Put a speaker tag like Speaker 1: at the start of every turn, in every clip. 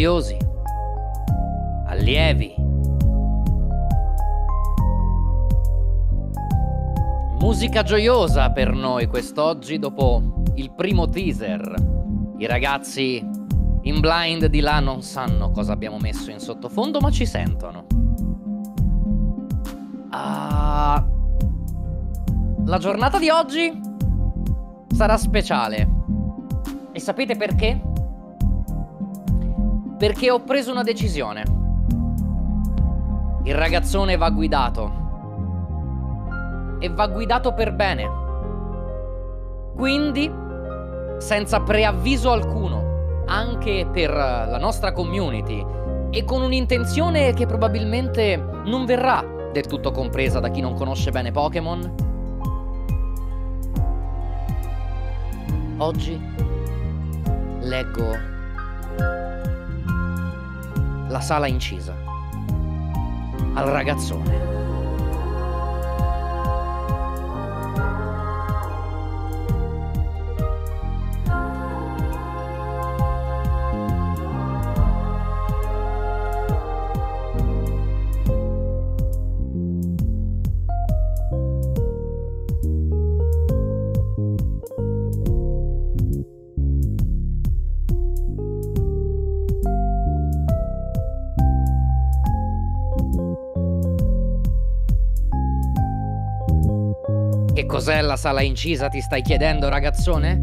Speaker 1: studiosi, allievi, musica gioiosa per noi quest'oggi dopo il primo teaser. I ragazzi in blind di là non sanno cosa abbiamo messo in sottofondo, ma ci sentono. La giornata di oggi sarà speciale. E sapete perché? Perché ho preso una decisione. Il ragazzone va guidato. E va guidato per bene. Quindi, senza preavviso alcuno, anche per la nostra community, e con un'intenzione che probabilmente non verrà del tutto compresa da chi non conosce bene Pokémon, oggi leggo la sala incisa al ragazzone. Che cos'è la sala incisa, ti stai chiedendo, ragazzone?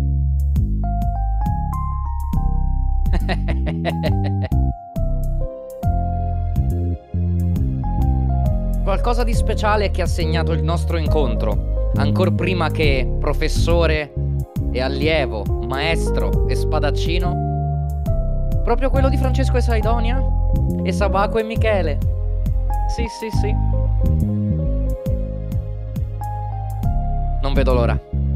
Speaker 1: Qualcosa di speciale che ha segnato il nostro incontro, ancor prima che professore e allievo, maestro e spadaccino. Proprio quello di Francesco e Saidonia? E Sabaco e Michele? Sì, sì, sì. Non vedo l'ora.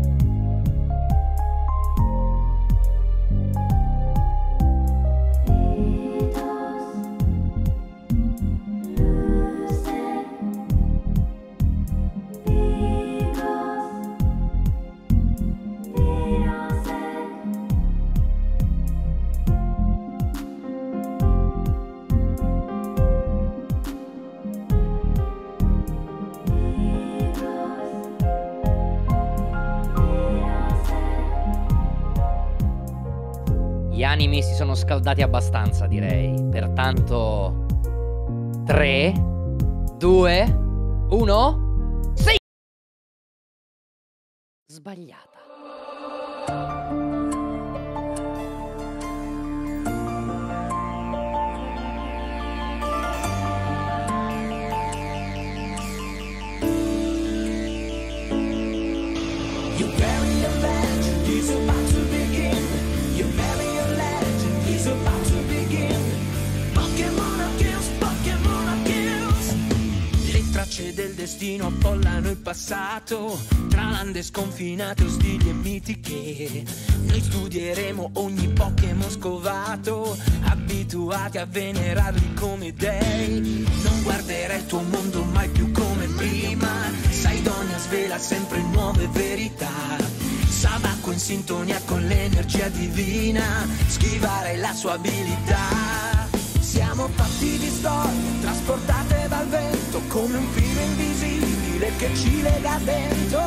Speaker 1: Gli animi si sono scaldati abbastanza, direi. Pertanto 3, 2, 1. Sì! Sbagliata.
Speaker 2: Del destino affollano il passato, tra lande sconfinate, ostili e mitiche. Noi studieremo ogni Pokémon scovato, abituati a venerarli come dei. Non guarderai il tuo mondo mai più come prima. Saidonia svela sempre nuove verità. Sabaco in sintonia con l'energia divina, schivarai la sua abilità. Siamo fatti di storie trasportate dal vento, come un filo invisibile che ci lega dentro.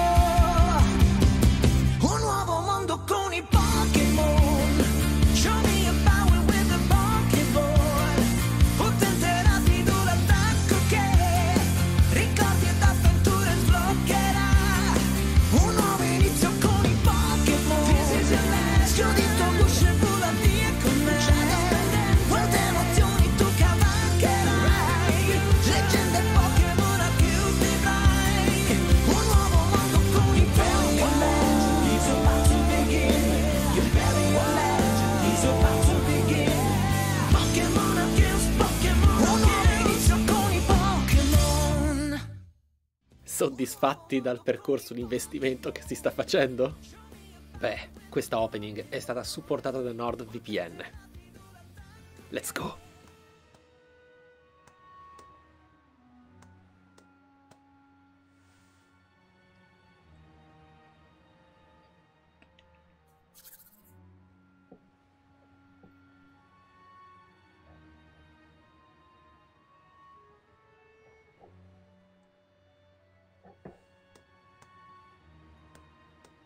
Speaker 2: Un nuovo mondo con i Pokémon. Show me your power with the Pokéball. Potente rapido l'attacco che ricordi ed avventure sbloccherà. Un nuovo inizio con i Pokémon. This is your last. Giudito gusce volati e con me. Quante emozioni tu cavalcherai. Leggende Pokémon a più vivrai. Un nuovo mondo con i Pokémon. He's about to begin. Your very own legend. He's about to begin. Pokémon against Pokémon. Un nuovo inizio con i Pokémon.
Speaker 3: Soddisfatti dal percorso di investimento che si sta facendo? Beh, questa opening è stata supportata da NordVPN. Let's go!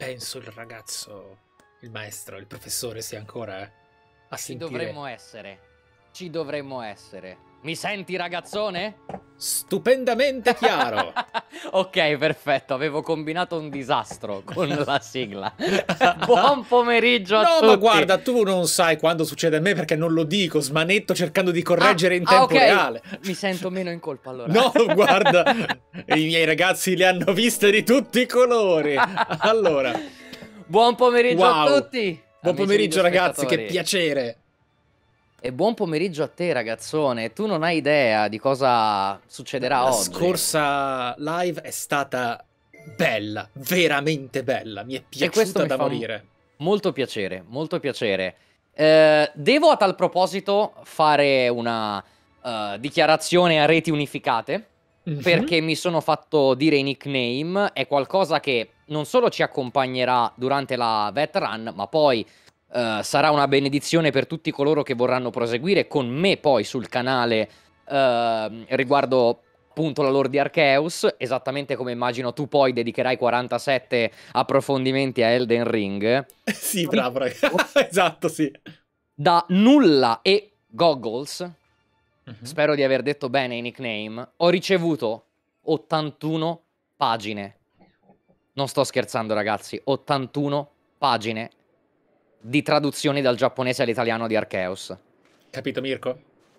Speaker 3: penso il ragazzo, il maestro, il professore sia ancora a
Speaker 1: Ci
Speaker 3: sentire.
Speaker 1: dovremmo essere. Ci dovremmo essere. Mi senti, ragazzone?
Speaker 3: Stupendamente chiaro.
Speaker 1: Ok, perfetto. Avevo combinato un disastro con la sigla. Buon pomeriggio a tutti.
Speaker 3: No, ma guarda, tu non sai quando succede a me perché non lo dico, smanetto cercando di correggere in tempo
Speaker 1: ok.
Speaker 3: reale.
Speaker 1: Mi sento meno in colpa allora.
Speaker 3: No, guarda, i miei ragazzi le hanno viste di tutti i colori. Allora,
Speaker 1: buon pomeriggio
Speaker 3: wow.
Speaker 1: a tutti.
Speaker 3: Buon
Speaker 1: amici
Speaker 3: pomeriggio ragazzi, che
Speaker 1: videospettatori.
Speaker 3: piacere.
Speaker 1: E buon pomeriggio a te, ragazzone. Tu non hai idea di cosa succederà
Speaker 3: La
Speaker 1: oggi.
Speaker 3: scorsa live è stata bella, veramente bella. Mi è
Speaker 1: questo
Speaker 3: piaciuta
Speaker 1: mi
Speaker 3: da
Speaker 1: fa
Speaker 3: morire.
Speaker 1: Molto piacere, molto piacere. Devo a tal proposito fare una dichiarazione a reti unificate,
Speaker 3: Mhm.
Speaker 1: perché mi sono fatto dire i nickname. È qualcosa che non solo ci accompagnerà durante la vet run, ma poi sarà una benedizione per tutti coloro che vorranno proseguire con me poi sul canale riguardo appunto la lore di Arceus, esattamente come immagino tu poi dedicherai 47 approfondimenti a Elden Ring.
Speaker 3: Sì, bravo ragazzi. Esatto, sì.
Speaker 1: Da Nulla e Goggles,
Speaker 3: Mhm.
Speaker 1: spero di aver detto bene i nickname, ho ricevuto 81 pagine. Non sto scherzando, ragazzi, 81 pagine di traduzioni dal giapponese all'italiano di Arceus.
Speaker 3: Capito, Mirko?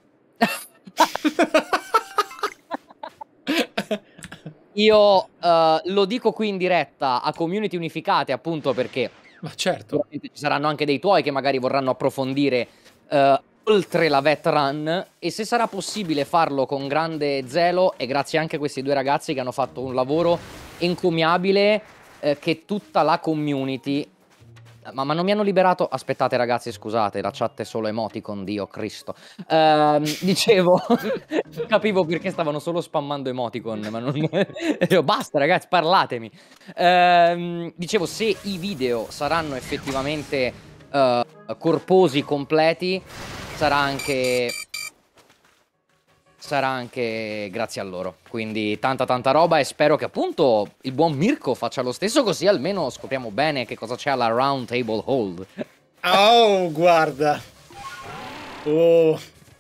Speaker 1: Io lo dico qui in diretta a community unificate, appunto perché
Speaker 3: Ma certo.
Speaker 1: sicuramente ci saranno anche dei tuoi che magari vorranno approfondire oltre la vet run, e se sarà possibile farlo con grande zelo, e grazie anche a questi due ragazzi che hanno fatto un lavoro encomiabile, che tutta la community... Ma non mi hanno liberato... Aspettate ragazzi, scusate, la chat è solo emoticon, Dio Cristo. Dicevo, capivo perché stavano solo spammando emoticon, ma non... Io, basta ragazzi, parlatemi. Dicevo, se i video saranno effettivamente corposi, completi, sarà anche grazie a loro. Quindi tanta roba, e spero che appunto il buon Mirko faccia lo stesso, così almeno scopriamo bene che cosa c'è alla Round Table Hold.
Speaker 3: Oh, guarda. Oh.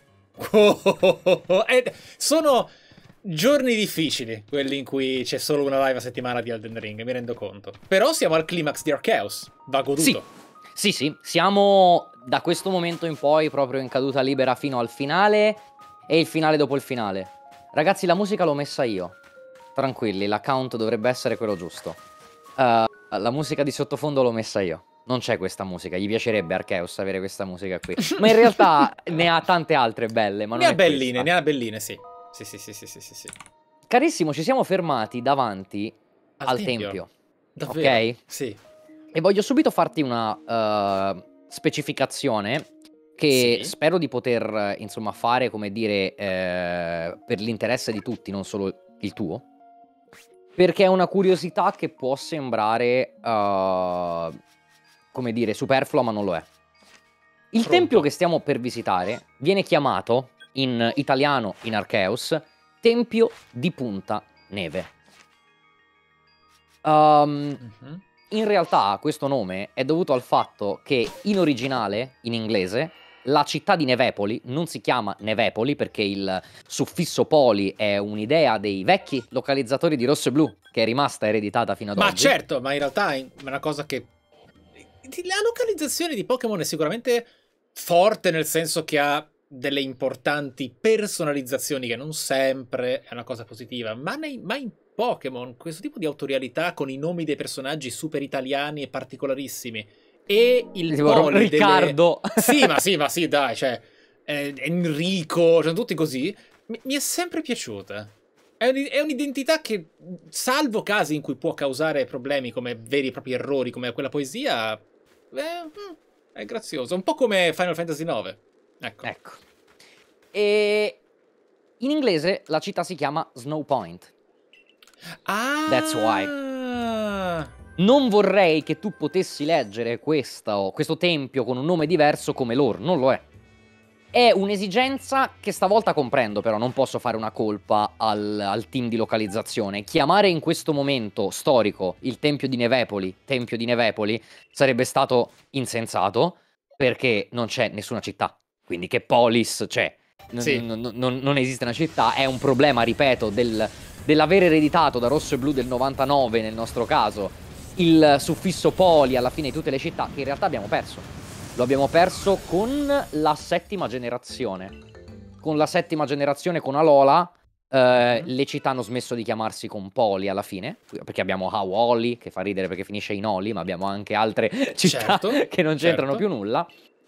Speaker 3: Sono giorni difficili quelli in cui c'è solo una live a settimana di Elden Ring, mi rendo conto. Però siamo al climax di Arceus. Va goduto.
Speaker 1: Sì, siamo da questo momento in poi proprio in caduta libera fino al finale e il finale dopo il finale. Ragazzi, la musica l'ho messa io. Tranquilli, l'account dovrebbe essere quello giusto. La musica di sottofondo l'ho messa io. Non c'è questa musica, gli piacerebbe Arceus avere questa musica qui. Ma in realtà ne ha tante altre belle, ma non
Speaker 3: Ne ha
Speaker 1: è
Speaker 3: belline,
Speaker 1: questa.
Speaker 3: ne ha belline, sì. Sì.
Speaker 1: Carissimo, ci siamo fermati davanti al tempio.
Speaker 3: Davvero?
Speaker 1: Ok?
Speaker 3: Sì.
Speaker 1: E voglio subito farti una specificazione che
Speaker 3: Sì.
Speaker 1: spero di poter, insomma, fare, come dire, per l'interesse di tutti, non solo il tuo. Perché è una curiosità che può sembrare, come dire, superflua, ma non lo è. Il
Speaker 3: Pronto.
Speaker 1: tempio che stiamo per visitare viene chiamato, in italiano, in Arceus, Tempio di Punta Neve.
Speaker 3: Mhm.
Speaker 1: In realtà questo nome è dovuto al fatto che in originale, in inglese, la città di Nevepoli non si chiama Nevepoli perché il suffisso poli è un'idea dei vecchi localizzatori di Rosso e Blu che è rimasta ereditata fino ad
Speaker 3: Ma
Speaker 1: oggi.
Speaker 3: certo, ma in realtà è una cosa che... La localizzazione di Pokémon è sicuramente forte, nel senso che ha delle importanti personalizzazioni che non sempre è una cosa positiva, ma in Pokémon questo tipo di autorialità con i nomi dei personaggi super italiani e particolarissimi e il
Speaker 1: Tipo
Speaker 3: poli
Speaker 1: Riccardo.
Speaker 3: Sì, ma sì, dai, cioè Enrico, cioè tutti così, mi è sempre piaciuta. È un'identità che, salvo casi in cui può causare problemi come veri e propri errori, come quella poesia, è grazioso. Un po' come Final Fantasy IX. Ecco.
Speaker 1: Ecco. E in inglese la città si chiama Snow Point.
Speaker 3: Ah!
Speaker 1: That's why. Non vorrei che tu potessi leggere questo tempio con un nome diverso come loro, non lo è. È un'esigenza che stavolta comprendo, però non posso fare una colpa al team di localizzazione. Chiamare in questo momento storico il Tempio di Nevepoli sarebbe stato insensato, perché non c'è nessuna città. Quindi che polis c'è?
Speaker 3: Sì.
Speaker 1: Non esiste una città. È un problema, ripeto, dell'aver ereditato da Rosso e Blu del 99, nel nostro caso, il suffisso poli alla fine di tutte le città, che in realtà abbiamo perso. Lo abbiamo perso con la 7ª generazione. Con la 7ª generazione, con Alola, le città hanno smesso di chiamarsi con poli alla fine, perché abbiamo Hawoli, che fa ridere perché finisce in Oli, ma abbiamo anche altre città che non c'entrano più nulla.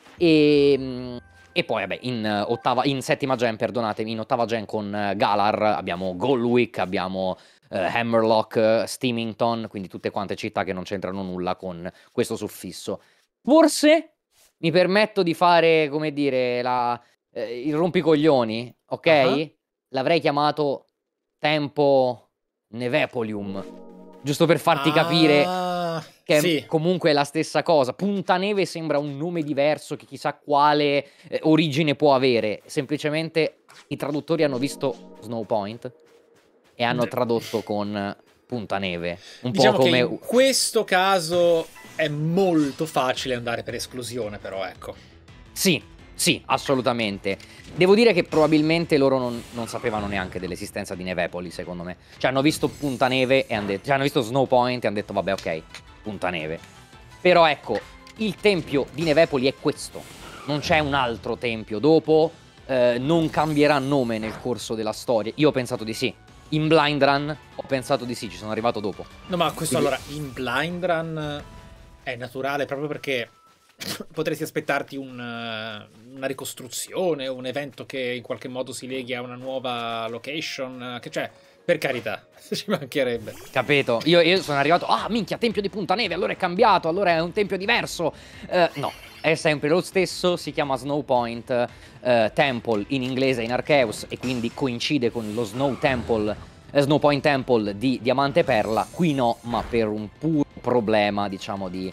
Speaker 1: E poi, vabbè, in 7ª gen, perdonatemi, in 8ª gen con Galar abbiamo Golwick, abbiamo Hammerlock, Steamington, quindi tutte quante città che non c'entrano nulla con questo suffisso. Forse mi permetto di fare, come dire, il rompicoglioni, ok? L'avrei chiamato Tempo Nevepolium, giusto per farti capire che
Speaker 3: sì.
Speaker 1: comunque è la stessa cosa. Puntaneve sembra un nome diverso che chissà quale origine può avere. Semplicemente i traduttori hanno visto Snowpoint e hanno tradotto con Puntaneve.
Speaker 3: Diciamo
Speaker 1: po' come
Speaker 3: che in questo caso è molto facile andare per esclusione, però, ecco.
Speaker 1: Sì, assolutamente. Devo dire che probabilmente loro non sapevano neanche dell'esistenza di Nevepoli, secondo me. Cioè hanno visto Puntaneve e hanno detto, cioè hanno visto Snowpoint e hanno detto vabbè, ok, Puntaneve. Però ecco, il tempio di Nevepoli è questo. Non c'è un altro tempio dopo, non cambierà nome nel corso della storia. Io ho pensato di sì. In Blind Run ho pensato di sì, ci sono arrivato dopo.
Speaker 3: No, ma questo
Speaker 1: Quindi...
Speaker 3: allora, in Blind Run è naturale proprio perché potresti aspettarti una ricostruzione, un evento che in qualche modo si leghi a una nuova location, che cioè, per carità, ci mancherebbe.
Speaker 1: Capito? Io sono arrivato, minchia, tempio di Puntaneve, allora è cambiato, allora è un tempio diverso. No, è sempre lo stesso, si chiama Snowpoint Temple in inglese in Arceus e quindi coincide con lo Snowpoint Temple di Diamante e Perla. Qui no, ma per un puro problema, diciamo, di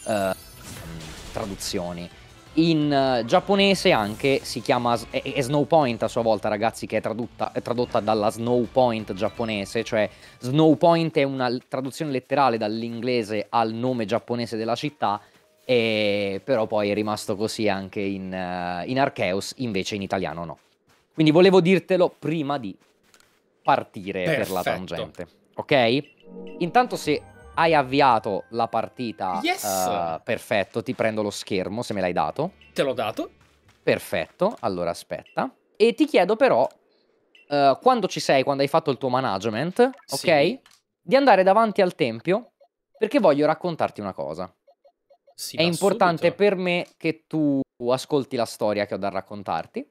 Speaker 1: traduzioni. In giapponese anche si chiama, è Snowpoint a sua volta, ragazzi, che è tradotta dalla Snowpoint giapponese, cioè Snowpoint è una traduzione letterale dall'inglese al nome giapponese della città, però poi è rimasto così anche in Arceus, invece in italiano no. Quindi volevo dirtelo prima di partire per la tangente, ok? Intanto, se hai avviato la partita,
Speaker 3: yes!
Speaker 1: Perfetto, ti prendo lo schermo se me l'hai dato.
Speaker 3: Te l'ho dato.
Speaker 1: Perfetto, allora aspetta. E ti chiedo però, quando ci sei, quando hai fatto il tuo management, ok?
Speaker 3: Sì.
Speaker 1: Di andare davanti al tempio, perché voglio raccontarti una cosa.
Speaker 3: Sì,
Speaker 1: è importante per me che tu ascolti la storia che ho da raccontarti.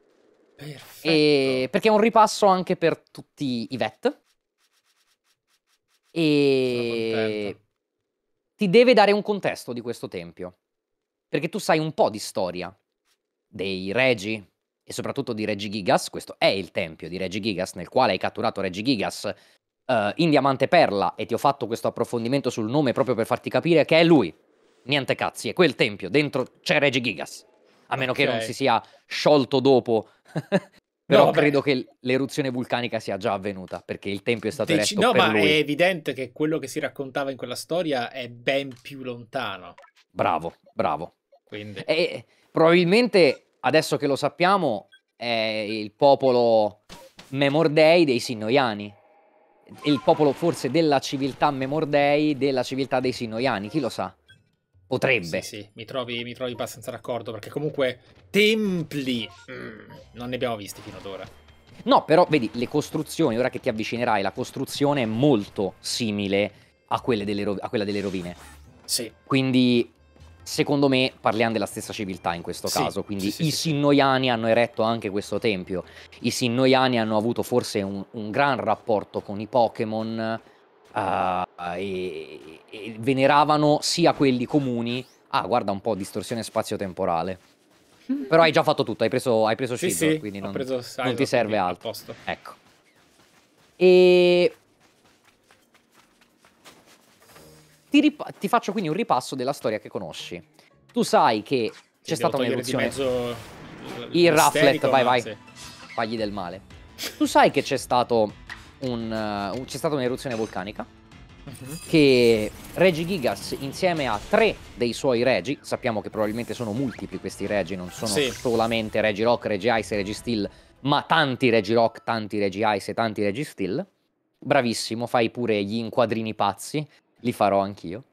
Speaker 3: Perfetto.
Speaker 1: Perché è un ripasso anche per tutti i vet. E ti deve dare un contesto di questo tempio, perché tu sai un po' di storia dei Regi e soprattutto di Regigigas. Questo è il tempio di Regigigas, nel quale hai catturato Regigigas in Diamante e Perla, e ti ho fatto questo approfondimento sul nome proprio per farti capire che è lui. Niente cazzi, è quel tempio, dentro c'è Regigigas, a meno che non si sia sciolto dopo. Però credo che l'eruzione vulcanica sia già avvenuta, perché il tempio è stato eretto per lui.
Speaker 3: No, ma è evidente che quello che si raccontava in quella storia è ben più lontano.
Speaker 1: Bravo.
Speaker 3: Quindi.
Speaker 1: E probabilmente, adesso che lo sappiamo, è il popolo Memordei dei Sinnoiani. Il popolo forse della civiltà Memordei, della civiltà dei Sinnoiani, chi lo sa? Potrebbe.
Speaker 3: Sì, mi trovi abbastanza d'accordo, perché comunque templi non ne abbiamo visti fino ad ora.
Speaker 1: No, però vedi, le costruzioni, ora che ti avvicinerai, la costruzione è molto simile a quella delle rovine.
Speaker 3: Sì.
Speaker 1: Quindi, secondo me, parliamo della stessa civiltà in questo caso. Quindi i Sinnoiani hanno eretto anche questo tempio. I Sinnoiani hanno avuto forse un gran rapporto con i Pokémon, e veneravano sia quelli comuni. Guarda un po', distorsione spazio-temporale. Però hai già fatto tutto, hai preso Shidor, quindi non ti serve altro. Ecco. E ti faccio quindi un ripasso della storia che conosci. Tu sai che c'è stata un'eruzione.
Speaker 3: Di mezzo
Speaker 1: Il Rufflet,
Speaker 3: l'isterico,
Speaker 1: vai,
Speaker 3: no,
Speaker 1: vai.
Speaker 3: sì.
Speaker 1: Fagli del male. Tu sai che c'è stato c'è stata un'eruzione vulcanica?
Speaker 3: Mhm.
Speaker 1: Che Regigigas insieme a 3 dei suoi regi, sappiamo che probabilmente sono multipli questi regi, non sono
Speaker 3: Sì.
Speaker 1: solamente Regi Rock, Regi Ice e Regi Steel, ma tanti Regi Rock, tanti Regi Ice e tanti Regi Steel. Bravissimo, fai pure gli inquadrini pazzi, li farò anch'io.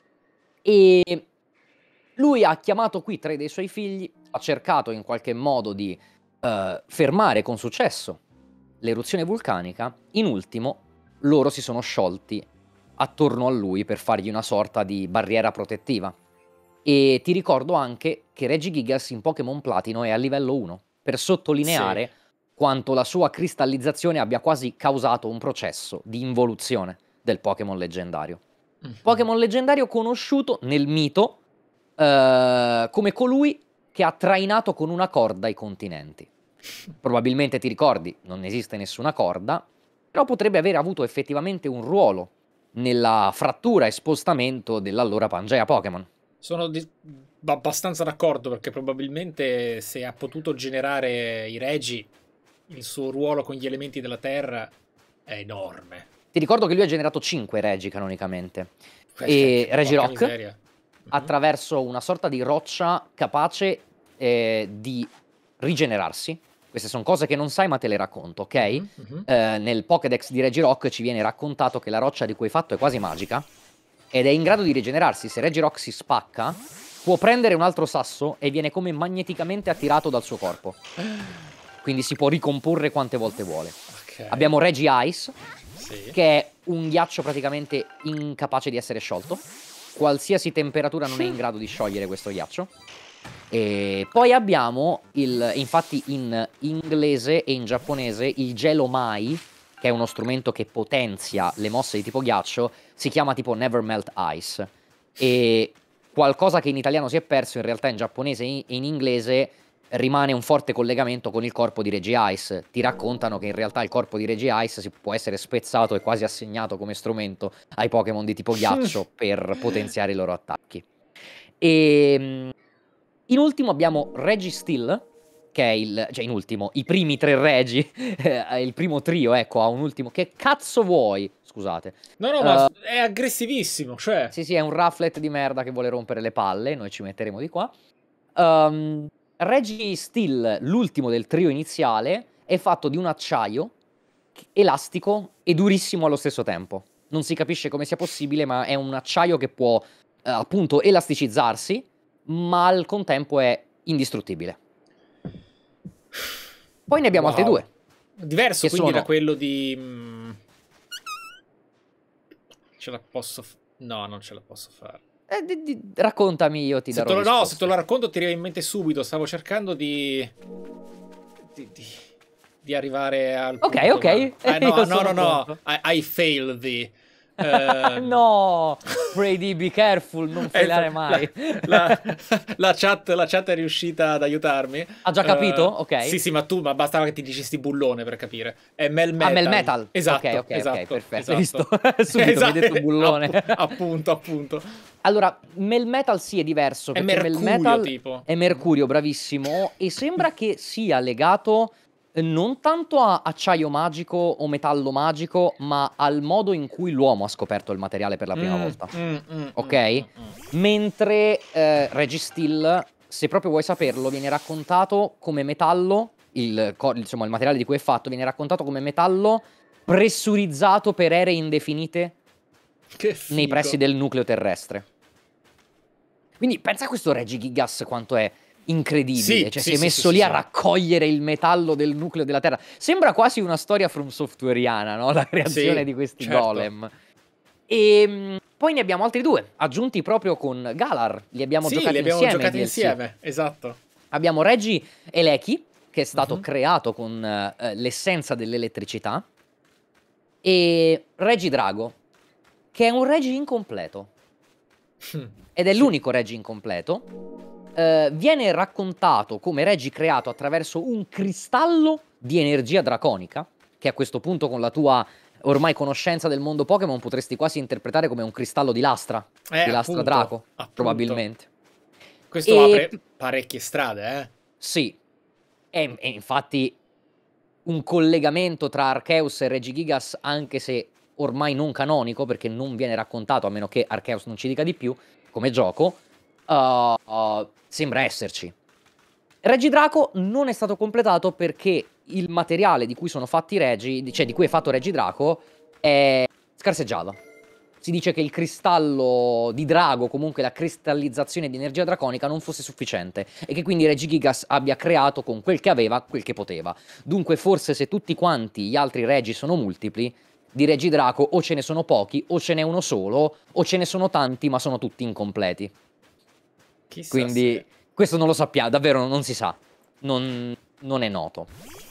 Speaker 1: E lui ha chiamato qui 3 dei suoi figli, ha cercato in qualche modo di fermare con successo l'eruzione vulcanica. In ultimo, loro si sono sciolti attorno a lui per fargli una sorta di barriera protettiva. E ti ricordo anche che Regigigas in Pokémon Platino è a livello 1, per sottolineare quanto la sua cristallizzazione abbia quasi causato un processo di involuzione del Pokémon leggendario.
Speaker 3: Mhm.
Speaker 1: Pokémon leggendario conosciuto nel mito come colui che ha trainato con una corda i continenti. Probabilmente ti ricordi, non esiste nessuna corda, però potrebbe aver avuto effettivamente un ruolo nella frattura e spostamento dell'allora Pangea Pokémon.
Speaker 3: Sono abbastanza d'accordo, perché probabilmente se ha potuto generare i regi, il suo ruolo con gli elementi della terra è enorme.
Speaker 1: Ti ricordo che lui ha generato 5 regi canonicamente.
Speaker 3: Che
Speaker 1: Regirock,
Speaker 3: porca miseria. Mhm.
Speaker 1: attraverso una sorta di roccia capace di rigenerarsi. Queste sono cose che non sai, ma te le racconto, ok?
Speaker 3: Mhm, mhm.
Speaker 1: Nel Pokédex di Regirock ci viene raccontato che la roccia di cui è fatto è quasi magica ed è in grado di rigenerarsi. Se Regirock si spacca, può prendere un altro sasso e viene come magneticamente attirato dal suo corpo. Quindi si può ricomporre quante volte vuole.
Speaker 3: Ok.
Speaker 1: Abbiamo Regi Ice,
Speaker 3: Sì.
Speaker 1: che è un ghiaccio praticamente incapace di essere sciolto. Qualsiasi temperatura non è in grado di sciogliere questo ghiaccio. E poi abbiamo infatti in inglese e in giapponese il Gelo Mai, che è uno strumento che potenzia le mosse di tipo ghiaccio, si chiama tipo Never Melt Ice. E qualcosa che in italiano si è perso, in realtà in giapponese e in inglese rimane un forte collegamento con il corpo di Regi Ice. Ti raccontano che in realtà il corpo di Regi Ice si può essere spezzato e quasi assegnato come strumento ai Pokémon di tipo ghiaccio per potenziare i loro attacchi. E in ultimo abbiamo Registeel, che è cioè in ultimo, i primi 3 regi, il primo trio, ecco, ha un ultimo. Che cazzo vuoi? Scusate.
Speaker 3: No, ma è aggressivissimo, cioè.
Speaker 1: Sì, è un Rufflet di merda che vuole rompere le palle, noi ci metteremo di qua. Registeel, l'ultimo del trio iniziale, è fatto di un acciaio elastico e durissimo allo stesso tempo. Non si capisce come sia possibile, ma è un acciaio che può appunto elasticizzarsi, ma al contempo è indistruttibile. Poi ne abbiamo altri
Speaker 3: Wow.
Speaker 1: 2.
Speaker 3: Diverso
Speaker 1: Che
Speaker 3: quindi
Speaker 1: sono-
Speaker 3: da quello di... Ce la posso... No, non ce la posso fare.
Speaker 1: Raccontami, io ti
Speaker 3: Se
Speaker 1: darò
Speaker 3: te lo, no, se
Speaker 1: risposte.
Speaker 3: te lo racconto ti arriva in mente subito. Stavo cercando di arrivare al
Speaker 1: Ok,
Speaker 3: punto,
Speaker 1: ok.
Speaker 3: ma-
Speaker 1: Io
Speaker 3: no,
Speaker 1: sono
Speaker 3: no.
Speaker 1: pronto.
Speaker 3: I failed thee.
Speaker 1: No, Brady, be careful, non failare mai.
Speaker 3: La chat è riuscita ad aiutarmi.
Speaker 1: Ha già capito? Ok.
Speaker 3: Sì, ma bastava che ti dicesti bullone per capire. È Melmetal.
Speaker 1: Melmetal.
Speaker 3: Esatto,
Speaker 1: Ok,
Speaker 3: esatto,
Speaker 1: perfetto.
Speaker 3: esatto.
Speaker 1: Hai visto? Subito mi hai detto bullone.
Speaker 3: Appunto.
Speaker 1: Allora, Melmetal sì è diverso.
Speaker 3: È
Speaker 1: Perché
Speaker 3: mercurio,
Speaker 1: Melmetal
Speaker 3: tipo.
Speaker 1: è mercurio, bravissimo. E sembra che sia legato non tanto a acciaio magico o metallo magico, ma al modo in cui l'uomo ha scoperto il materiale per la prima volta. Ok? Mentre Registeel, se proprio vuoi saperlo, viene raccontato come metallo, insomma il materiale di cui è fatto, viene raccontato come metallo pressurizzato per ere indefinite
Speaker 3: Che figo.
Speaker 1: nei pressi del nucleo terrestre. Quindi pensa a questo Regigigas quanto è incredibile.
Speaker 3: Sì,
Speaker 1: Cioè
Speaker 3: sì,
Speaker 1: si è
Speaker 3: sì,
Speaker 1: messo
Speaker 3: sì,
Speaker 1: lì
Speaker 3: sì,
Speaker 1: a
Speaker 3: sì.
Speaker 1: raccogliere il metallo del nucleo della Terra. Sembra quasi una storia from softwareiana, no? La creazione
Speaker 3: Sì,
Speaker 1: di questi
Speaker 3: certo.
Speaker 1: golem. E poi ne abbiamo altri 2, aggiunti proprio con Galar. Li abbiamo
Speaker 3: Sì,
Speaker 1: giocati
Speaker 3: li abbiamo
Speaker 1: insieme.
Speaker 3: giocati
Speaker 1: i DLC.
Speaker 3: insieme, esatto.
Speaker 1: Abbiamo Regi Eleki, che è stato
Speaker 3: Mhm.
Speaker 1: creato con l'essenza dell'elettricità. E Regi Drago, che è un Regi incompleto. Ed è l'unico Regi incompleto. Viene raccontato come Regi creato attraverso un cristallo di energia draconica, che a questo punto con la tua ormai conoscenza del mondo Pokémon potresti quasi interpretare come un cristallo di lastra
Speaker 3: Appunto,
Speaker 1: draco,
Speaker 3: appunto.
Speaker 1: probabilmente.
Speaker 3: Questo
Speaker 1: E-
Speaker 3: apre parecchie strade,
Speaker 1: Sì. E infatti un collegamento tra Arceus e Regigigas, anche se ormai non canonico, perché non viene raccontato, a meno che Arceus non ci dica di più, come gioco, sembra esserci. Regidraco non è stato completato perché il materiale di cui sono fatti i Regi, cioè di cui è fatto Regidraco, scarseggiava. Si dice che il cristallo di drago, comunque la cristallizzazione di energia draconica, non fosse sufficiente e che quindi Regigigas abbia creato con quel che aveva quel che poteva. Dunque forse se tutti quanti gli altri Regi sono multipli, di Regidraco o ce ne sono pochi, o ce n'è uno solo, o ce ne sono tanti ma sono tutti incompleti.
Speaker 3: Chissà
Speaker 1: Quindi
Speaker 3: se...
Speaker 1: questo non lo sappiamo, davvero non si sa, non è noto.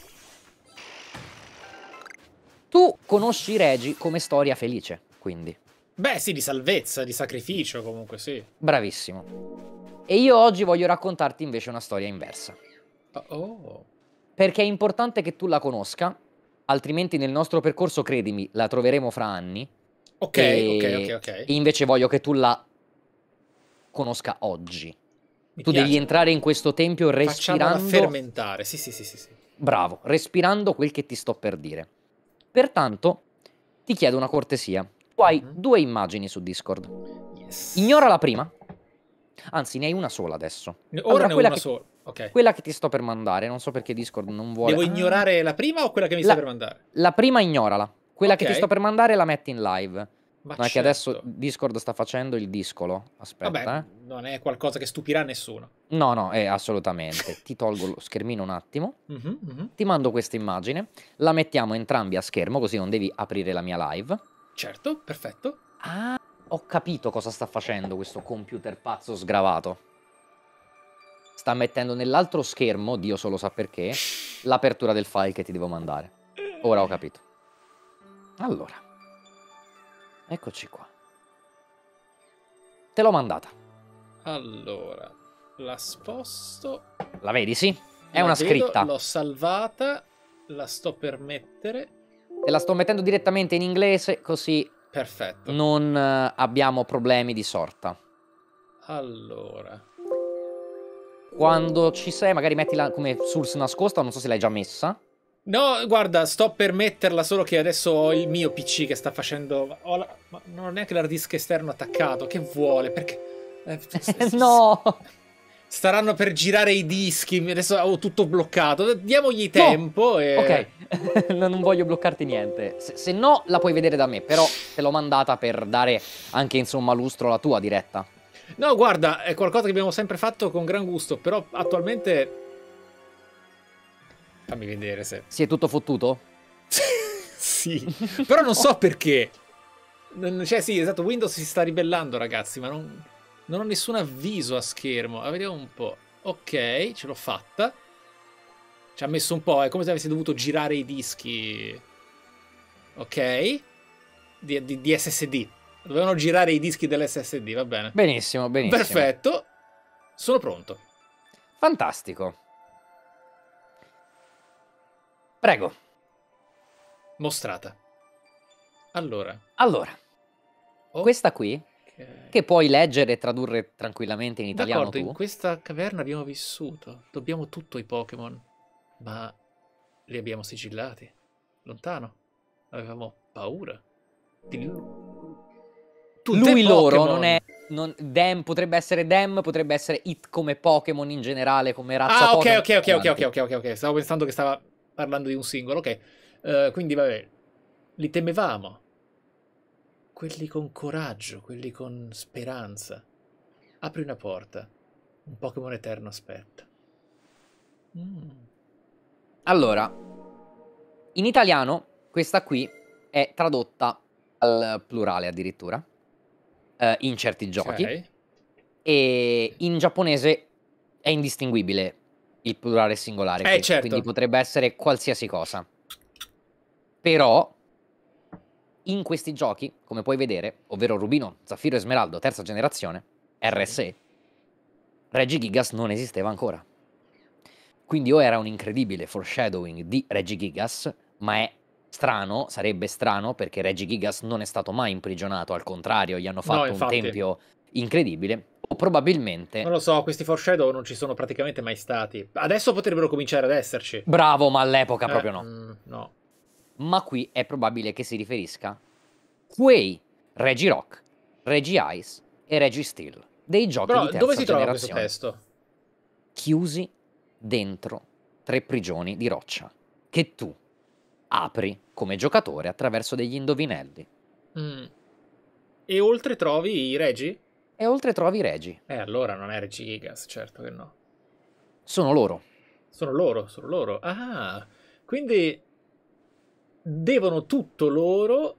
Speaker 1: Tu conosci i Regi come storia felice, quindi.
Speaker 3: Beh, sì, di salvezza, di sacrificio, comunque, sì.
Speaker 1: Bravissimo. E io oggi voglio raccontarti invece una storia inversa.
Speaker 3: Oh.
Speaker 1: Perché è importante che tu la conosca, altrimenti nel nostro percorso, credimi, la troveremo fra anni.
Speaker 3: Ok,
Speaker 1: E
Speaker 3: ok.
Speaker 1: invece voglio che tu la conosca oggi.
Speaker 3: Mi
Speaker 1: Tu
Speaker 3: piace.
Speaker 1: devi entrare in questo tempio respirando...
Speaker 3: Facciamola fermentare, sì.
Speaker 1: Bravo, respirando quel che ti sto per dire. Pertanto, ti chiedo una cortesia. Tu hai 2 immagini su Discord.
Speaker 3: Yes.
Speaker 1: Ignora la prima. Anzi, ne hai una sola adesso.
Speaker 3: Ora ne ho una
Speaker 1: che,
Speaker 3: sola. Ok.
Speaker 1: quella che ti sto per mandare, non so perché Discord non vuole...
Speaker 3: Devo ignorare la prima o quella che mi stai per mandare?
Speaker 1: La prima ignorala. Quella che
Speaker 3: Ok.
Speaker 1: ti sto per mandare la metti in live.
Speaker 3: Ma
Speaker 1: No, è che
Speaker 3: certo.
Speaker 1: adesso Discord sta facendo il discolo. Aspetta,
Speaker 3: Vabbè, non è qualcosa che stupirà nessuno.
Speaker 1: No, assolutamente. Ti tolgo lo schermino un attimo.
Speaker 3: Mhm.
Speaker 1: Ti mando questa immagine. La mettiamo entrambi a schermo, così non devi aprire la mia live.
Speaker 3: Certo, perfetto.
Speaker 1: Ah, ho capito cosa sta facendo questo computer pazzo sgravato. Sta mettendo nell'altro schermo, Dio solo sa perché, l'apertura del file che ti devo mandare. Ora ho capito. Allora, eccoci qua. Te l'ho mandata.
Speaker 3: Allora, la sposto.
Speaker 1: La vedi, sì? È
Speaker 3: La
Speaker 1: una
Speaker 3: vedo,
Speaker 1: scritta.
Speaker 3: L'ho salvata, la sto per mettere.
Speaker 1: Te la sto mettendo direttamente in inglese, così
Speaker 3: Perfetto.
Speaker 1: non abbiamo problemi di sorta.
Speaker 3: Allora,
Speaker 1: Quando ci sei, magari mettila come source nascosta, non so se l'hai già messa.
Speaker 3: no, guarda, sto per metterla, solo che adesso ho il mio PC che sta facendo... ma non ho neanche l'hard disk esterno attaccato, che vuole? Perché...
Speaker 1: No!
Speaker 3: Staranno per girare i dischi, adesso ho tutto bloccato. Diamogli tempo e...
Speaker 1: Ok, non voglio bloccarti niente. Se no, la puoi vedere da me, però te l'ho mandata per dare anche, insomma, lustro alla tua diretta.
Speaker 3: No, guarda, è qualcosa che abbiamo sempre fatto con gran gusto, però attualmente... Fammi vedere se...
Speaker 1: Si è tutto fottuto?
Speaker 3: Sì, però non so perché. Cioè, sì, esatto, Windows si sta ribellando, ragazzi, ma non ho nessun avviso a schermo. Vediamo un po'. Ok, ce l'ho fatta. Ci ha messo un po', è come se avessi dovuto girare i dischi. Ok. Di SSD. Dovevano girare i dischi dell'SSD, va bene.
Speaker 1: Benissimo, benissimo.
Speaker 3: Perfetto. Sono pronto.
Speaker 1: Fantastico. Prego.
Speaker 3: Mostrata. Allora.
Speaker 1: Questa qui,
Speaker 3: Ok.
Speaker 1: che puoi leggere e tradurre tranquillamente in italiano
Speaker 3: D'accordo,
Speaker 1: tu.
Speaker 3: in questa caverna abbiamo vissuto. Dobbiamo tutto ai Pokémon. Ma li abbiamo sigillati. Lontano. Avevamo paura.
Speaker 1: Lui loro non è... Dem potrebbe essere Dem, potrebbe essere It come Pokémon in generale, come razza
Speaker 3: Ah,
Speaker 1: Pokémon.
Speaker 3: ok. Stavo pensando che stava parlando di un singolo. Ok. Quindi, vabbè. Li temevamo. Quelli con coraggio, quelli con speranza. Apri una porta. Un Pokémon eterno aspetta.
Speaker 1: Allora, in italiano questa qui è tradotta al plurale addirittura, in certi giochi,
Speaker 3: Ok.
Speaker 1: e in giapponese è indistinguibile il plurale singolare qui,
Speaker 3: Certo.
Speaker 1: quindi potrebbe essere qualsiasi cosa. Però in questi giochi, come puoi vedere, ovvero Rubino, Zaffiro e Smeraldo, terza generazione, RSE, Regigigas non esisteva ancora. Quindi o era un incredibile foreshadowing di Regigigas, ma è strano, sarebbe strano, perché Regigigas non è stato mai imprigionato, al contrario, gli hanno fatto un
Speaker 3: infatti.
Speaker 1: tempio incredibile, probabilmente...
Speaker 3: Non lo so, questi foreshadow non ci sono praticamente mai stati. Adesso potrebbero cominciare ad esserci.
Speaker 1: Bravo, ma all'epoca proprio no.
Speaker 3: No.
Speaker 1: Ma qui è probabile che si riferisca quei Regirock, Regice e Registeel, dei giochi
Speaker 3: Però
Speaker 1: di terza
Speaker 3: dove si trova questo
Speaker 1: generazione,
Speaker 3: testo?
Speaker 1: chiusi dentro 3 prigioni di roccia, che tu apri come giocatore attraverso degli indovinelli.
Speaker 3: Mm. E oltre trovi i regi?
Speaker 1: E oltre trovi i regi.
Speaker 3: Allora non è Regi Gigas, certo che no.
Speaker 1: Sono loro.
Speaker 3: Sono loro, sono loro. Ah, quindi devono tutto loro,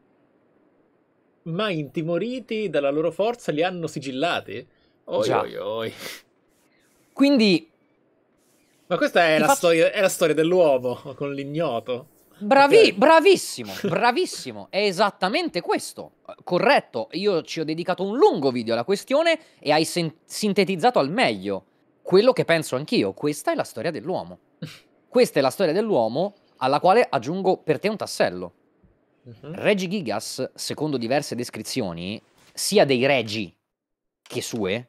Speaker 3: ma intimoriti dalla loro forza li hanno sigillati? Oi,
Speaker 1: Già.
Speaker 3: oi, oi.
Speaker 1: Quindi,
Speaker 3: Ma questa è
Speaker 1: Ti
Speaker 3: la
Speaker 1: faccio-
Speaker 3: storia, è la storia dell'uomo con l'ignoto. Ok.
Speaker 1: bravissimo, bravissimo. È esattamente questo. Corretto. Io ci ho dedicato un lungo video alla questione e hai sintetizzato al meglio quello che penso anch'io. Questa è la storia dell'uomo. Questa è la storia dell'uomo alla quale aggiungo per te un tassello.
Speaker 3: Mhm.
Speaker 1: Regi Gigas, secondo diverse descrizioni, sia dei regi che sue,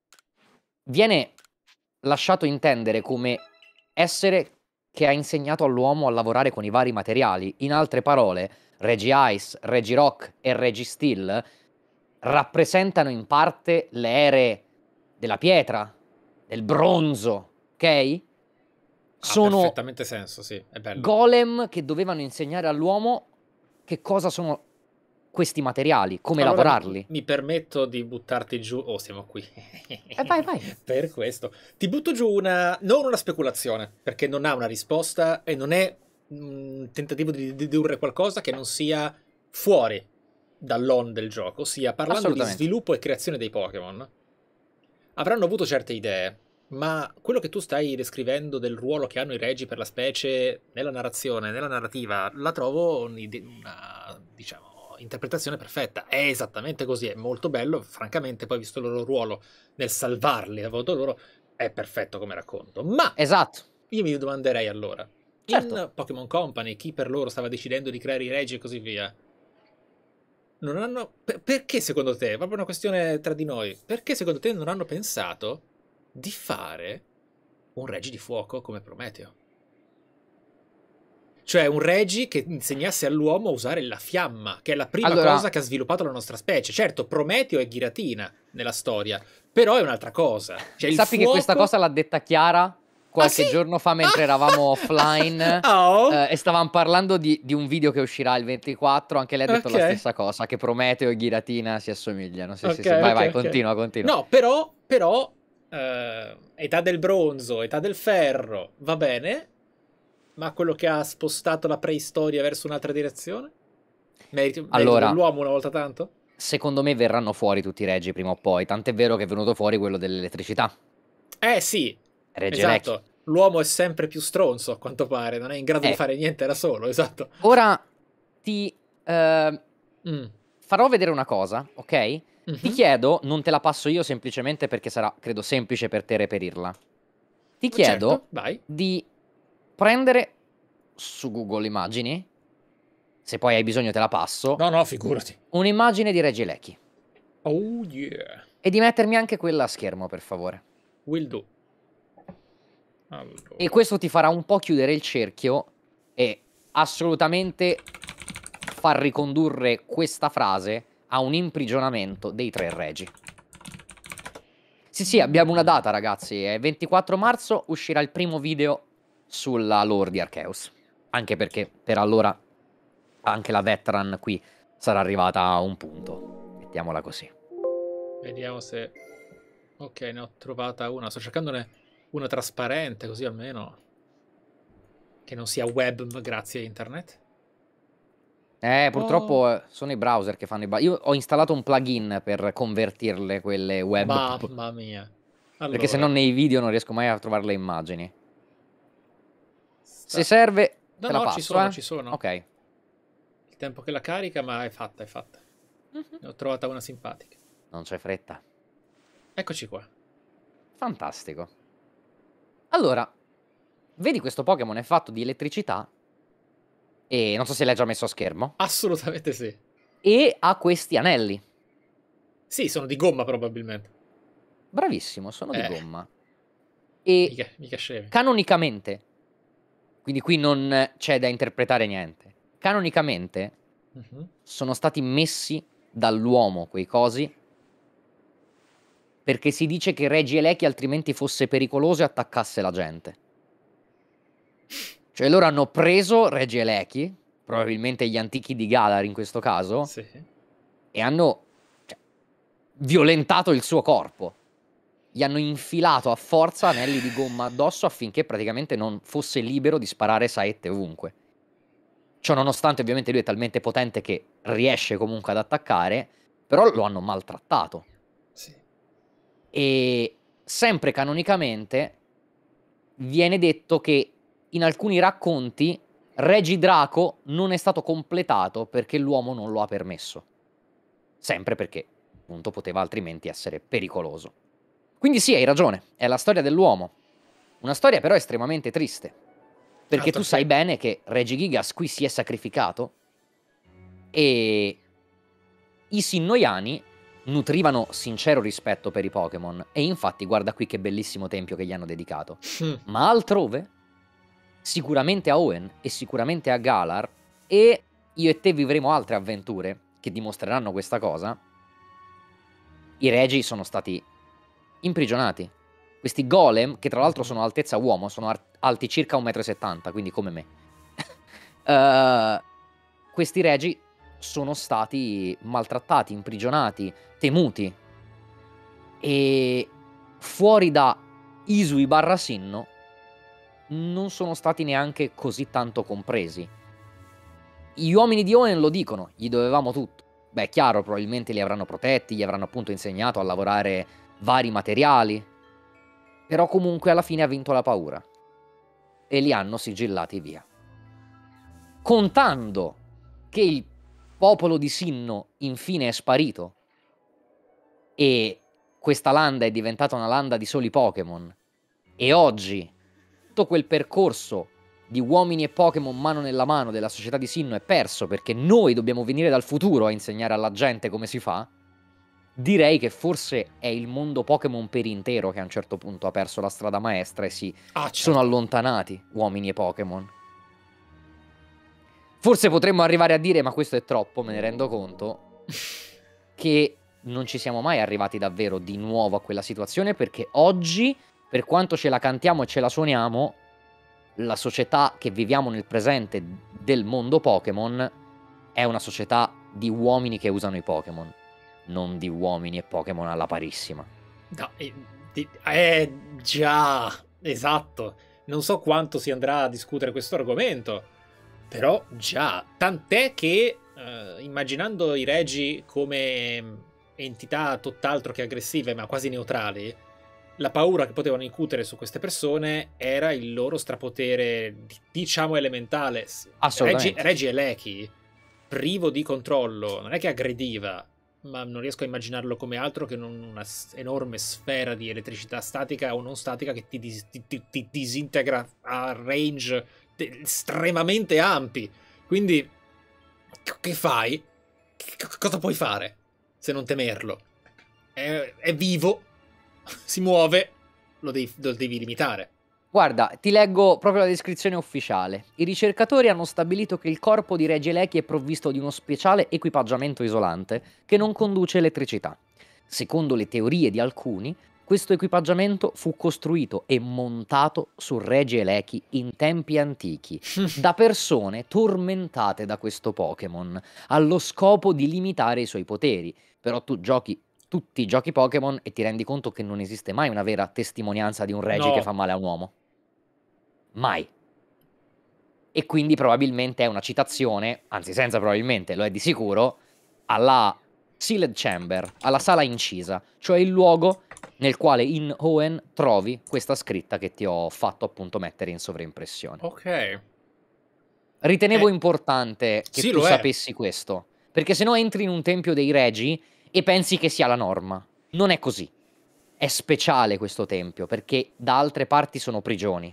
Speaker 1: viene lasciato intendere come essere che ha insegnato all'uomo a lavorare con i vari materiali. In altre parole, Regi Ice, Regi Rock e Regi Steel rappresentano in parte le ere della pietra, del bronzo, ok?
Speaker 3: Ha
Speaker 1: Sono
Speaker 3: perfettamente senso, sì, è bello.
Speaker 1: golem che dovevano insegnare all'uomo che cosa sono questi materiali, come
Speaker 3: Allora
Speaker 1: lavorarli.
Speaker 3: mi permetto di buttarti giù. Oh, siamo qui.
Speaker 1: Vai, vai.
Speaker 3: Per questo. Ti butto giù non una speculazione, perché non ha una risposta e non è un tentativo di dedurre qualcosa che non sia fuori dall'on del gioco, ossia parlando di
Speaker 1: Assolutamente.
Speaker 3: sviluppo e creazione dei Pokémon. Avranno avuto certe idee, ma quello che tu stai descrivendo del ruolo che hanno i regi per la specie nella narrazione, nella narrativa, la trovo una, diciamo, interpretazione perfetta. È esattamente così, è molto bello. Francamente, poi visto il loro ruolo nel salvarli a voto loro, è perfetto come racconto. Ma
Speaker 1: Esatto.
Speaker 3: io mi domanderei allora,
Speaker 1: Certo.
Speaker 3: in Pokémon Company, chi per loro stava decidendo di creare i regi e così via, non hanno... perché secondo te, proprio una questione tra di noi, perché secondo te non hanno pensato di fare un Regi di fuoco come Prometeo? Cioè un Regi che insegnasse all'uomo a usare la fiamma, che è la prima
Speaker 1: Allora-
Speaker 3: cosa che ha sviluppato la nostra specie. Certo, Prometeo è Giratina nella storia, però è un'altra cosa. Cioè, il
Speaker 1: Sappi che questa
Speaker 3: fuoco-
Speaker 1: cosa l'ha detta Chiara qualche
Speaker 3: sì?
Speaker 1: giorno fa mentre eravamo offline
Speaker 3: Oh.
Speaker 1: e stavamo parlando di un video che uscirà il 24. Anche lei ha detto
Speaker 3: Ok.
Speaker 1: la stessa cosa, che Prometeo e Giratina si assomigliano. Sì, sì,
Speaker 3: Ok,
Speaker 1: sì. Vai,
Speaker 3: ok,
Speaker 1: vai,
Speaker 3: ok.
Speaker 1: continua, continua.
Speaker 3: No, però età del bronzo, età del ferro, va bene, ma quello che ha spostato la preistoria verso un'altra direzione? Merito
Speaker 1: Allora-
Speaker 3: dell'uomo una volta tanto?
Speaker 1: Secondo me verranno fuori tutti i regi prima o poi. Tant'è vero che è venuto fuori quello dell'elettricità.
Speaker 3: Sì,
Speaker 1: Regge
Speaker 3: esatto.
Speaker 1: Lechi.
Speaker 3: L'uomo è sempre più stronzo, a quanto pare, non è in grado di fare niente da solo, esatto.
Speaker 1: Ora ti
Speaker 3: Mm.
Speaker 1: farò vedere una cosa, ok?
Speaker 3: Mhm.
Speaker 1: Ti chiedo, non te la passo io semplicemente perché sarà, credo, semplice per te reperirla. Ti chiedo
Speaker 3: Certo, vai.
Speaker 1: di prendere su Google Immagini, se poi hai bisogno te la passo,
Speaker 3: No, figurati.
Speaker 1: un'immagine di Reggie Lecky
Speaker 3: Oh yeah.
Speaker 1: e di mettermi anche quella a schermo, per favore.
Speaker 3: Will do. Allora.
Speaker 1: E questo ti farà un po' chiudere il cerchio e assolutamente far ricondurre questa frase a un imprigionamento dei 3 regi. Sì, abbiamo una data, ragazzi. È 24 marzo, uscirà il primo video sulla lore di Arceus. Anche perché per allora anche la veteran qui sarà arrivata a un punto. Mettiamola così.
Speaker 3: Vediamo se... Ok, ne ho trovata una. Sto cercandone una trasparente, così almeno... Che non sia web grazie a internet.
Speaker 1: Purtroppo sono i browser che fanno i bug. Io ho installato un plugin per convertirle quelle web.
Speaker 3: Mamma mia.
Speaker 1: Perché se no
Speaker 3: Allora,
Speaker 1: nei video non riesco mai a trovare le immagini.
Speaker 3: sta-
Speaker 1: Se serve,
Speaker 3: No,
Speaker 1: te la
Speaker 3: no,
Speaker 1: passo,
Speaker 3: ci sono,
Speaker 1: eh?
Speaker 3: ci sono.
Speaker 1: Ok.
Speaker 3: Il tempo che la carica, ma è fatta, è fatta. Ne ho trovata una simpatica.
Speaker 1: Non c'è fretta.
Speaker 3: Eccoci qua.
Speaker 1: Fantastico. Allora, vedi questo Pokémon è fatto di elettricità e non so se l'hai già messo a schermo.
Speaker 3: Assolutamente sì.
Speaker 1: E ha questi anelli.
Speaker 3: Sì, sono di gomma probabilmente.
Speaker 1: Bravissimo, sono di
Speaker 3: Eh.
Speaker 1: gomma. E
Speaker 3: Mica scemi.
Speaker 1: canonicamente, quindi qui non c'è da interpretare niente, canonicamente
Speaker 3: Mhm.
Speaker 1: sono stati messi dall'uomo quei cosi perché si dice che Regieleki altrimenti fosse pericoloso e attaccasse la gente. Cioè loro hanno preso Regieleki, probabilmente gli antichi di Galar in questo caso,
Speaker 3: Sì.
Speaker 1: e hanno, cioè, violentato il suo corpo. Gli hanno infilato a forza anelli di gomma addosso affinché praticamente non fosse libero di sparare saette ovunque. Ciò nonostante ovviamente lui è talmente potente che riesce comunque ad attaccare, però lo hanno maltrattato.
Speaker 3: Sì.
Speaker 1: E sempre canonicamente viene detto che in alcuni racconti Regidraco non è stato completato perché l'uomo non lo ha permesso. Sempre perché, appunto, poteva altrimenti essere pericoloso. Quindi sì, hai ragione, è la storia dell'uomo. Una storia però estremamente triste. Perché tu sai
Speaker 3: Altamente.
Speaker 1: bene che Regigigas qui si è sacrificato e i Sinnoiani nutrivano sincero rispetto per i Pokémon. E infatti guarda qui che bellissimo tempio che gli hanno dedicato. Ma altrove, sicuramente a Hoenn e sicuramente a Galar, e io e te vivremo altre avventure che dimostreranno questa cosa, i regi sono stati imprigionati. Questi golem, che tra l'altro sono altezza uomo, sono alti circa 1,70 m, quindi come me. Questi regi sono stati maltrattati, imprigionati, temuti. E fuori da Isui barra Sinnoh non sono stati neanche così tanto compresi. Gli uomini di Hoenn lo dicono, gli dovevamo tutto. Beh, chiaro, probabilmente li avranno protetti, gli avranno appunto insegnato a lavorare vari materiali, però comunque alla fine ha vinto la paura e li hanno sigillati via. Contando che il popolo di Sinnoh infine è sparito e questa landa è diventata una landa di soli Pokémon, e oggi tutto quel percorso di uomini e Pokémon mano nella mano della società di Sinnoh è perso perché noi dobbiamo venire dal futuro a insegnare alla gente come si fa, direi che forse è il mondo Pokémon per intero che a un certo punto ha perso la strada maestra e si
Speaker 3: Ah, certo.
Speaker 1: sono allontanati uomini e Pokémon. Forse potremmo arrivare a dire, ma questo è troppo, me ne rendo conto, che non ci siamo mai arrivati davvero di nuovo a quella situazione, perché oggi, per quanto ce la cantiamo e ce la suoniamo, la società che viviamo nel presente del mondo Pokémon è una società di uomini che usano i Pokémon, non di uomini e Pokémon alla parissima.
Speaker 3: No, già, esatto. Non so quanto si andrà a discutere questo argomento, però già. Tant'è che, immaginando i regi come entità tutt'altro che aggressive, ma quasi neutrali, la paura che potevano incutere su queste persone era il loro strapotere, diciamo, elementale.
Speaker 1: Assolutamente.
Speaker 3: Regieleki, privo di controllo, non è che aggrediva, ma non riesco a immaginarlo come altro che una enorme sfera di elettricità statica o non statica che ti disintegra a range estremamente ampi. Quindi, che fai? Cosa puoi fare se non temerlo? È vivo, si muove, lo devi limitare.
Speaker 1: Guarda, ti leggo proprio la descrizione ufficiale. I ricercatori hanno stabilito che il corpo di Regieleki è provvisto di uno speciale equipaggiamento isolante che non conduce elettricità. Secondo le teorie di alcuni, questo equipaggiamento fu costruito e montato su Regieleki in tempi antichi da persone tormentate da questo Pokémon, allo scopo di limitare i suoi poteri. Però tu giochi tutti i giochi Pokémon e ti rendi conto che non esiste mai una vera testimonianza di un Regi che fa male a un uomo. Mai. E quindi probabilmente è una citazione, anzi senza probabilmente, lo è di sicuro, alla Sealed Chamber, alla sala incisa, cioè il luogo nel quale in Hoenn trovi questa scritta che ti ho fatto appunto mettere in sovraimpressione.
Speaker 3: Ok.
Speaker 1: Ritenevo importante che
Speaker 3: sì,
Speaker 1: tu
Speaker 3: lo è.
Speaker 1: sapessi questo, perché se no entri in un tempio dei regi e pensi che sia la norma. Non è così. È speciale questo tempio, perché da altre parti sono prigioni.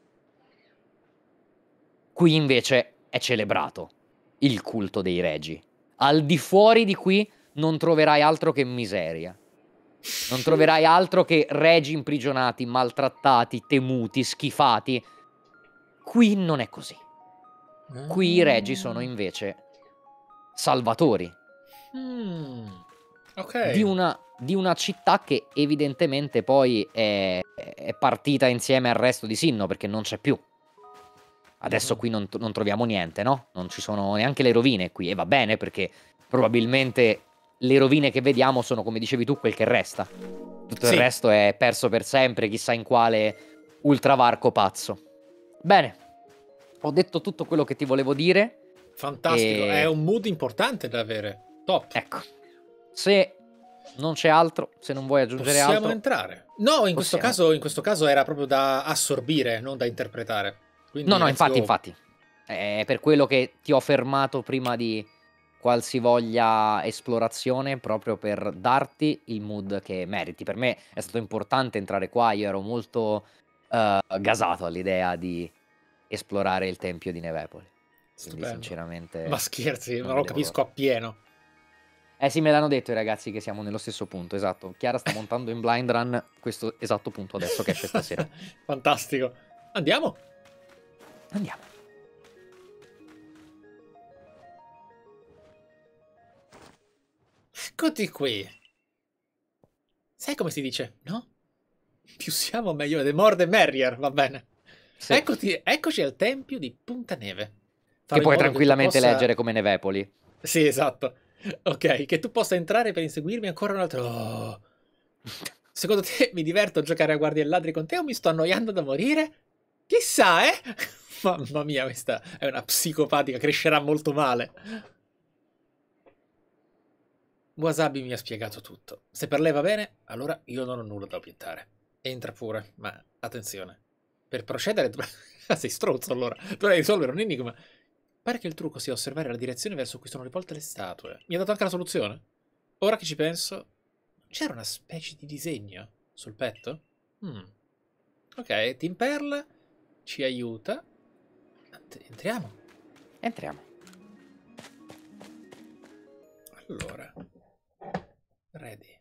Speaker 1: Qui invece è celebrato il culto dei regi. Al di fuori di qui non troverai altro che miseria. Non troverai altro che regi imprigionati, maltrattati, temuti, schifati. Qui non è così. Qui i regi sono invece salvatori
Speaker 3: Mm,
Speaker 1: di
Speaker 3: ok.
Speaker 1: una città che evidentemente poi è partita insieme al resto di Sinnoh, perché non c'è più. Adesso
Speaker 3: Mhm.
Speaker 1: qui non troviamo niente, no? Non ci sono neanche le rovine qui, e va bene, perché probabilmente le rovine che vediamo sono, come dicevi tu, quel che resta. Tutto il
Speaker 3: Sì,
Speaker 1: resto è perso per sempre, chissà in quale ultravarco pazzo. Bene, ho detto tutto quello che ti volevo dire
Speaker 3: fantastico. È
Speaker 1: e
Speaker 3: un mood importante da avere. Top.
Speaker 1: ecco, se non c'è altro, se non vuoi aggiungere
Speaker 3: Possiamo
Speaker 1: altro,
Speaker 3: entrare. No,
Speaker 1: possiamo.
Speaker 3: in questo caso era proprio da assorbire, non da interpretare.
Speaker 1: No,
Speaker 3: Quindi
Speaker 1: no,
Speaker 3: let's
Speaker 1: infatti,
Speaker 3: go.
Speaker 1: infatti. È per quello che ti ho fermato prima di qualsivoglia esplorazione, proprio per darti il mood che meriti. Per me è stato importante entrare qua, io ero molto gasato all'idea di esplorare il tempio di Nevepoli. Quindi
Speaker 3: Stupendo. Ma
Speaker 1: sinceramente
Speaker 3: scherzi,
Speaker 1: non
Speaker 3: ma lo
Speaker 1: vedevo l'ora.
Speaker 3: capisco appieno.
Speaker 1: Eh sì, me l'hanno detto i ragazzi che siamo nello stesso punto, esatto. Chiara sta montando in Blind Run questo esatto punto adesso che esce stasera.
Speaker 3: Fantastico. Andiamo.
Speaker 1: Andiamo.
Speaker 3: Eccoti qui. Sai come si dice, no? Più siamo meglio, the more the merrier, va bene.
Speaker 1: Sì.
Speaker 3: Eccoci al tempio di Punta Neve.
Speaker 1: Che
Speaker 3: Farò in
Speaker 1: puoi
Speaker 3: modo che tu
Speaker 1: tranquillamente
Speaker 3: possa...
Speaker 1: leggere come Nevepoli.
Speaker 3: Sì, esatto. Ok, che tu possa entrare per inseguirmi ancora un altro... Oh. Secondo te mi diverto a giocare a guardie e ladri con te o mi sto annoiando da morire? Chissà, eh? Mamma mia, questa è una psicopatica, crescerà molto male. Wasabi mi ha spiegato tutto. Se per lei va bene, allora io non ho nulla da obiettare. Entra pure, ma attenzione. Per procedere sei stronzo allora. Dovrei risolvere un enigma. Pare che il trucco sia osservare la direzione verso cui sono rivolte le statue. Mi ha dato anche la soluzione? Ora che ci penso, c'era una specie di disegno sul petto? Ok, Team Pearl ci aiuta. Entriamo.
Speaker 1: Entriamo.
Speaker 3: Allora. Ready.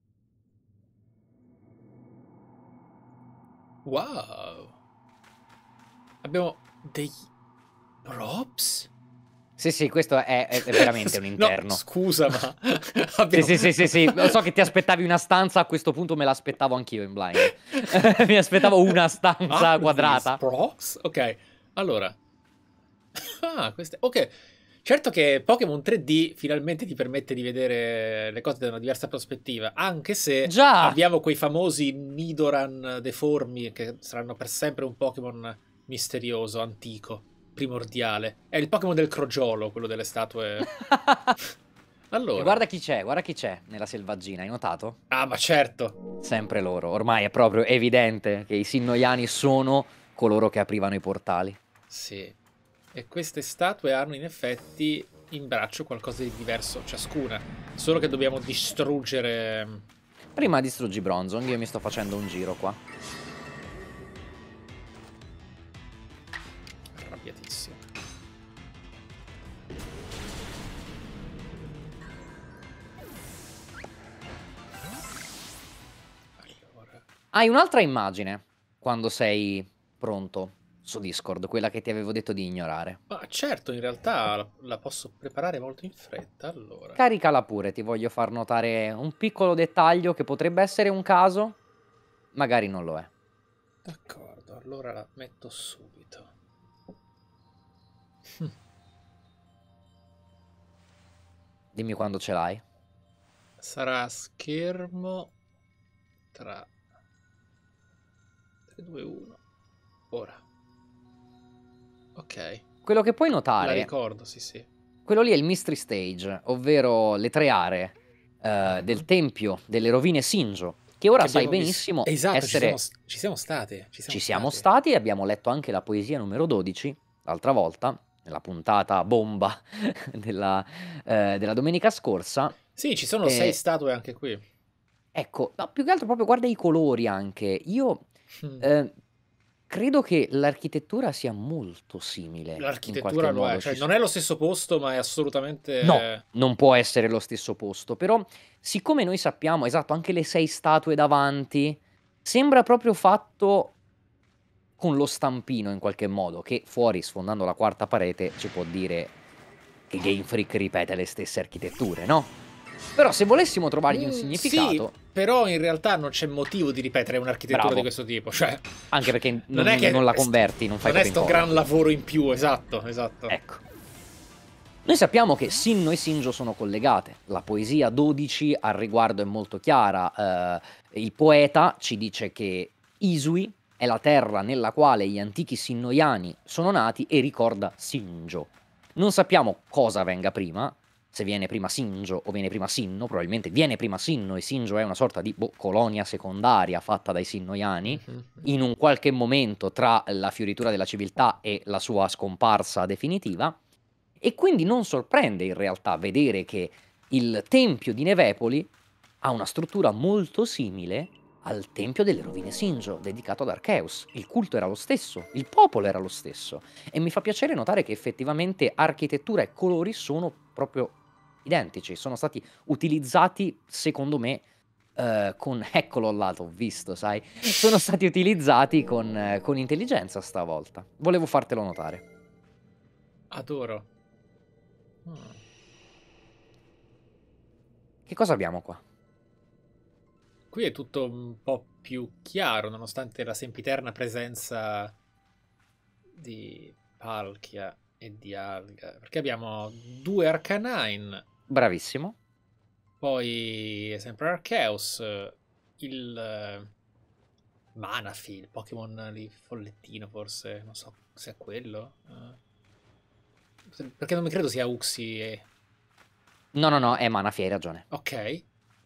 Speaker 3: Wow. Abbiamo dei props?
Speaker 1: Sì, sì, questo è veramente un
Speaker 3: No,
Speaker 1: interno.
Speaker 3: scusa, ma
Speaker 1: Sì,
Speaker 3: abbiamo...
Speaker 1: sì, sì, sì, sì. Lo so che ti aspettavi una stanza, a questo punto me l'aspettavo anch'io in blind. Mi aspettavo una stanza
Speaker 3: Are these
Speaker 1: quadrata.
Speaker 3: props? Ok, allora. Ah, queste... Ok, certo che Pokémon 3D finalmente ti permette di vedere le cose da una diversa prospettiva, anche se
Speaker 1: Già!
Speaker 3: abbiamo quei famosi Nidoran deformi che saranno per sempre un Pokémon misterioso, antico, primordiale. È il Pokémon del crogiolo, quello delle statue.
Speaker 1: E
Speaker 3: Allora.
Speaker 1: guarda chi c'è nella selvaggina, hai notato?
Speaker 3: Ah, ma certo.
Speaker 1: Sempre loro. Ormai è proprio evidente che i sinnoiani sono coloro che aprivano i portali.
Speaker 3: Sì. E queste statue hanno in effetti in braccio qualcosa di diverso ciascuna. Solo che dobbiamo distruggere...
Speaker 1: Prima distruggi Bronzong, io mi sto facendo un giro qua.
Speaker 3: Arrabbiatissimo. Allora.
Speaker 1: Hai un'altra immagine quando sei pronto su Discord, quella che ti avevo detto di ignorare.
Speaker 3: Ma certo, in realtà la posso preparare molto in fretta. Allora.
Speaker 1: Caricala pure, ti voglio far notare un piccolo dettaglio che potrebbe essere un caso, magari non lo è.
Speaker 3: D'accordo, allora la metto subito. Hm.
Speaker 1: Dimmi quando ce l'hai.
Speaker 3: Sarà a schermo tra 3, 2, 1. Ora. Ok.
Speaker 1: Quello che puoi
Speaker 3: La
Speaker 1: notare,
Speaker 3: ricordo, sì, sì.
Speaker 1: quello lì è il Mystery Stage, ovvero le tre aree del tempio delle rovine Sinjo, che ora
Speaker 3: Che
Speaker 1: sai
Speaker 3: abbiamo visto.
Speaker 1: benissimo
Speaker 3: Esatto,
Speaker 1: essere...
Speaker 3: ci siamo stati.
Speaker 1: Ci siamo stati e abbiamo letto anche la poesia numero 12, l'altra volta, nella puntata bomba della domenica scorsa.
Speaker 3: Sì, ci sono 6 statue anche qui.
Speaker 1: Ecco, no, più che altro proprio guarda i colori anche. Io
Speaker 3: Mm.
Speaker 1: eh, credo che l'architettura sia molto simile in
Speaker 3: L'architettura
Speaker 1: qualche
Speaker 3: lo è,
Speaker 1: modo.
Speaker 3: cioè non è lo stesso posto, ma è assolutamente...
Speaker 1: No, non può essere lo stesso posto, però siccome noi sappiamo, esatto, anche le 6 statue davanti, sembra proprio fatto con lo stampino in qualche modo, che fuori, sfondando la quarta parete, ci può dire che Game Freak ripete le stesse architetture, no? Però se volessimo trovargli un
Speaker 3: Sì,
Speaker 1: significato,
Speaker 3: però in realtà non c'è motivo di ripetere un'architettura
Speaker 1: bravo,
Speaker 3: di questo tipo, cioè...
Speaker 1: anche perché
Speaker 3: Non
Speaker 1: non,
Speaker 3: è che...
Speaker 1: non la converti, non fai
Speaker 3: Non è
Speaker 1: proprio
Speaker 3: sto
Speaker 1: in color.
Speaker 3: gran lavoro in più, esatto.
Speaker 1: Ecco. Noi sappiamo che Sinnoh e Sinjo sono collegate, la poesia 12 al riguardo è molto chiara, il poeta ci dice che Isui è la terra nella quale gli antichi sinnoiani sono nati e ricorda Sinjo. Non sappiamo cosa venga prima, se viene prima Sinjo o viene prima Sinnoh, probabilmente viene prima Sinnoh e Sinjo è una sorta di colonia secondaria fatta dai sinnoiani, in un qualche momento tra la fioritura della civiltà e la sua scomparsa definitiva. E quindi non sorprende in realtà vedere che il tempio di Nevepoli ha una struttura molto simile al tempio delle rovine Sinjo, dedicato ad Arceus. Il culto era lo stesso, il popolo era lo stesso. E mi fa piacere notare che effettivamente architettura e colori sono proprio identici, sono stati utilizzati, secondo me, con... Eccolo là, l'ho visto, sai? Sono stati utilizzati con intelligenza stavolta. Volevo fartelo notare.
Speaker 3: Adoro.
Speaker 1: Che cosa abbiamo qua?
Speaker 3: Qui è tutto un po' più chiaro, nonostante la sempiterna presenza di Palkia e di Alga. Perché abbiamo 2 Arcanine,
Speaker 1: Bravissimo.
Speaker 3: poi sempre Arceus, il Manaphy, il Pokémon lì follettino forse, non so se è quello. Perché non mi credo sia Uxie e...
Speaker 1: No, è Manaphy, hai ragione.
Speaker 3: Ok.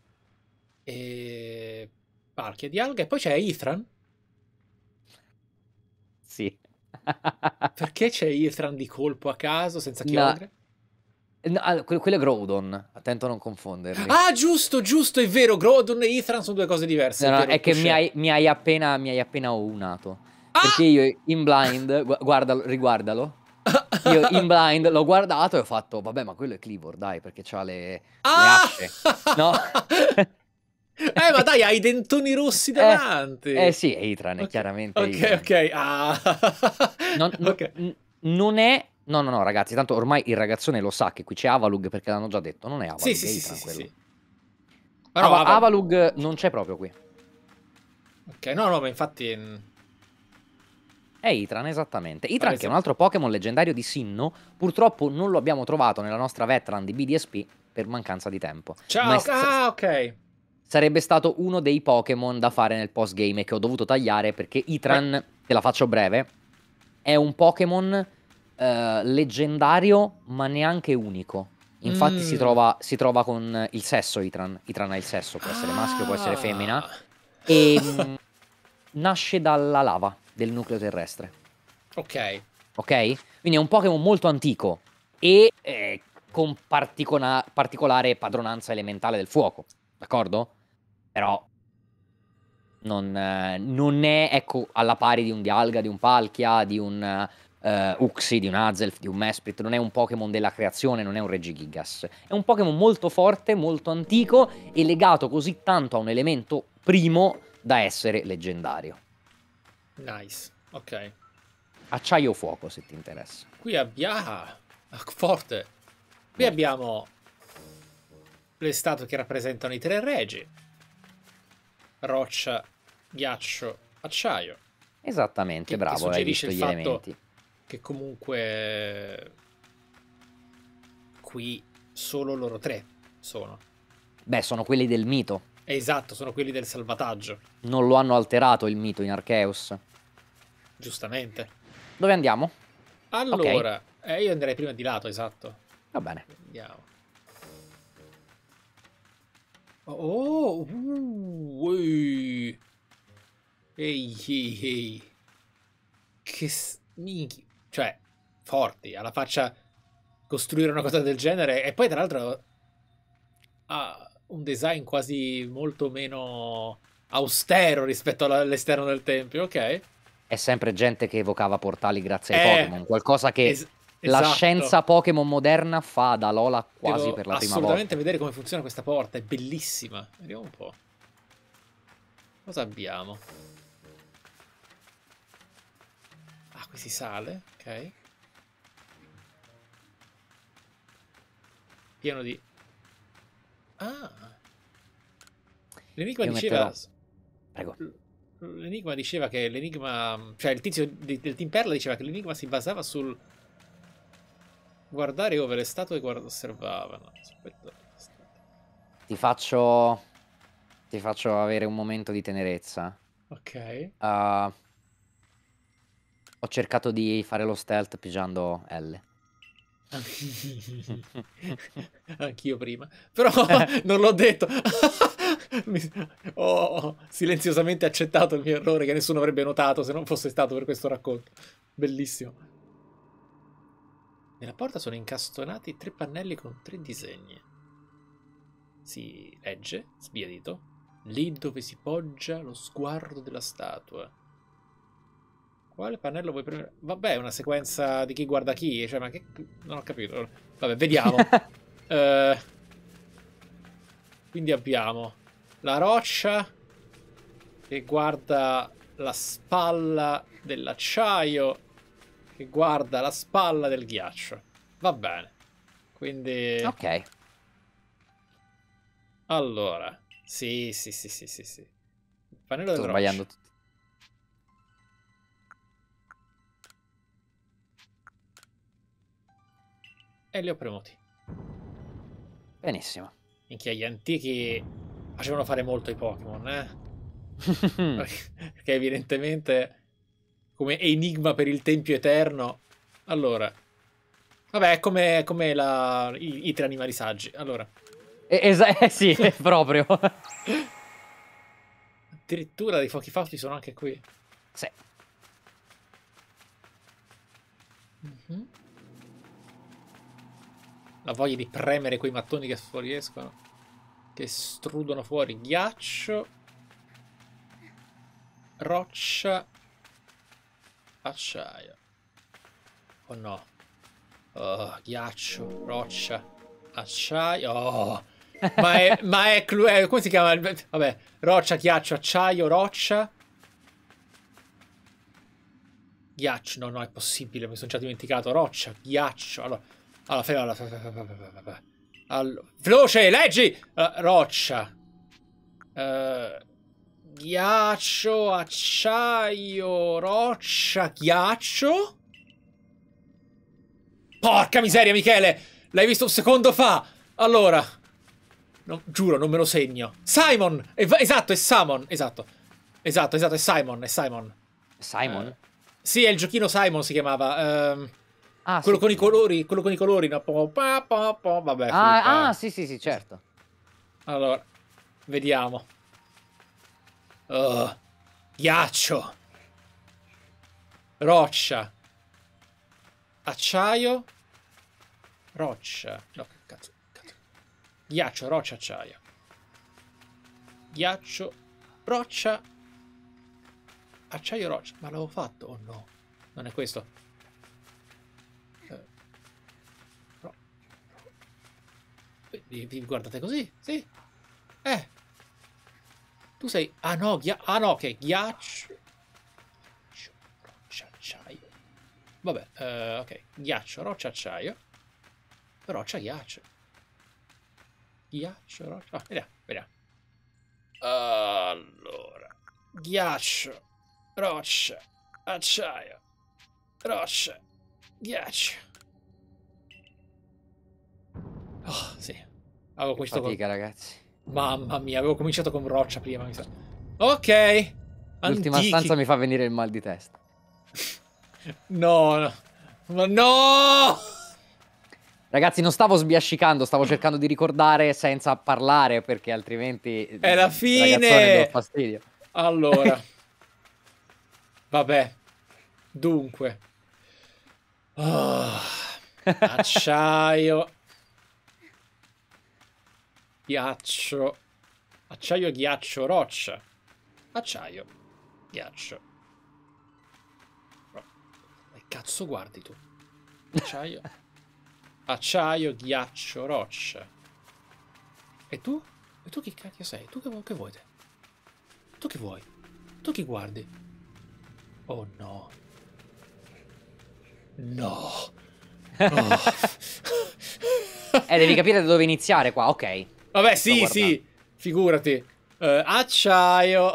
Speaker 3: E... Palkia di Alga. E poi c'è Ithran.
Speaker 1: Sì.
Speaker 3: Perché c'è Ithran di colpo a caso, senza
Speaker 1: No,
Speaker 3: chiodre?
Speaker 1: quello è Groudon, attento a non confonderli.
Speaker 3: Ah, giusto, è vero. Groudon e Ithran sono 2 cose diverse.
Speaker 1: No,
Speaker 3: È
Speaker 1: no,
Speaker 3: vero,
Speaker 1: è che
Speaker 3: touché.
Speaker 1: mi hai appena unato. Perché
Speaker 3: Ah!
Speaker 1: io in blind, guardalo, riguardalo. Io in blind l'ho guardato e ho fatto, vabbè, ma quello è Clivor, dai, perché c'ha le
Speaker 3: Ah!
Speaker 1: asce. No?
Speaker 3: Ma dai, hai i dentoni rossi davanti.
Speaker 1: Sì, è Itran, è
Speaker 3: Ok,
Speaker 1: chiaramente
Speaker 3: ok,
Speaker 1: Itran.
Speaker 3: ok. Ah. Ok.
Speaker 1: Non è... No, ragazzi, tanto ormai il ragazzone lo sa che qui c'è Avalug perché l'hanno già detto, non è Avalug,
Speaker 3: Sì,
Speaker 1: è
Speaker 3: sì,
Speaker 1: Itran
Speaker 3: sì,
Speaker 1: quello.
Speaker 3: sì. Ma no,
Speaker 1: Avalug non c'è proprio qui.
Speaker 3: Ok, no, ma infatti...
Speaker 1: È Itran, esattamente. Itran,
Speaker 3: Vabbè,
Speaker 1: che è un altro Pokémon leggendario di Sinnoh, purtroppo non lo abbiamo trovato nella nostra veteran di BDSP per mancanza di tempo.
Speaker 3: Ciao, ok.
Speaker 1: Sarebbe stato uno dei Pokémon da fare nel postgame che ho dovuto tagliare perché Itran, te la faccio breve, è un Pokémon leggendario ma neanche unico. Infatti si trova con il sesso Itran. Itran ha il sesso, può essere maschio, può essere femmina. E nasce dalla lava del nucleo terrestre.
Speaker 3: Ok.
Speaker 1: Quindi è un Pokémon molto antico e con particolare padronanza elementale del fuoco, d'accordo? Però non è, ecco, alla pari di un Dialga, di un Palkia, di un Uxie, di un Azelf, di un Mesprit. Non è un Pokémon della creazione, non è un Regigigas. È un Pokémon molto forte, molto antico e legato così tanto a un elemento primo da essere leggendario.
Speaker 3: Nice, ok.
Speaker 1: Acciaio o fuoco, se ti interessa.
Speaker 3: Qui abbiamo... forte. Qui abbiamo le statue che rappresentano i 3 regi. Roccia, ghiaccio, acciaio.
Speaker 1: Esattamente,
Speaker 3: Che
Speaker 1: bravo, hai
Speaker 3: suggerisce
Speaker 1: visto
Speaker 3: il
Speaker 1: gli
Speaker 3: fatto
Speaker 1: elementi.
Speaker 3: che comunque qui solo loro 3 sono.
Speaker 1: Beh, sono quelli del mito.
Speaker 3: Esatto, sono quelli del salvataggio.
Speaker 1: Non lo hanno alterato il mito in Arceus.
Speaker 3: Giustamente.
Speaker 1: Dove andiamo?
Speaker 3: Allora, io andrei prima di lato, esatto.
Speaker 1: Va bene.
Speaker 3: Andiamo. Oh, ehi, ehi. Che minchia. Cioè, forti, alla faccia costruire una cosa del genere. E poi, tra l'altro, ha un design quasi molto meno austero rispetto all'esterno del tempio, ok?
Speaker 1: è sempre gente che evocava portali grazie ai Pokémon, qualcosa che la
Speaker 3: esatto.
Speaker 1: scienza Pokémon moderna fa da Lola quasi
Speaker 3: Devo
Speaker 1: per la prima
Speaker 3: assolutamente
Speaker 1: volta.
Speaker 3: vedere come funziona questa porta, è bellissima. Vediamo un po'. Cosa abbiamo? Ah, qui si sale, ok. Pieno di... Ah! L'enigma
Speaker 1: Io
Speaker 3: diceva...
Speaker 1: metterò... Prego.
Speaker 3: L'enigma diceva che l'enigma... Cioè il tizio del Team Perla diceva che l'enigma si basava sul... guardare ove le statue osservavano. Aspetta.
Speaker 1: Ti faccio avere un momento di tenerezza.
Speaker 3: Ok.
Speaker 1: Ho cercato di fare lo stealth pigiando L.
Speaker 3: Anch'io prima. Però non l'ho detto. Ho silenziosamente accettato il mio errore che nessuno avrebbe notato se non fosse stato per questo racconto. Bellissimo. Nella porta sono incastonati 3 pannelli con 3 disegni. Si legge, sbiadito, lì dove si poggia lo sguardo della statua. Quale pannello vuoi premere? Vabbè, è una sequenza di chi guarda chi, cioè, ma che... Non ho capito. Vabbè, vediamo. Quindi abbiamo la roccia che guarda la spalla dell'acciaio che guarda la spalla del ghiaccio. Va bene. Quindi...
Speaker 1: Ok.
Speaker 3: Allora. Sì. Il pannello
Speaker 1: Sto
Speaker 3: del
Speaker 1: sbagliando
Speaker 3: roccia.
Speaker 1: tutto.
Speaker 3: E li ho premuti.
Speaker 1: Benissimo.
Speaker 3: Minchia, gli antichi facevano fare molto ai Pokémon, eh? Perché evidentemente come enigma per il Tempio Eterno. Allora, vabbè, è come i 3 animali saggi. Allora,
Speaker 1: Sì, proprio.
Speaker 3: addirittura dei fuochi fausti sono anche qui.
Speaker 1: Sì.
Speaker 3: La voglia di premere quei mattoni che fuoriescono, che strudono fuori. Ghiaccio, roccia, acciaio. Oh no. Oh, ghiaccio, roccia, acciaio. Oh. Ma è come si chiama? Vabbè, roccia, ghiaccio, acciaio, roccia. Ghiaccio, no, è possibile, mi sono già dimenticato. Roccia, ghiaccio. Allora, veloce, leggi! Roccia. Ghiaccio, acciaio, roccia, ghiaccio. Porca miseria, Michele! L'hai visto un secondo fa! Allora... No, giuro, non me lo segno. Simon! Esatto, è Simon. Esatto, è Simon, è Simon.
Speaker 1: Simon?
Speaker 3: Sì, è il giochino Simon si chiamava. Quello
Speaker 1: sì.
Speaker 3: con i colori, no? Vabbè.
Speaker 1: Sì, certo.
Speaker 3: Allora, vediamo. Ghiaccio. Roccia. Acciaio. Roccia. No, che cazzo. Ghiaccio, roccia, acciaio. Ghiaccio, roccia. Acciaio, roccia. Ma l'avevo fatto? Oh no. Non è questo. Vi guardate così? Sì. Tu sei... Ah no, ok. Ghiaccio. Roccia, acciaio. Vabbè, ok. Ghiaccio, roccia, acciaio. Roccia, ghiaccio. Ghiaccio, roccia... vediamo. Allora. Ghiaccio, roccia, acciaio. Roccia, ghiaccio. Oh, sì. Avevo questo
Speaker 1: Fatica, ragazzi.
Speaker 3: Mamma mia, avevo cominciato con roccia prima, mi sa. Ok.
Speaker 1: L'ultima
Speaker 3: Antichi.
Speaker 1: stanza mi fa venire il mal di testa.
Speaker 3: No. Ma no!
Speaker 1: Ragazzi, non stavo sbiascicando, stavo cercando di ricordare senza parlare, perché altrimenti...
Speaker 3: È la fine!
Speaker 1: Il ragazzone do fastidio.
Speaker 3: Allora. Vabbè. Dunque. Acciaio. Ghiaccio. Acciaio, ghiaccio, roccia. Acciaio. Ghiaccio. cazzo guardi tu? Acciaio. Acciaio, ghiaccio, roccia. E tu? E tu chi cacchio sei? Tu che vuoi te? Tu che vuoi? Tu chi guardi? Oh no. No. Oh.
Speaker 1: Devi capire da dove iniziare qua, ok.
Speaker 3: Vabbè,
Speaker 1: Sto
Speaker 3: sì,
Speaker 1: guardando.
Speaker 3: sì. Figurati. Acciaio.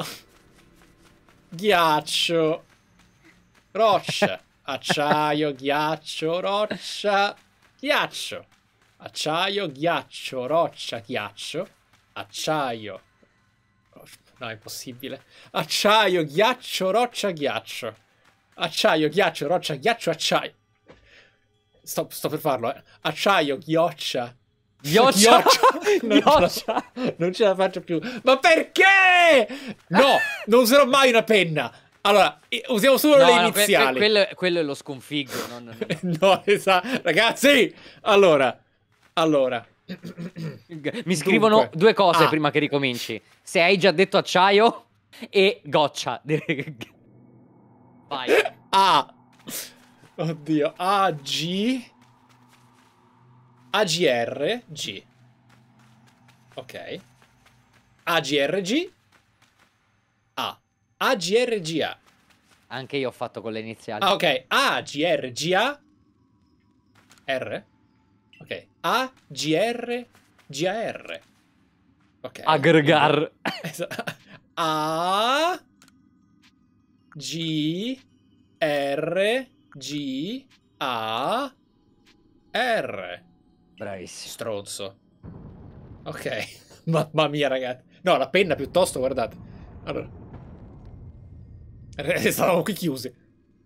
Speaker 3: Ghiaccio. Roccia. Acciaio, ghiaccio, roccia, ghiaccio. Acciaio, ghiaccio, roccia, ghiaccio. Acciaio. No, è impossibile. Acciaio, ghiaccio, roccia, ghiaccio. Acciaio, ghiaccio, roccia, ghiaccio, acciaio. Sto per farlo, eh. Acciaio, ghioccia.
Speaker 1: Ghioccia.
Speaker 3: Ghioccia. Non ce la faccio più. Ma perché? No, non userò mai una penna. Allora, usiamo solo le iniziali.
Speaker 1: Quello è lo sconfiggo. No.
Speaker 3: No, esatto. Ragazzi, allora.
Speaker 1: Mi scrivono
Speaker 3: Dunque.
Speaker 1: due cose
Speaker 3: A.
Speaker 1: prima che ricominci. Se hai già detto acciaio e goccia. Vai.
Speaker 3: A. Oddio. AGR G. Ok. AGRG A. AGRGA.
Speaker 1: Anche io ho fatto con le iniziali.
Speaker 3: Ah, ok. AGRGA R. Ok. AGRGAR. Ok.
Speaker 1: Aggregar.
Speaker 3: A G R G A R.
Speaker 1: Bravissimo.
Speaker 3: Stronzo. Ok. Mamma mia, ragazzi. No, la penna piuttosto, guardate. Allora. Stavamo qui chiusi.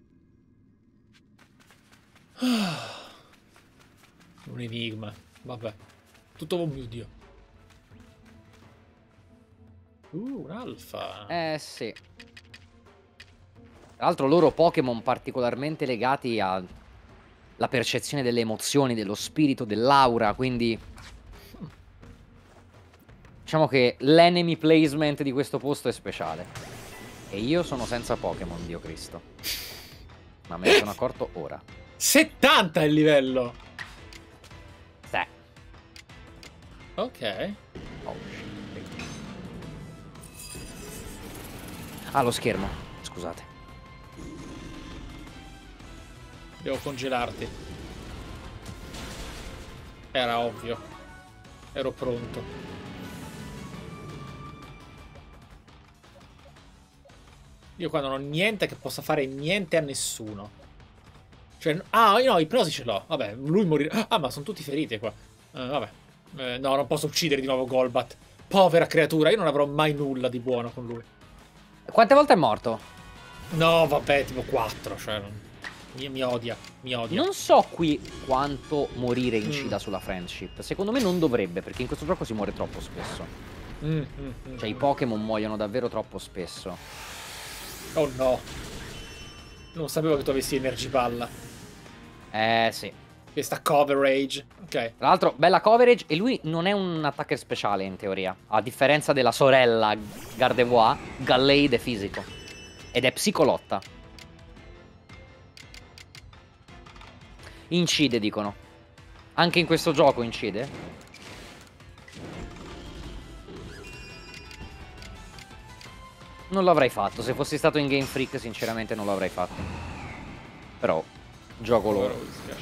Speaker 3: Un enigma. Vabbè. Tutto, oh mio Dio. Un'alfa.
Speaker 1: Sì. Tra l'altro loro Pokémon particolarmente legati alla percezione delle emozioni, dello spirito, dell'aura, quindi diciamo che l'enemy placement di questo posto è speciale. E io sono senza Pokémon, Dio Cristo. Ma me ne sono accorto ora.
Speaker 3: 70 è il livello.
Speaker 1: Sì.
Speaker 3: Ok.
Speaker 1: Oh, shit. Ah, lo schermo. Scusate.
Speaker 3: Devo congelarti. Era ovvio. Ero pronto. Io qua non ho niente che possa fare niente a nessuno. Cioè, no, ipnosi ce l'ho. Vabbè, lui morirà. Ah, ma sono tutti feriti qua. Vabbè. No, non posso uccidere di nuovo Golbat. Povera creatura, io non avrò mai nulla di buono con lui.
Speaker 1: Quante volte è morto?
Speaker 3: No, vabbè, tipo 4, cioè... Mi odia, mi odia.
Speaker 1: Non so qui quanto morire incida sulla friendship. Secondo me non dovrebbe, perché in questo gioco si muore troppo spesso. Cioè i Pokémon muoiono davvero troppo spesso.
Speaker 3: Oh no. Non sapevo che tu avessi Energipalla.
Speaker 1: Sì.
Speaker 3: Questa coverage. Ok.
Speaker 1: Tra l'altro, bella coverage. E lui non è un attacker speciale in teoria. A differenza della sorella Gardevoir, Gallade è fisico. Ed è psicolotta. Incide, dicono. Anche in questo gioco incide? Non l'avrei fatto. Se fossi stato in Game Freak, sinceramente non l'avrei fatto. Però, gioco loro.
Speaker 3: Mi dispiace.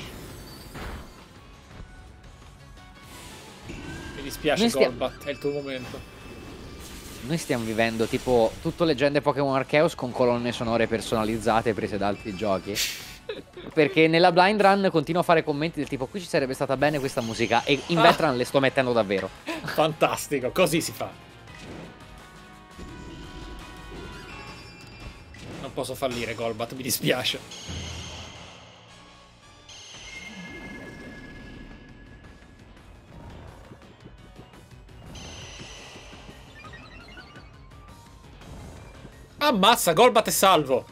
Speaker 3: Mi dispiace,
Speaker 1: Noi
Speaker 3: Golbat, è il tuo momento.
Speaker 1: Noi stiamo vivendo tipo tutto Leggende Pokémon Arceus con colonne sonore personalizzate prese da altri giochi. Perché nella blind run continuo a fare commenti del tipo qui ci sarebbe stata bene questa musica e in veteran le sto mettendo davvero.
Speaker 3: Fantastico, così si fa. Non posso fallire, Golbat, mi dispiace. Ammazza, Golbat è salvo.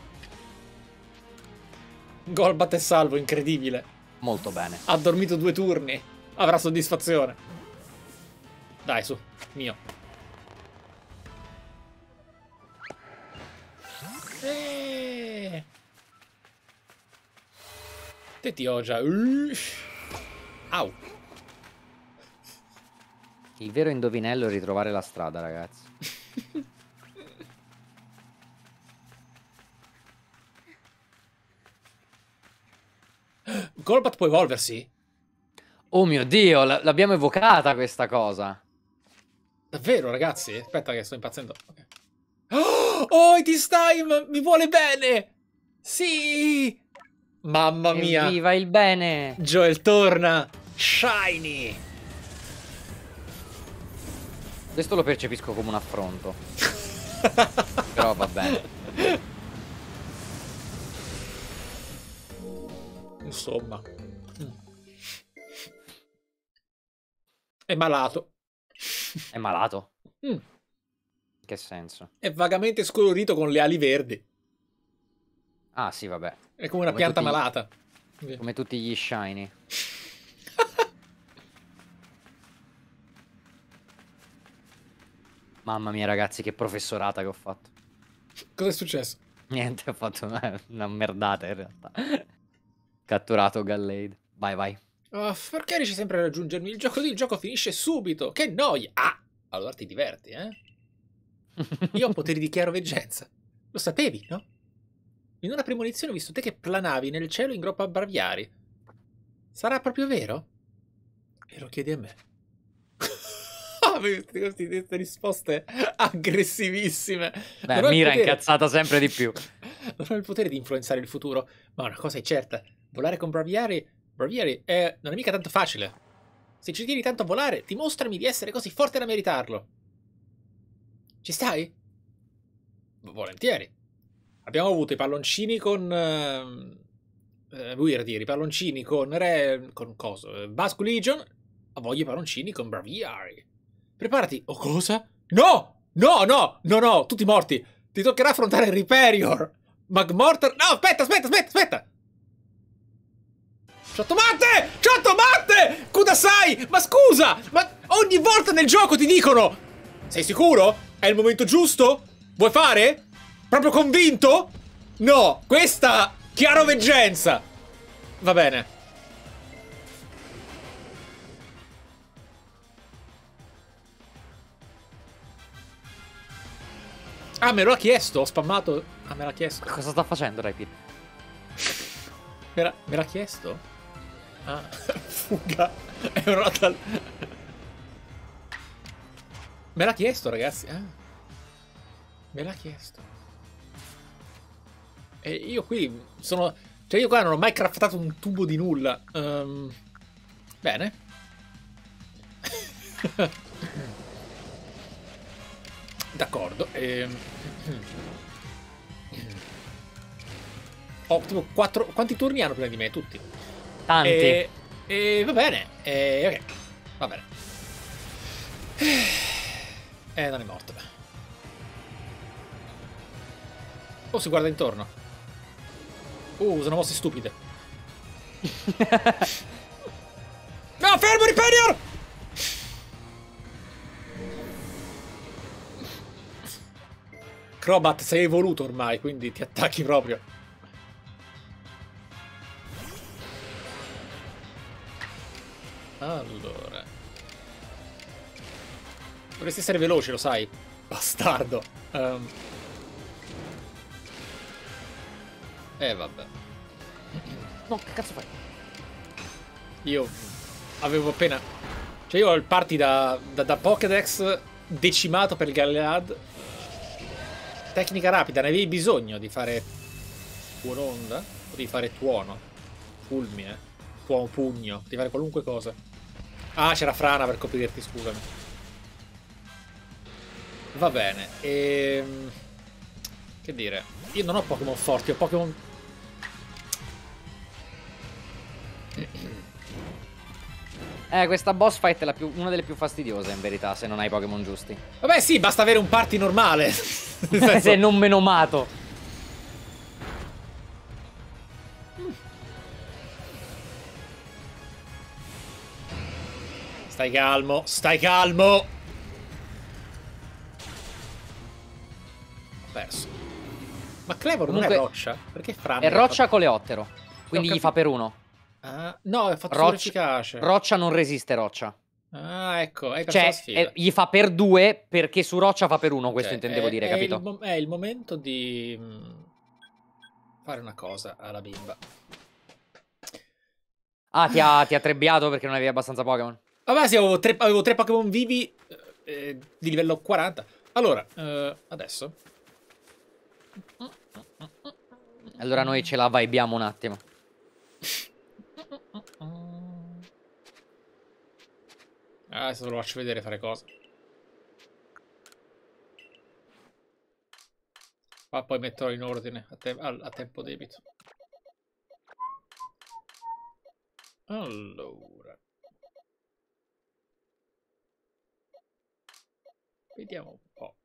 Speaker 3: Golbat è salvo, incredibile.
Speaker 1: Molto bene.
Speaker 3: Ha dormito 2 turni. Avrà soddisfazione. Dai, su, mio. Te ti ho già... Au.
Speaker 1: Il vero indovinello è ritrovare la strada, ragazzi.
Speaker 3: Golbat può evolversi?
Speaker 1: Oh mio Dio, l'abbiamo evocata questa cosa.
Speaker 3: Davvero, ragazzi? Aspetta che sto impazzendo. Okay. Oh, it is time! Mi vuole bene! Sì! Mamma mia!
Speaker 1: Viva il bene!
Speaker 3: Joel torna! Shiny!
Speaker 1: Questo lo percepisco come un affronto. Però va bene.
Speaker 3: Insomma. È malato.
Speaker 1: È malato?
Speaker 3: Mm.
Speaker 1: In che senso?
Speaker 3: È vagamente scolorito con le ali verdi.
Speaker 1: Ah sì, vabbè.
Speaker 3: È come una pianta malata.
Speaker 1: Come tutti gli shiny. Mamma mia ragazzi, che professorata che ho fatto.
Speaker 3: Cosa è successo?
Speaker 1: Niente, ho fatto una merdata in realtà. Catturato Gallade. Vai, vai.
Speaker 3: Oh, perché riesci sempre a raggiungermi? Il gioco finisce subito. Che noia. Ah, allora ti diverti, eh? Io ho poteri di chiaroveggenza. Lo sapevi, no? In una premonizione ho visto te che planavi nel cielo in groppa a braviari. Sarà proprio vero? E lo chiedi a me. Queste risposte aggressivissime.
Speaker 1: Beh, Mira è incazzata sempre di più.
Speaker 3: Non ho il potere di influenzare il futuro, ma una cosa è certa. Volare con braviari non è mica tanto facile. Se ci tieni tanto a volare, dimostrami di essere così forte da meritarlo. Ci stai? Volentieri. Abbiamo avuto i palloncini con... Weirdir, i palloncini con con cosa? Basque Legion. Voglio i palloncini con braviari. Preparati. Oh, cosa? No! No, no! No, no! Tutti morti! Ti toccherà affrontare Riperior! Magmortar... No, aspetta! Ciottomante! Ciottomante! Kudasai! Ma scusa! Ma ogni volta nel gioco ti dicono... Sei sicuro? È il momento giusto? Vuoi fare? Proprio convinto? No! Questa... chiaroveggenza! Va bene. Ah, me lo ha chiesto, ho spammato. Ah, me l'ha chiesto.
Speaker 1: Cosa sta facendo, Raipid?
Speaker 3: Me l'ha chiesto? Ah, fuga. È una nota... Me l'ha chiesto, ragazzi. Ah. Me l'ha chiesto. E io qui sono... Cioè, io qua non ho mai craftato un tubo di nulla. Bene. D'accordo. Ho tipo 4... Quanti turni hanno prima di me? Tutti.
Speaker 1: Tanti.
Speaker 3: E va bene. Ok. Va bene. Non è morto. Oh, si guarda intorno. Usano mosse stupide. No, fermo, Riperior! Crobat, sei evoluto ormai, quindi ti attacchi proprio. Allora. Dovresti essere veloce, lo sai. Bastardo. Vabbè.
Speaker 1: No, che cazzo fai?
Speaker 3: Io avevo appena... Cioè io ho il party da Pokédex decimato per il Gallead. Tecnica rapida, ne avevi bisogno di fare tuononda? O di fare tuono? Fulmine? Tuono pugno? Di fare qualunque cosa. Ah, c'era Frana per coprirti, scusami. Va bene. Che dire? Io non ho Pokémon forti, ho Pokémon...
Speaker 1: Questa boss fight è una delle più fastidiose in verità, se non hai Pokémon giusti.
Speaker 3: Vabbè sì, basta avere un party normale.
Speaker 1: Sei non menomato.
Speaker 3: Stai calmo, stai calmo. Ho perso. Ma Clevor non è
Speaker 1: Comunque,
Speaker 3: roccia? Perché Fran
Speaker 1: è roccia coleottero. Quindi gli fa per uno.
Speaker 3: Ah, no, è fatto super
Speaker 1: Roccia,
Speaker 3: efficace.
Speaker 1: roccia non resiste roccia.
Speaker 3: Ah, ecco, hai perso la
Speaker 1: Cioè,
Speaker 3: sfida.
Speaker 1: gli fa per 2 perché su roccia fa per 1,
Speaker 3: Ok,
Speaker 1: questo intendevo dire, capito?
Speaker 3: è il momento di fare una cosa alla bimba.
Speaker 1: Ah, ti ha trebbiato perché non avevi abbastanza Pokémon.
Speaker 3: Vabbè, sì, avevo tre Pokémon vivi di livello 40. Allora, adesso.
Speaker 1: Allora noi ce la vibiamo un attimo.
Speaker 3: Adesso ve lo faccio vedere fare cosa. Ma poi metterò in ordine a tempo debito. Allora. Vediamo un po'.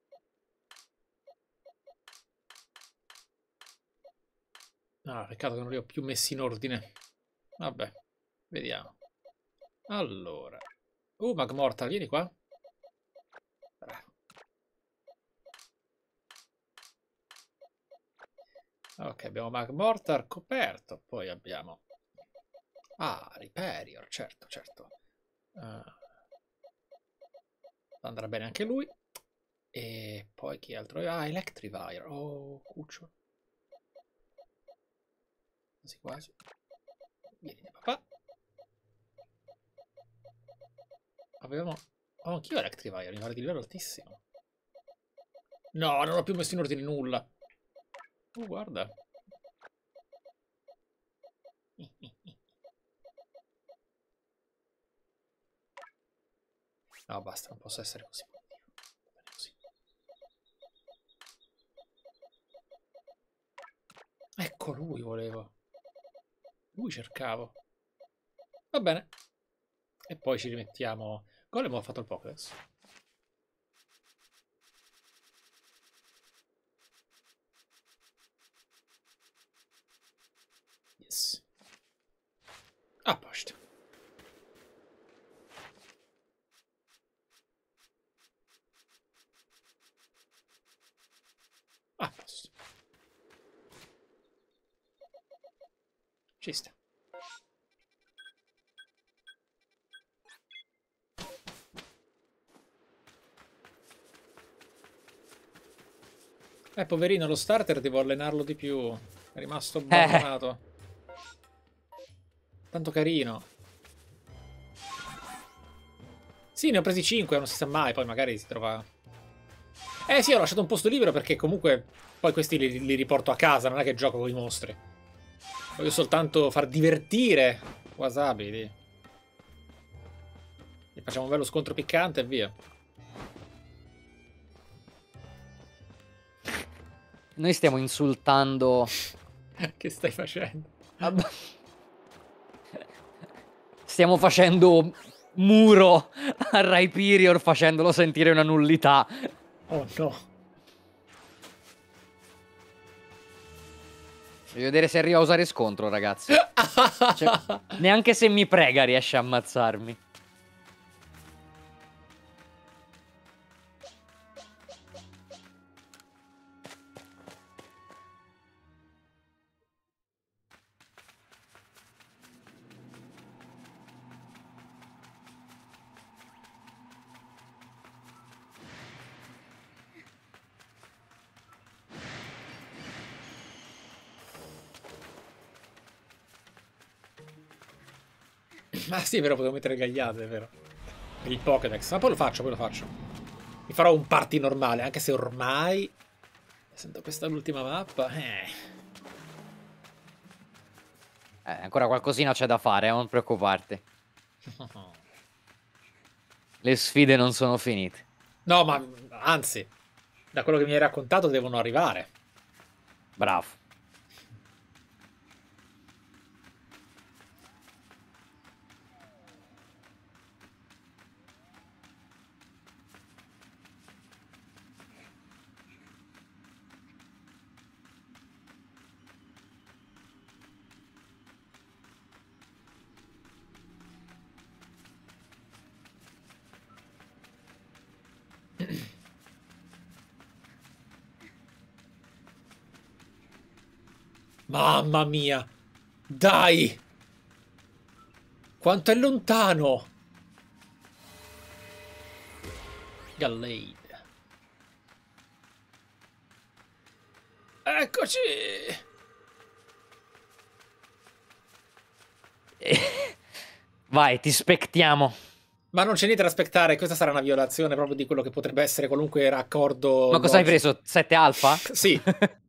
Speaker 3: Ah, peccato che non li ho più messi in ordine. Vabbè, vediamo. Allora. Magmortal, vieni qua. Bravo. Ok, abbiamo Magmortar coperto. Poi abbiamo... Ah, Riperior, certo, certo. Andrà bene anche lui. E poi chi altro? Ah, Electivire. Oh, cuccio. Quasi quasi. Vieni da papà. Avevamo... Oh, anch'io Electivire, mi pare di livello altissimo. No, non ho più messo in ordine nulla. Guarda. No, basta, non posso essere così. Così. Ecco lui volevo. Lui cercavo. Va bene. E poi ci rimettiamo... Golem ho fatto il Pokédex. Yes. A posto. A posto. Ci sta. Poverino, lo starter devo allenarlo di più. È rimasto abbandonato. Tanto carino. Sì, ne ho presi 5, non si sa mai, poi magari si trova... Sì, ho lasciato un posto libero perché comunque poi questi li riporto a casa, non è che gioco con i mostri. Voglio soltanto far divertire Wasabi. Gli facciamo un bello scontro piccante e via.
Speaker 1: Noi stiamo insultando...
Speaker 3: Che stai facendo?
Speaker 1: Stiamo facendo muro a Rhyperior facendolo sentire una nullità.
Speaker 3: Oh no.
Speaker 1: Voglio vedere se arriva a usare scontro, ragazzi. Cioè, neanche se mi prega riesce a ammazzarmi.
Speaker 3: Ah sì, è vero, potevo mettere gagliate, è vero. Per il Pokédex. Ma poi lo faccio, poi lo faccio. Mi farò un party normale, anche se ormai... Essendo questa l'ultima mappa...
Speaker 1: Ancora qualcosina c'è da fare, non preoccuparti. Le sfide non sono finite.
Speaker 3: No, ma anzi, da quello che mi hai raccontato devono arrivare.
Speaker 1: Bravo.
Speaker 3: Mamma mia. Dai. Quanto è lontano! Gallade. Eccoci!
Speaker 1: Vai, ti spectiamo.
Speaker 3: Ma non c'è niente da aspettare, questa sarà una violazione proprio di quello che potrebbe essere qualunque raccordo.
Speaker 1: Ma cosa hai
Speaker 3: logico.
Speaker 1: preso? 7 alfa?
Speaker 3: Sì.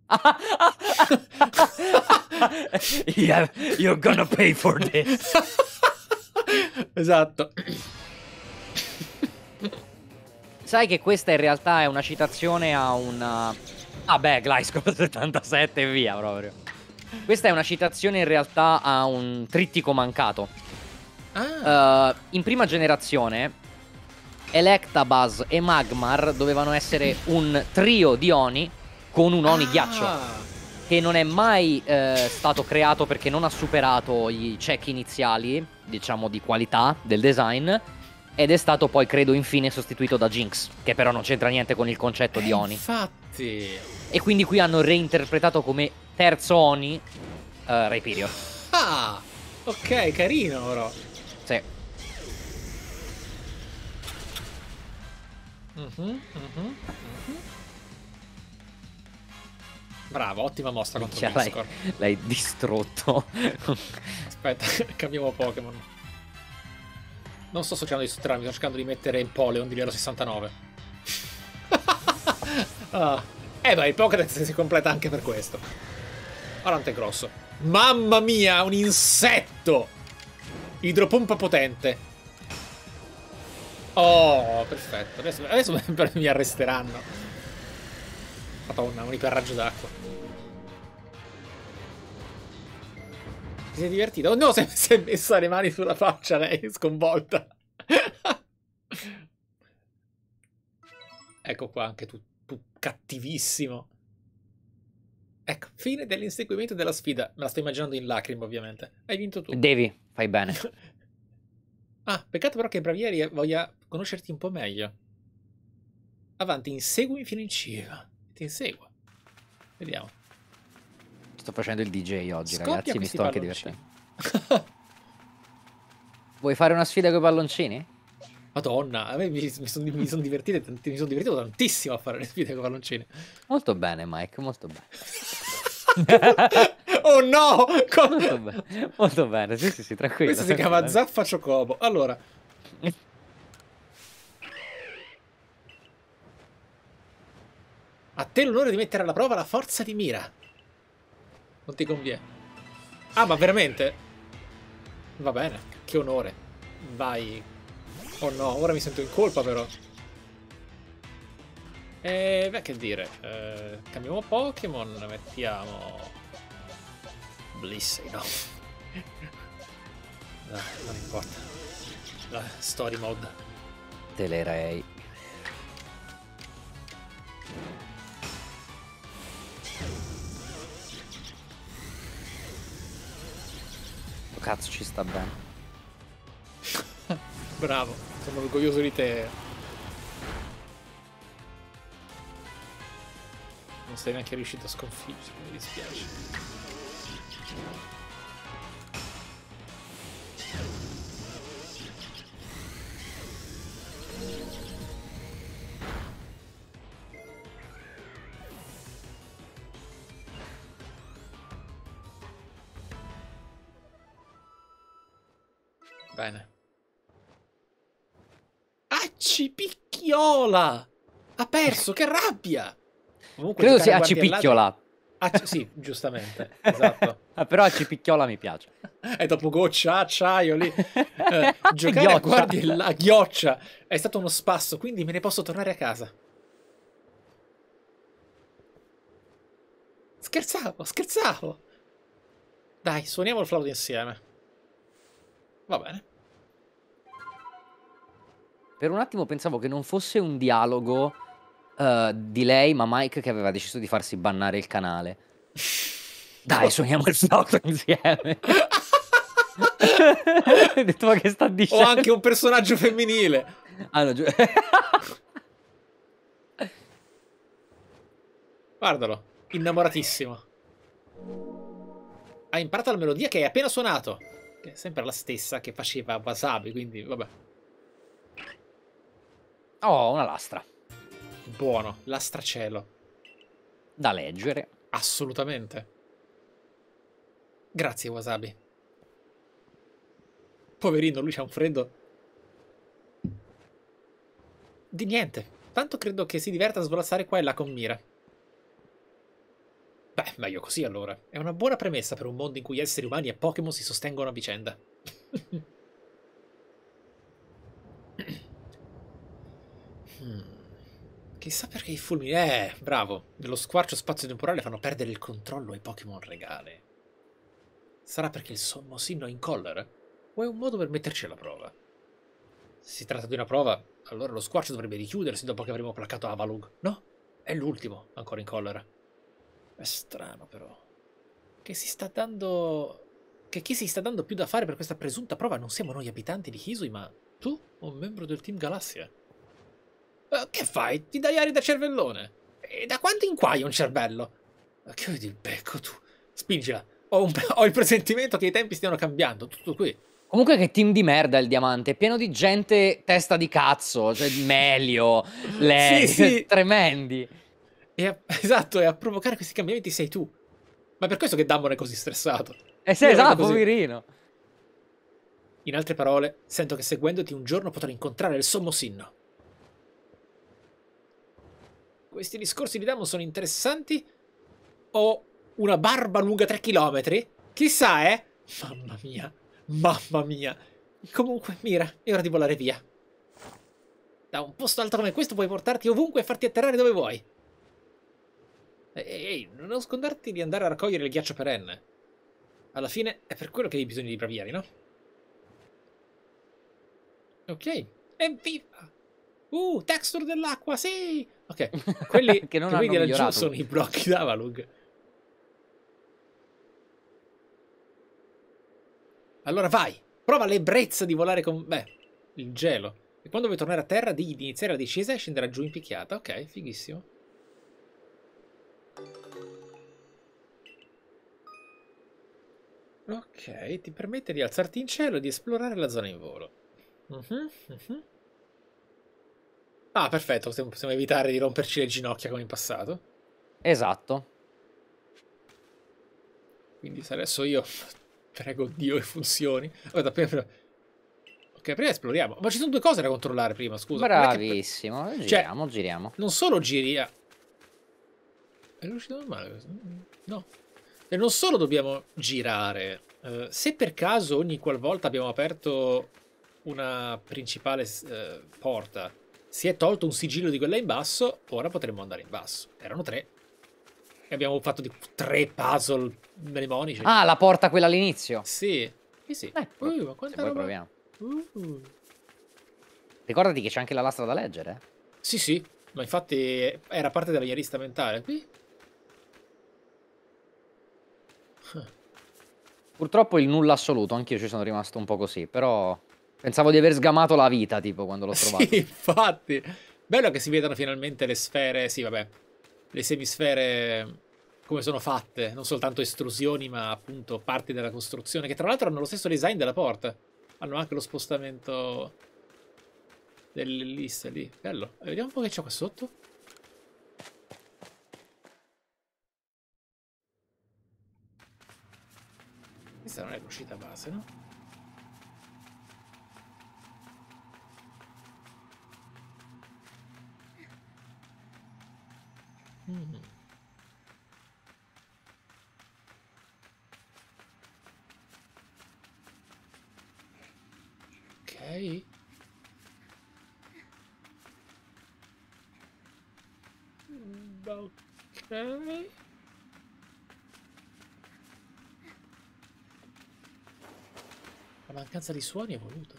Speaker 1: Yeah, you're gonna pay for this.
Speaker 3: Esatto.
Speaker 1: Sai che questa in realtà è una citazione a un... Ah beh, Gliscor 77 e via proprio. Questa è una citazione in realtà a un trittico mancato. In prima generazione Electabuzz e Magmar dovevano essere un trio di Oni con un Oni ghiaccio, che non è mai stato creato perché non ha superato i check iniziali, diciamo, di qualità del design, ed è stato poi, credo, infine sostituito da Jinx, che però non c'entra niente con il concetto di Oni.
Speaker 3: Infatti.
Speaker 1: E quindi qui hanno reinterpretato come terzo Oni Rhyperior.
Speaker 3: Ah, ok, carino però.
Speaker 1: Sì.
Speaker 3: Bravo, ottima mossa contro
Speaker 1: Minchia,
Speaker 3: Discord.
Speaker 1: l'hai distrutto.
Speaker 3: Aspetta, cambiamo Pokémon. Non sto cercando di sottrarmi, sto cercando di mettere il Poleon di livello 69. Beh, il Pokédex si completa anche per questo. Guardate grosso. Mamma mia, un insetto! Idropompa potente. Oh, perfetto. Adesso mi arresteranno. Madonna, un iperraggio d'acqua. Ti sei divertito? Oh no, si è messa le mani sulla faccia lei, sconvolta. Ecco qua, anche tu cattivissimo. Ecco, fine dell'inseguimento della sfida. Me la sto immaginando in lacrime, ovviamente. Hai vinto tu.
Speaker 1: Devi, fai bene.
Speaker 3: Ah, peccato però che Bravieri voglia conoscerti un po' meglio. Avanti, inseguimi fino in cima. Ti inseguo. Vediamo.
Speaker 1: Sto facendo il DJ oggi,
Speaker 3: Scoppia
Speaker 1: ragazzi, mi
Speaker 3: questi
Speaker 1: sto anche
Speaker 3: palloncini.
Speaker 1: divertendo. Vuoi fare una sfida con i palloncini?
Speaker 3: Madonna, a me mi sono divertito tantissimo a fare le sfide con i palloncini.
Speaker 1: Molto bene, Mike, molto bene.
Speaker 3: Oh no!
Speaker 1: Molto bene, sì, tranquillo.
Speaker 3: Questo si chiama Zaffa Chocobo. Allora, a te l'onore di mettere alla prova la forza di Mira. Non ti conviene. Ah, ma veramente? Va bene, che onore. Vai. Oh no, ora mi sento in colpa però. Beh, che dire. Cambiamo Pokémon, mettiamo... Blissey, no. Dai, non importa. La story mode.
Speaker 1: Telerei. Oh, cazzo, ci sta bene.
Speaker 3: Bravo, sono orgoglioso di te. Non sei neanche riuscito a sconfiggere, mi dispiace. Bene. Accipicchiola! Ha perso, che rabbia! Comunque,
Speaker 1: Credo
Speaker 3: giocare
Speaker 1: sia
Speaker 3: a
Speaker 1: Accipicchiola.
Speaker 3: sì, giustamente, esatto.
Speaker 1: Però Accipicchiola mi piace.
Speaker 3: E dopo goccia, acciaio lì. Giocare a
Speaker 1: Ghioccia.
Speaker 3: guardie la ghioccia è stato uno spasso, quindi me ne posso tornare a casa. Scherzavo. Dai, suoniamo il flauto insieme. Va bene.
Speaker 1: Per un attimo pensavo che non fosse un dialogo di lei, ma Mike che aveva deciso di farsi bannare il canale. Dai, suoniamo il flauto insieme. Hai detto, ma che sta
Speaker 3: Ho
Speaker 1: dicendo?
Speaker 3: anche un personaggio femminile.
Speaker 1: Ah, no,
Speaker 3: Guardalo, innamoratissimo. Ha imparato la melodia che hai appena suonato. che è sempre la stessa che faceva Wasabi, quindi vabbè.
Speaker 1: Oh, una lastra.
Speaker 3: Buono, l'astracielo.
Speaker 1: Da leggere.
Speaker 3: Assolutamente. Grazie, Wasabi. Poverino, lui c'ha un freddo. Di niente. Tanto credo che si diverta a svolazzare qua e là con Mira. Beh, meglio così allora. È una buona premessa per un mondo in cui esseri umani e Pokémon si sostengono a vicenda. Chissà perché i fulmini... bravo. Dello squarcio spazio-temporale fanno perdere il controllo ai Pokémon regali. Sarà perché il sommo sinno è in collera? O è un modo per metterci alla prova? Se si tratta di una prova, allora lo squarcio dovrebbe richiudersi dopo che avremo placato Avalugg. No, è l'ultimo, ancora in collera. È strano però. Che si sta dando... Che chi si sta dando più da fare per questa presunta prova non siamo noi abitanti di Hisui, ma tu, un membro del Team Galassia. Che fai? Ti dai aria da cervellone? E da quanto inquai un cervello? Che vedi il becco tu? Spingila. Ho il presentimento che i tempi stiano cambiando. Tutto qui.
Speaker 1: Comunque che team di merda il Diamante, è pieno di gente testa di cazzo, cioè Melio, lei,
Speaker 3: Sì.
Speaker 1: tremendi.
Speaker 3: Esatto, e a provocare questi cambiamenti sei tu. Ma è per questo che Damon è così stressato.
Speaker 1: Sì,
Speaker 3: Io lo vedo
Speaker 1: esatto,
Speaker 3: così.
Speaker 1: poverino.
Speaker 3: In altre parole, sento che seguendoti un giorno potrò incontrare il sommo sinno. Questi discorsi di Damon sono interessanti? Ho una barba lunga 3 chilometri? Chissà, eh? Mamma mia. Mamma mia. Comunque, mira, è ora di volare via. Da un posto alto come questo puoi portarti ovunque e farti atterrare dove vuoi. Ehi, non nasconderti di andare a raccogliere il ghiaccio perenne. Alla fine è per quello che hai bisogno di braviari, no? Ok. Evviva! Texture dell'acqua, sì! Ok, quelli
Speaker 1: Che non
Speaker 3: che vedi
Speaker 1: hanno
Speaker 3: laggiù
Speaker 1: migliorato.
Speaker 3: sono i blocchi d'Avalugg. Allora vai, prova l'ebbrezza di volare con... Beh, il gelo. E quando vuoi tornare a terra, digli di iniziare la discesa e scenderà giù in picchiata. Ok, fighissimo. Ok, ti permette di alzarti in cielo e di esplorare la zona in volo. Ah, perfetto, possiamo evitare di romperci le ginocchia come in passato.
Speaker 1: Esatto.
Speaker 3: Quindi se adesso io prego Dio e funzioni. Guarda, ok, prima esploriamo. Ma ci sono due cose da controllare prima, scusa. Non è che
Speaker 1: Bravissimo.
Speaker 3: Cioè,
Speaker 1: Giriamo, giriamo.
Speaker 3: non solo giri... È lucido normale questo? No. E non solo dobbiamo girare. Se per caso ogni qualvolta abbiamo aperto una principale porta si è tolto un sigillo di quella in basso, ora potremmo andare in basso. Erano 3. E abbiamo fatto 3 puzzle mnemonici.
Speaker 1: Ah, la porta quella all'inizio.
Speaker 3: Sì. Sì. Ma
Speaker 1: Se
Speaker 3: quanta
Speaker 1: poi
Speaker 3: roba...
Speaker 1: proviamo. Ricordati che c'è anche la lastra da leggere.
Speaker 3: Sì, ma infatti era parte della mia lista mentale. Qui?
Speaker 1: Purtroppo il nulla assoluto, anch'io ci sono rimasto un po' così, però pensavo di aver sgamato la vita, tipo, quando l'ho trovato.
Speaker 3: Sì, infatti. Bello che si vedano finalmente le sfere, sì, vabbè, le semisfere come sono fatte, non soltanto estrusioni, ma appunto parti della costruzione, che tra l'altro hanno lo stesso design della porta. Hanno anche lo spostamento delle liste lì. Bello. Vediamo un po' che c'è qua sotto. Questa non è l'uscita base, no? Ok. Ok. La mancanza di suoni è voluta.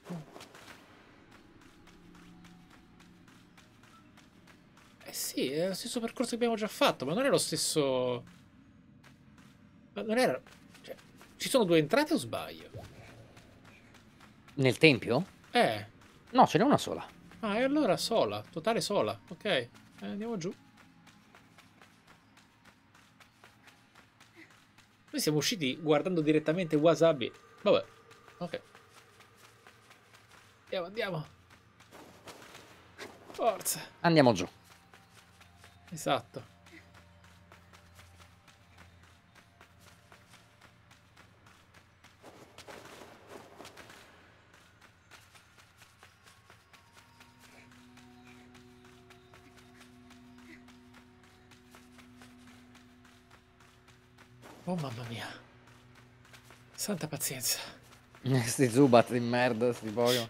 Speaker 3: Sì, è lo stesso percorso che abbiamo già fatto, ma non è lo stesso... Ma non era... Cioè, ci sono 2 entrate o sbaglio?
Speaker 1: Nel tempio?
Speaker 3: No,
Speaker 1: ce n'è una sola.
Speaker 3: Ah, e allora sola, totale sola. Ok, andiamo giù. Noi siamo usciti guardando direttamente Wasabi. Vabbè. Ok. Andiamo, andiamo. Forza.
Speaker 1: Andiamo giù.
Speaker 3: Esatto. Oh mamma mia. Santa pazienza.
Speaker 1: Sti Zubat di merda, sti Pokémon.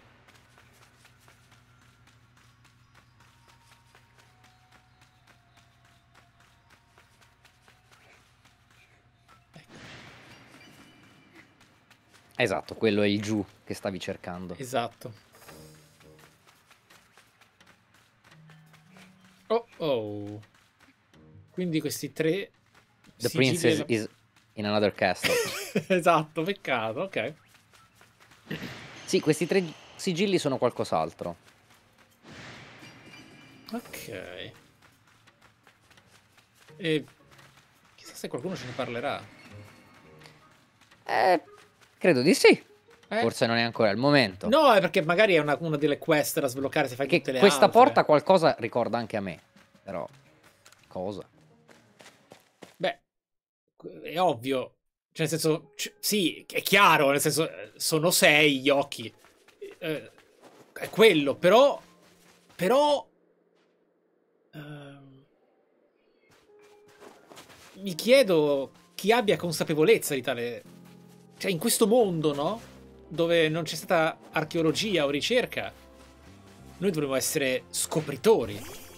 Speaker 1: Esatto, quello è il giù che stavi cercando.
Speaker 3: Esatto. Oh oh. Quindi questi tre
Speaker 1: The
Speaker 3: sigilli
Speaker 1: princess is in another castle.
Speaker 3: Esatto, peccato, ok.
Speaker 1: Sì, questi 3 sigilli sono qualcos'altro.
Speaker 3: Ok. E chissà se qualcuno ce ne parlerà.
Speaker 1: Credo di sì.
Speaker 3: Eh?
Speaker 1: Forse non è ancora il momento.
Speaker 3: No, è perché magari è una delle quest da sbloccare se fai
Speaker 1: Che
Speaker 3: tutte le
Speaker 1: questa
Speaker 3: altre.
Speaker 1: porta qualcosa ricorda anche a me. Però, cosa?
Speaker 3: Beh, è ovvio. Cioè, nel senso, sì, è chiaro, nel senso, sono 6 gli occhi. È quello, però... mi chiedo chi abbia consapevolezza di tale... Cioè, in questo mondo, no? Dove non c'è stata archeologia o ricerca, noi dovremmo essere scopritori.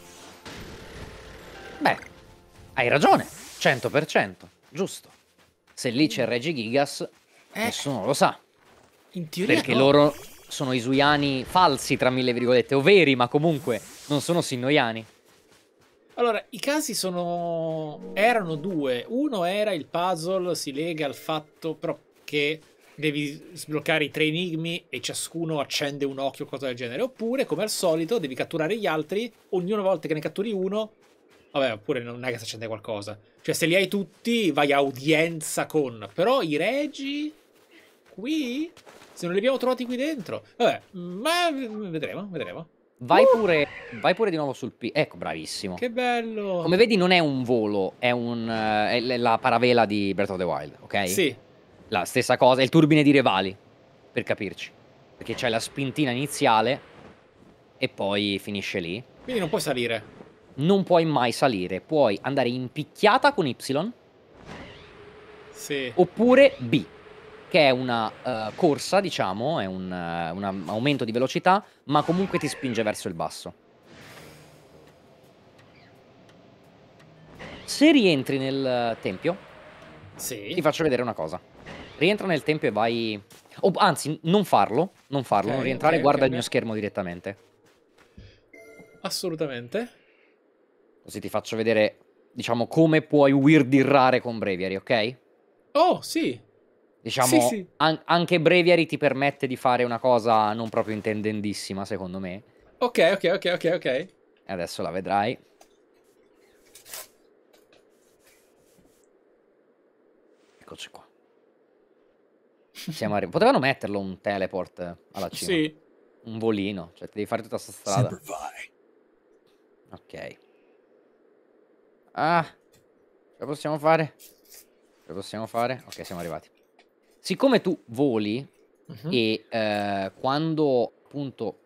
Speaker 1: Beh, hai ragione. 100%. Giusto. Se lì c'è Regigigas, nessuno lo sa.
Speaker 3: In teoria
Speaker 1: Perché
Speaker 3: no.
Speaker 1: loro sono i Suiani falsi, tra mille virgolette, o veri, ma comunque non sono Sinnoiani.
Speaker 3: Allora, i casi erano 2. Uno era il puzzle, si lega al fatto però che devi sbloccare i 3 enigmi e ciascuno accende un occhio o cosa del genere. Oppure, come al solito, devi catturare gli altri, ognuno volta che ne catturi uno. Vabbè, oppure non è che si accende qualcosa. Cioè, se li hai tutti, vai a udienza con. Però i regi... qui? Se non li abbiamo trovati qui dentro. Vabbè, ma vedremo, vedremo.
Speaker 1: Vai pure di nuovo sul P. Ecco, bravissimo.
Speaker 3: Che bello.
Speaker 1: Come vedi non è un volo, è la paravela di Breath of the Wild, ok?
Speaker 3: Sì.
Speaker 1: La stessa cosa, è il turbine di Revali, per capirci. Perché c'è la spintina iniziale e poi finisce lì.
Speaker 3: Quindi non puoi salire.
Speaker 1: Non puoi mai salire, puoi andare in picchiata con Y
Speaker 3: Sì.
Speaker 1: oppure B, che è una corsa, diciamo, è un aumento di velocità, ma comunque ti spinge verso il basso. Se rientri nel tempio,
Speaker 3: Sì.
Speaker 1: ti faccio vedere una cosa. Rientra nel tempio e vai... anzi, non farlo, non rientrare,
Speaker 3: ok,
Speaker 1: guarda
Speaker 3: ok,
Speaker 1: il mio
Speaker 3: ok.
Speaker 1: schermo direttamente.
Speaker 3: Assolutamente.
Speaker 1: Così ti faccio vedere, diciamo, come puoi weirdirrare con Breviary, ok?
Speaker 3: Oh, sì.
Speaker 1: Diciamo,
Speaker 3: Sì, sì.
Speaker 1: anche Breviary ti permette di fare una cosa non proprio intendendissima, secondo me.
Speaker 3: Ok, ok, ok, ok, ok.
Speaker 1: E adesso la vedrai. Eccoci qua. Siamo Potevano metterlo un teleport alla cima.
Speaker 3: Sì.
Speaker 1: Un volino. Cioè, ti devi fare tutta sta strada.
Speaker 4: Semper Fi.
Speaker 1: Ok. Ah. Ce la possiamo fare? Ce la possiamo fare? Ok, siamo arrivati. Siccome tu voli
Speaker 3: Mhm.
Speaker 1: e quando appunto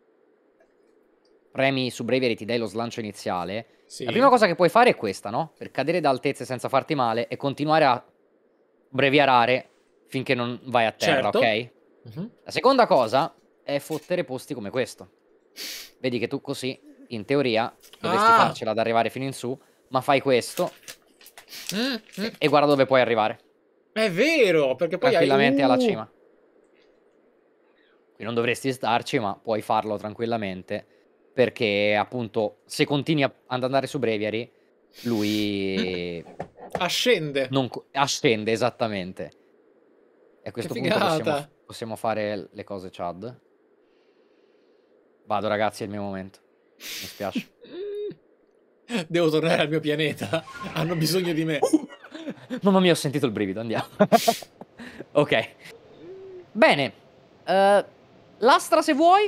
Speaker 1: premi su Breviary ti dai lo slancio iniziale,
Speaker 3: Sì.
Speaker 1: la prima cosa che puoi fare è questa, no? Per cadere da altezze senza farti male e continuare a breviarare finché non vai a terra,
Speaker 3: Certo.
Speaker 1: ok?
Speaker 3: Mhm.
Speaker 1: La seconda cosa è fottere posti come questo. Vedi che tu così, in teoria, dovresti
Speaker 3: Ah.
Speaker 1: farcela ad arrivare fino in su, ma fai questo
Speaker 3: Mm.
Speaker 1: e guarda dove puoi arrivare.
Speaker 3: È vero, perché poi
Speaker 1: Tranquillamente
Speaker 3: hai...
Speaker 1: alla cima. Qui non dovresti starci, ma puoi farlo tranquillamente. Perché, appunto, se continui ad andare su Breviary, lui
Speaker 3: Ascende.
Speaker 1: non ascende esattamente. E a questo
Speaker 3: Che
Speaker 1: punto
Speaker 3: figata.
Speaker 1: possiamo fare le cose Chad. Vado, ragazzi, è il mio momento. Mi spiace.
Speaker 3: Devo tornare al mio pianeta. Hanno bisogno di me.
Speaker 1: Mamma mia, ho sentito il brivido, andiamo. Ok. Bene, Lastra se vuoi.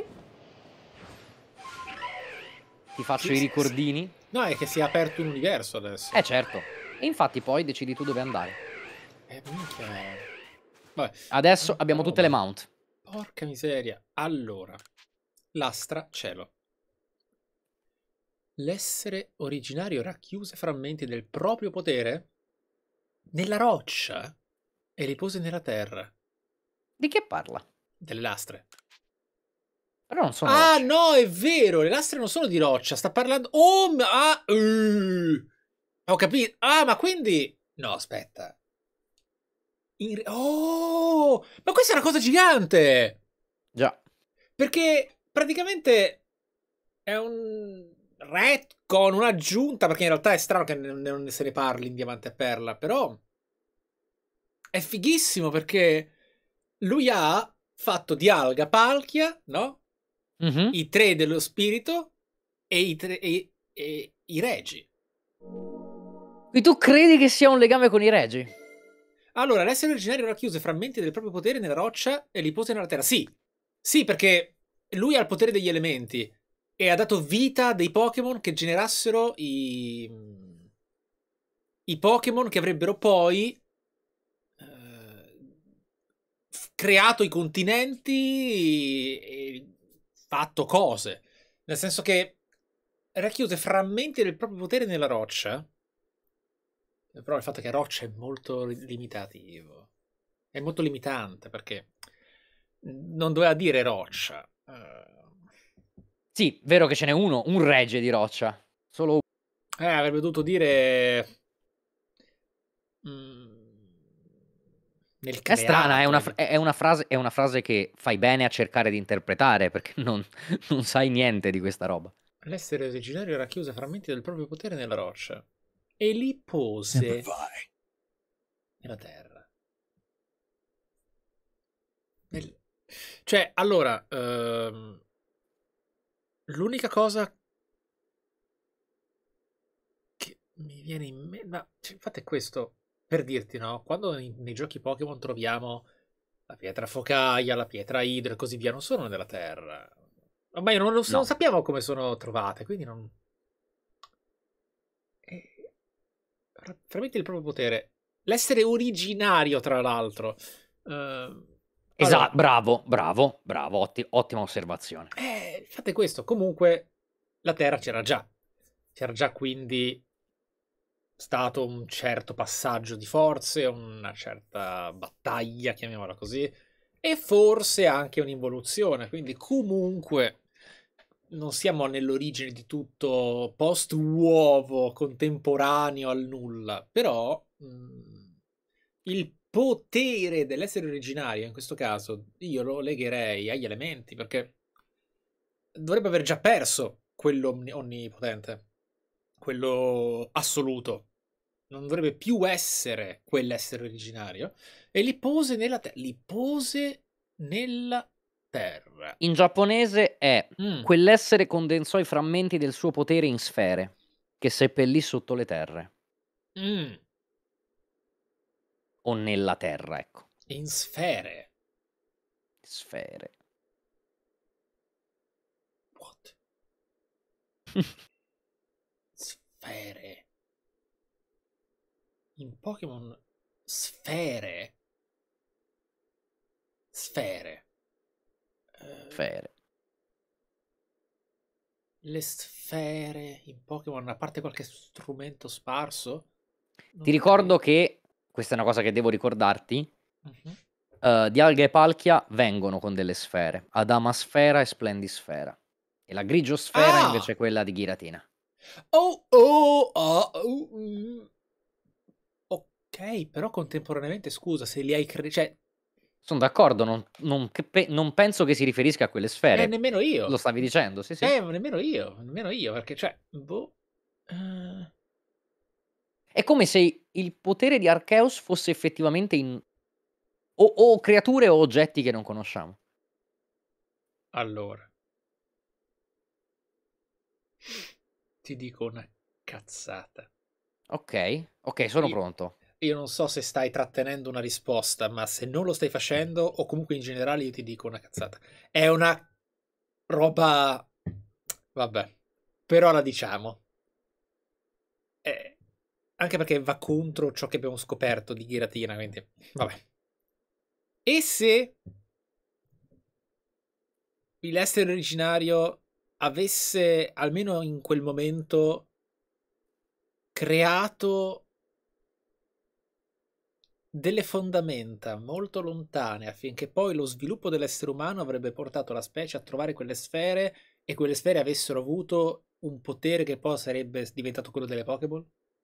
Speaker 1: Ti faccio i ricordini.
Speaker 3: No, è che si è aperto un universo adesso.
Speaker 1: Certo. E infatti poi decidi tu dove andare.
Speaker 3: Minchia. Vabbè.
Speaker 1: Adesso
Speaker 3: Tanta
Speaker 1: abbiamo tutte le
Speaker 3: roba.
Speaker 1: mount.
Speaker 3: Porca miseria. Allora. L'astra cielo. L'essere originario racchiuse frammenti del proprio potere nella roccia e li pose nella terra.
Speaker 1: Di che parla?
Speaker 3: Delle lastre.
Speaker 1: Però non sono
Speaker 3: Ah,
Speaker 1: rocce.
Speaker 3: no, è vero. Le lastre non sono di roccia. Sta parlando. Oh, ho capito. Ah, ma quindi. No, aspetta. Oh, ma questa è una cosa gigante.
Speaker 1: Già.
Speaker 3: Perché praticamente è un retcon, un'aggiunta. Perché in realtà è strano che non se ne parli in Diamante e Perla. Però è fighissimo perché lui ha fatto Dialga, Palkia, no?
Speaker 1: Mhm.
Speaker 3: I tre dello spirito e i regi.
Speaker 1: Quindi tu credi che sia un legame con i regi?
Speaker 3: Allora, l'essere originario racchiuse frammenti del proprio potere nella roccia e li pose nella terra. Sì, sì, perché lui ha il potere degli elementi e ha dato vita a dei Pokémon che generassero i Pokémon che avrebbero poi creato i continenti e fatto cose. Nel senso che racchiuse frammenti del proprio potere nella roccia. Però il fatto che roccia è molto limitativo. È molto limitante perché non doveva dire roccia.
Speaker 1: Sì, vero che ce n'è uno, un regge di roccia. Solo uno.
Speaker 3: Avrebbe dovuto dire mm, nel
Speaker 1: È strana,
Speaker 3: creato.
Speaker 1: è una frase che fai bene a cercare di interpretare perché non sai niente di questa roba.
Speaker 3: L'essere originario racchiuse frammenti del proprio potere nella roccia e li pose nella terra. Cioè, allora, l'unica cosa che mi viene in mente, ma cioè, infatti è questo, per dirti, no? Quando nei giochi Pokémon troviamo la pietra focaia, la pietra idro e così via, non sono nella terra. Ormai non
Speaker 1: No.
Speaker 3: sappiamo come sono trovate, quindi non... Frammenti del proprio potere. L'essere originario, tra l'altro. Allora,
Speaker 1: Esatto, bravo, ottima osservazione.
Speaker 3: fate questo. Comunque, la Terra c'era già. C'era già quindi stato un certo passaggio di forze, una certa battaglia, chiamiamola così, e forse anche un'involuzione. Quindi, comunque, non siamo nell'origine di tutto post-uovo, contemporaneo al nulla. Però, il potere dell'essere originario, in questo caso, io lo legherei agli elementi, perché dovrebbe aver già perso quello onnipotente, quello assoluto. Non dovrebbe più essere quell'essere originario. E li pose nella terra. Li pose nella terra.
Speaker 1: In giapponese è
Speaker 3: Mm.
Speaker 1: quell'essere condensò i frammenti del suo potere in sfere, che seppellì sotto le terre.
Speaker 3: Mm.
Speaker 1: O nella terra, ecco.
Speaker 3: In sfere.
Speaker 1: Sfere.
Speaker 3: What? Sfere. In Pokémon sfere. Sfere.
Speaker 1: Sfere.
Speaker 3: Le sfere in Pokémon, a parte qualche strumento sparso?
Speaker 1: Ti ricordo che, questa è una cosa che devo ricordarti,
Speaker 3: Mhm.
Speaker 1: Dialga e Palkia vengono con delle sfere. Adamasfera e Splendisfera. E la Grigiosfera invece
Speaker 3: Ah!
Speaker 1: è quella di Giratina.
Speaker 3: Ok, però contemporaneamente, scusa, se li hai cioè,
Speaker 1: Sono d'accordo, non penso che si riferisca a quelle sfere.
Speaker 3: nemmeno io.
Speaker 1: Lo stavi dicendo, sì, sì.
Speaker 3: Nemmeno io, perché, cioè, boh.
Speaker 1: È come se il potere di Arceus fosse effettivamente in o creature o oggetti che non conosciamo.
Speaker 3: Allora, ti dico una cazzata.
Speaker 1: Ok, sono
Speaker 3: Io,
Speaker 1: pronto.
Speaker 3: io non so se stai trattenendo una risposta, ma se non lo stai facendo, o comunque in generale, io ti dico una cazzata. È una roba... Vabbè, però la diciamo. Anche perché va contro ciò che abbiamo scoperto di Giratina, quindi... Vabbè. E se l'essere originario avesse, almeno in quel momento, creato delle fondamenta molto lontane affinché poi lo sviluppo dell'essere umano avrebbe portato la specie a trovare quelle sfere e quelle sfere avessero avuto un potere che poi sarebbe diventato quello delle Pokéball?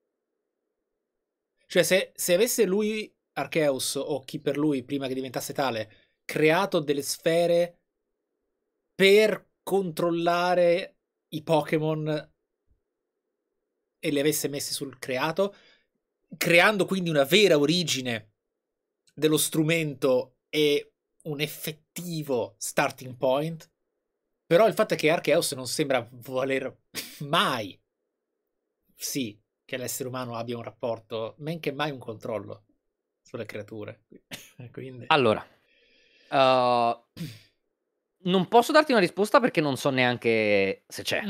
Speaker 3: Cioè se avesse lui, Arceus, o chi per lui prima che diventasse tale, creato delle sfere per controllare i Pokémon e le avesse messe sul creato, creando quindi una vera origine dello strumento e un effettivo starting point. Però il fatto è che Arceus non sembra voler mai, sì, che l'essere umano abbia un rapporto, men che mai un controllo sulle creature. Quindi...
Speaker 1: Allora, non posso darti una risposta perché non so neanche se c'è.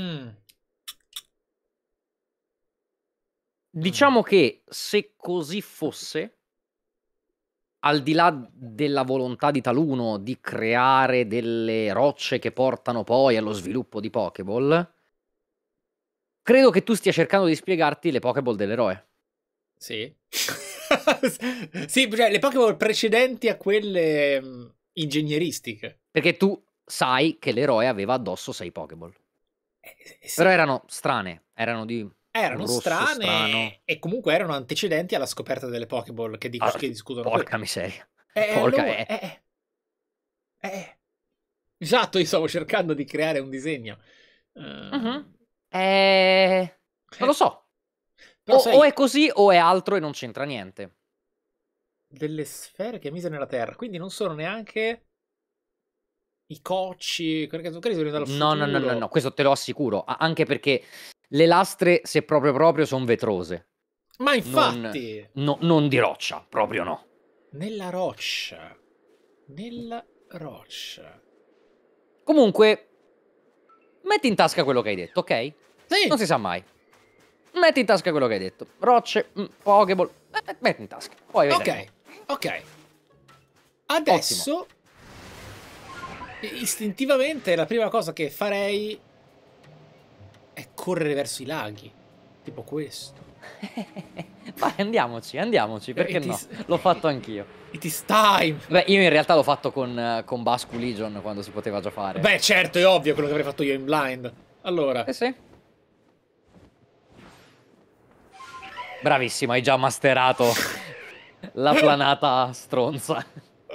Speaker 1: Diciamo che se così fosse, al di là della volontà di taluno di creare delle rocce che portano poi allo sviluppo di Pokéball, credo che tu stia cercando di spiegarti le Pokéball dell'eroe.
Speaker 3: Sì. Sì, cioè le Pokéball precedenti a quelle ingegneristiche.
Speaker 1: Perché tu sai che l'eroe aveva addosso 6 Pokéball.
Speaker 3: Sì.
Speaker 1: Però erano strane, erano di
Speaker 3: Erano
Speaker 1: un rosso
Speaker 3: strane
Speaker 1: strano.
Speaker 3: e comunque erano antecedenti alla scoperta delle Pokéball che discutono.
Speaker 1: Porca miseria.
Speaker 3: Porca Esatto, io stavo cercando di creare un disegno.
Speaker 1: Non lo so.
Speaker 3: Però sai,
Speaker 1: O è così o è altro e non c'entra niente.
Speaker 3: delle sfere che mise nella Terra, quindi non sono neanche i cocci, quelli sono dallo
Speaker 1: No,
Speaker 3: futuro.
Speaker 1: questo te lo assicuro. Anche perché le lastre, se proprio, sono vetrose.
Speaker 3: Ma infatti,
Speaker 1: Non di roccia, proprio no.
Speaker 3: nella roccia.
Speaker 1: Comunque, metti in tasca quello che hai detto, ok?
Speaker 3: Sì.
Speaker 1: Non si sa mai. Metti in tasca quello che hai detto. Rocce, Pokéball, metti in tasca. Poi vedremo.
Speaker 3: Ok. Adesso, istintivamente, la prima cosa che farei è correre verso i laghi. Tipo questo.
Speaker 1: Vai, andiamoci, perché no? L'ho fatto anch'io.
Speaker 3: It is time.
Speaker 1: Beh, io in realtà l'ho fatto con Bascu Legion quando si poteva già fare.
Speaker 3: Beh, certo, è ovvio quello che avrei fatto io in blind. Allora.
Speaker 1: Sì. Bravissimo, hai già masterato la planata stronza.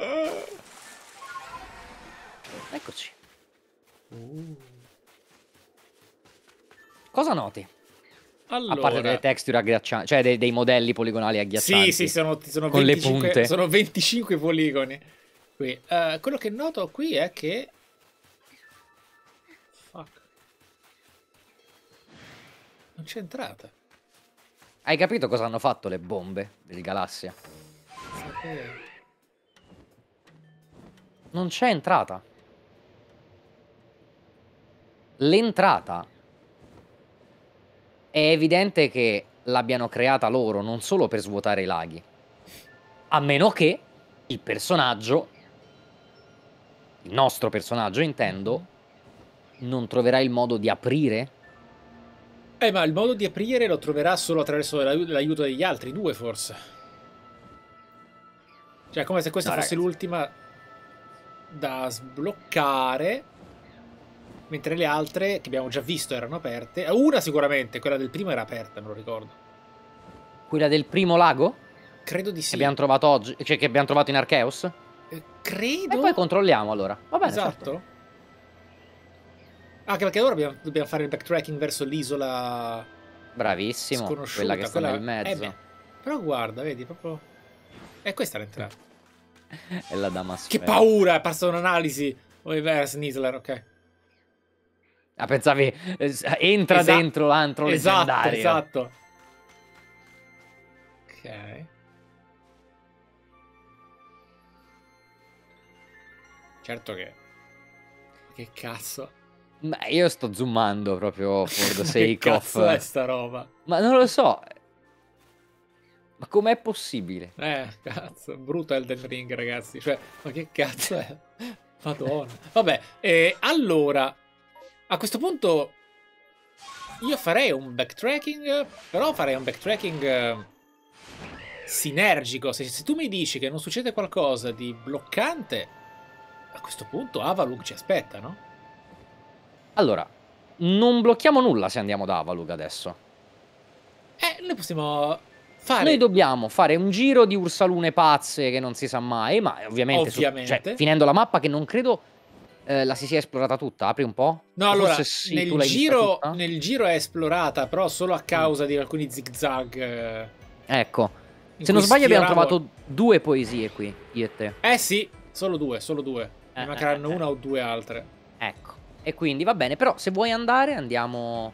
Speaker 1: Eccoci. Cosa noti?
Speaker 3: Allora.
Speaker 1: A parte delle texture agghiaccianti, cioè dei modelli poligonali agghiaccianti.
Speaker 3: Sì, sono
Speaker 1: con
Speaker 3: 25,
Speaker 1: le punte.
Speaker 3: Sono 25 poligoni. Qui. Quello che noto qui è che... Fuck. Non c'è entrata.
Speaker 1: Hai capito cosa hanno fatto le bombe del Galassia? Non c'è entrata. L'entrata è evidente che l'abbiano creata loro non solo per svuotare i laghi, a meno che il personaggio, il nostro personaggio intendo, non troverà il modo di aprire.
Speaker 3: Ma il modo di aprire lo troverà solo attraverso l'aiuto degli altri due, forse. Cioè, come se questa fosse l'ultima da sbloccare, mentre le altre, che abbiamo già visto, erano aperte. Una sicuramente, quella del primo era aperta, me lo ricordo.
Speaker 1: Quella del primo lago?
Speaker 3: Credo di sì.
Speaker 1: Che abbiamo trovato oggi, cioè che abbiamo trovato in Arceus?
Speaker 3: Credo.
Speaker 1: E poi controlliamo allora. Va bene,
Speaker 3: esatto.
Speaker 1: Certo.
Speaker 3: Anche perché ora dobbiamo fare il backtracking verso l'isola.
Speaker 1: Bravissimo.
Speaker 3: Sconosciuta.
Speaker 1: Quella che sta nel mezzo.
Speaker 3: Però guarda, vedi, proprio... questa è l'entrata.
Speaker 1: È la damasfera.
Speaker 3: Che paura, è passata un'analisi. Snizzler, ok.
Speaker 1: Ah, pensavi, entra dentro l'antro leggendario.
Speaker 3: Esatto. Ok. Certo che... Che cazzo?
Speaker 1: Beh, io sto zoomando proprio for the
Speaker 3: Ma che
Speaker 1: sake of...
Speaker 3: cazzo è sta roba?
Speaker 1: Ma non lo so. Ma com'è possibile?
Speaker 3: Cazzo, brutto Elden Ring, ragazzi. Cioè, ma che cazzo è? Madonna. Vabbè, allora, a questo punto io farei un backtracking, però farei un backtracking sinergico. Se tu mi dici che non succede qualcosa di bloccante, a questo punto Avalugh ci aspetta, no?
Speaker 1: Allora, non blocchiamo nulla se andiamo da Avalugh adesso.
Speaker 3: Noi possiamo fare...
Speaker 1: Noi dobbiamo fare un giro di Ursalune pazze che non si sa mai, ma ovviamente,
Speaker 3: Ovviamente.
Speaker 1: cioè, finendo la mappa che non credo la si sia esplorata tutta. Apri un po'?
Speaker 3: No,
Speaker 1: O
Speaker 3: allora,
Speaker 1: forse sì, tu l'hai vista tutta?
Speaker 3: nel giro è esplorata, però solo a causa di alcuni zigzag.
Speaker 1: Ecco,
Speaker 3: in
Speaker 1: se non
Speaker 3: cui
Speaker 1: sbaglio abbiamo
Speaker 3: sfioravo-
Speaker 1: trovato 2 poesie qui, io e te.
Speaker 3: Sì, solo due. Ne mancheranno una o due altre.
Speaker 1: Ecco, e quindi va bene, però se vuoi andare andiamo...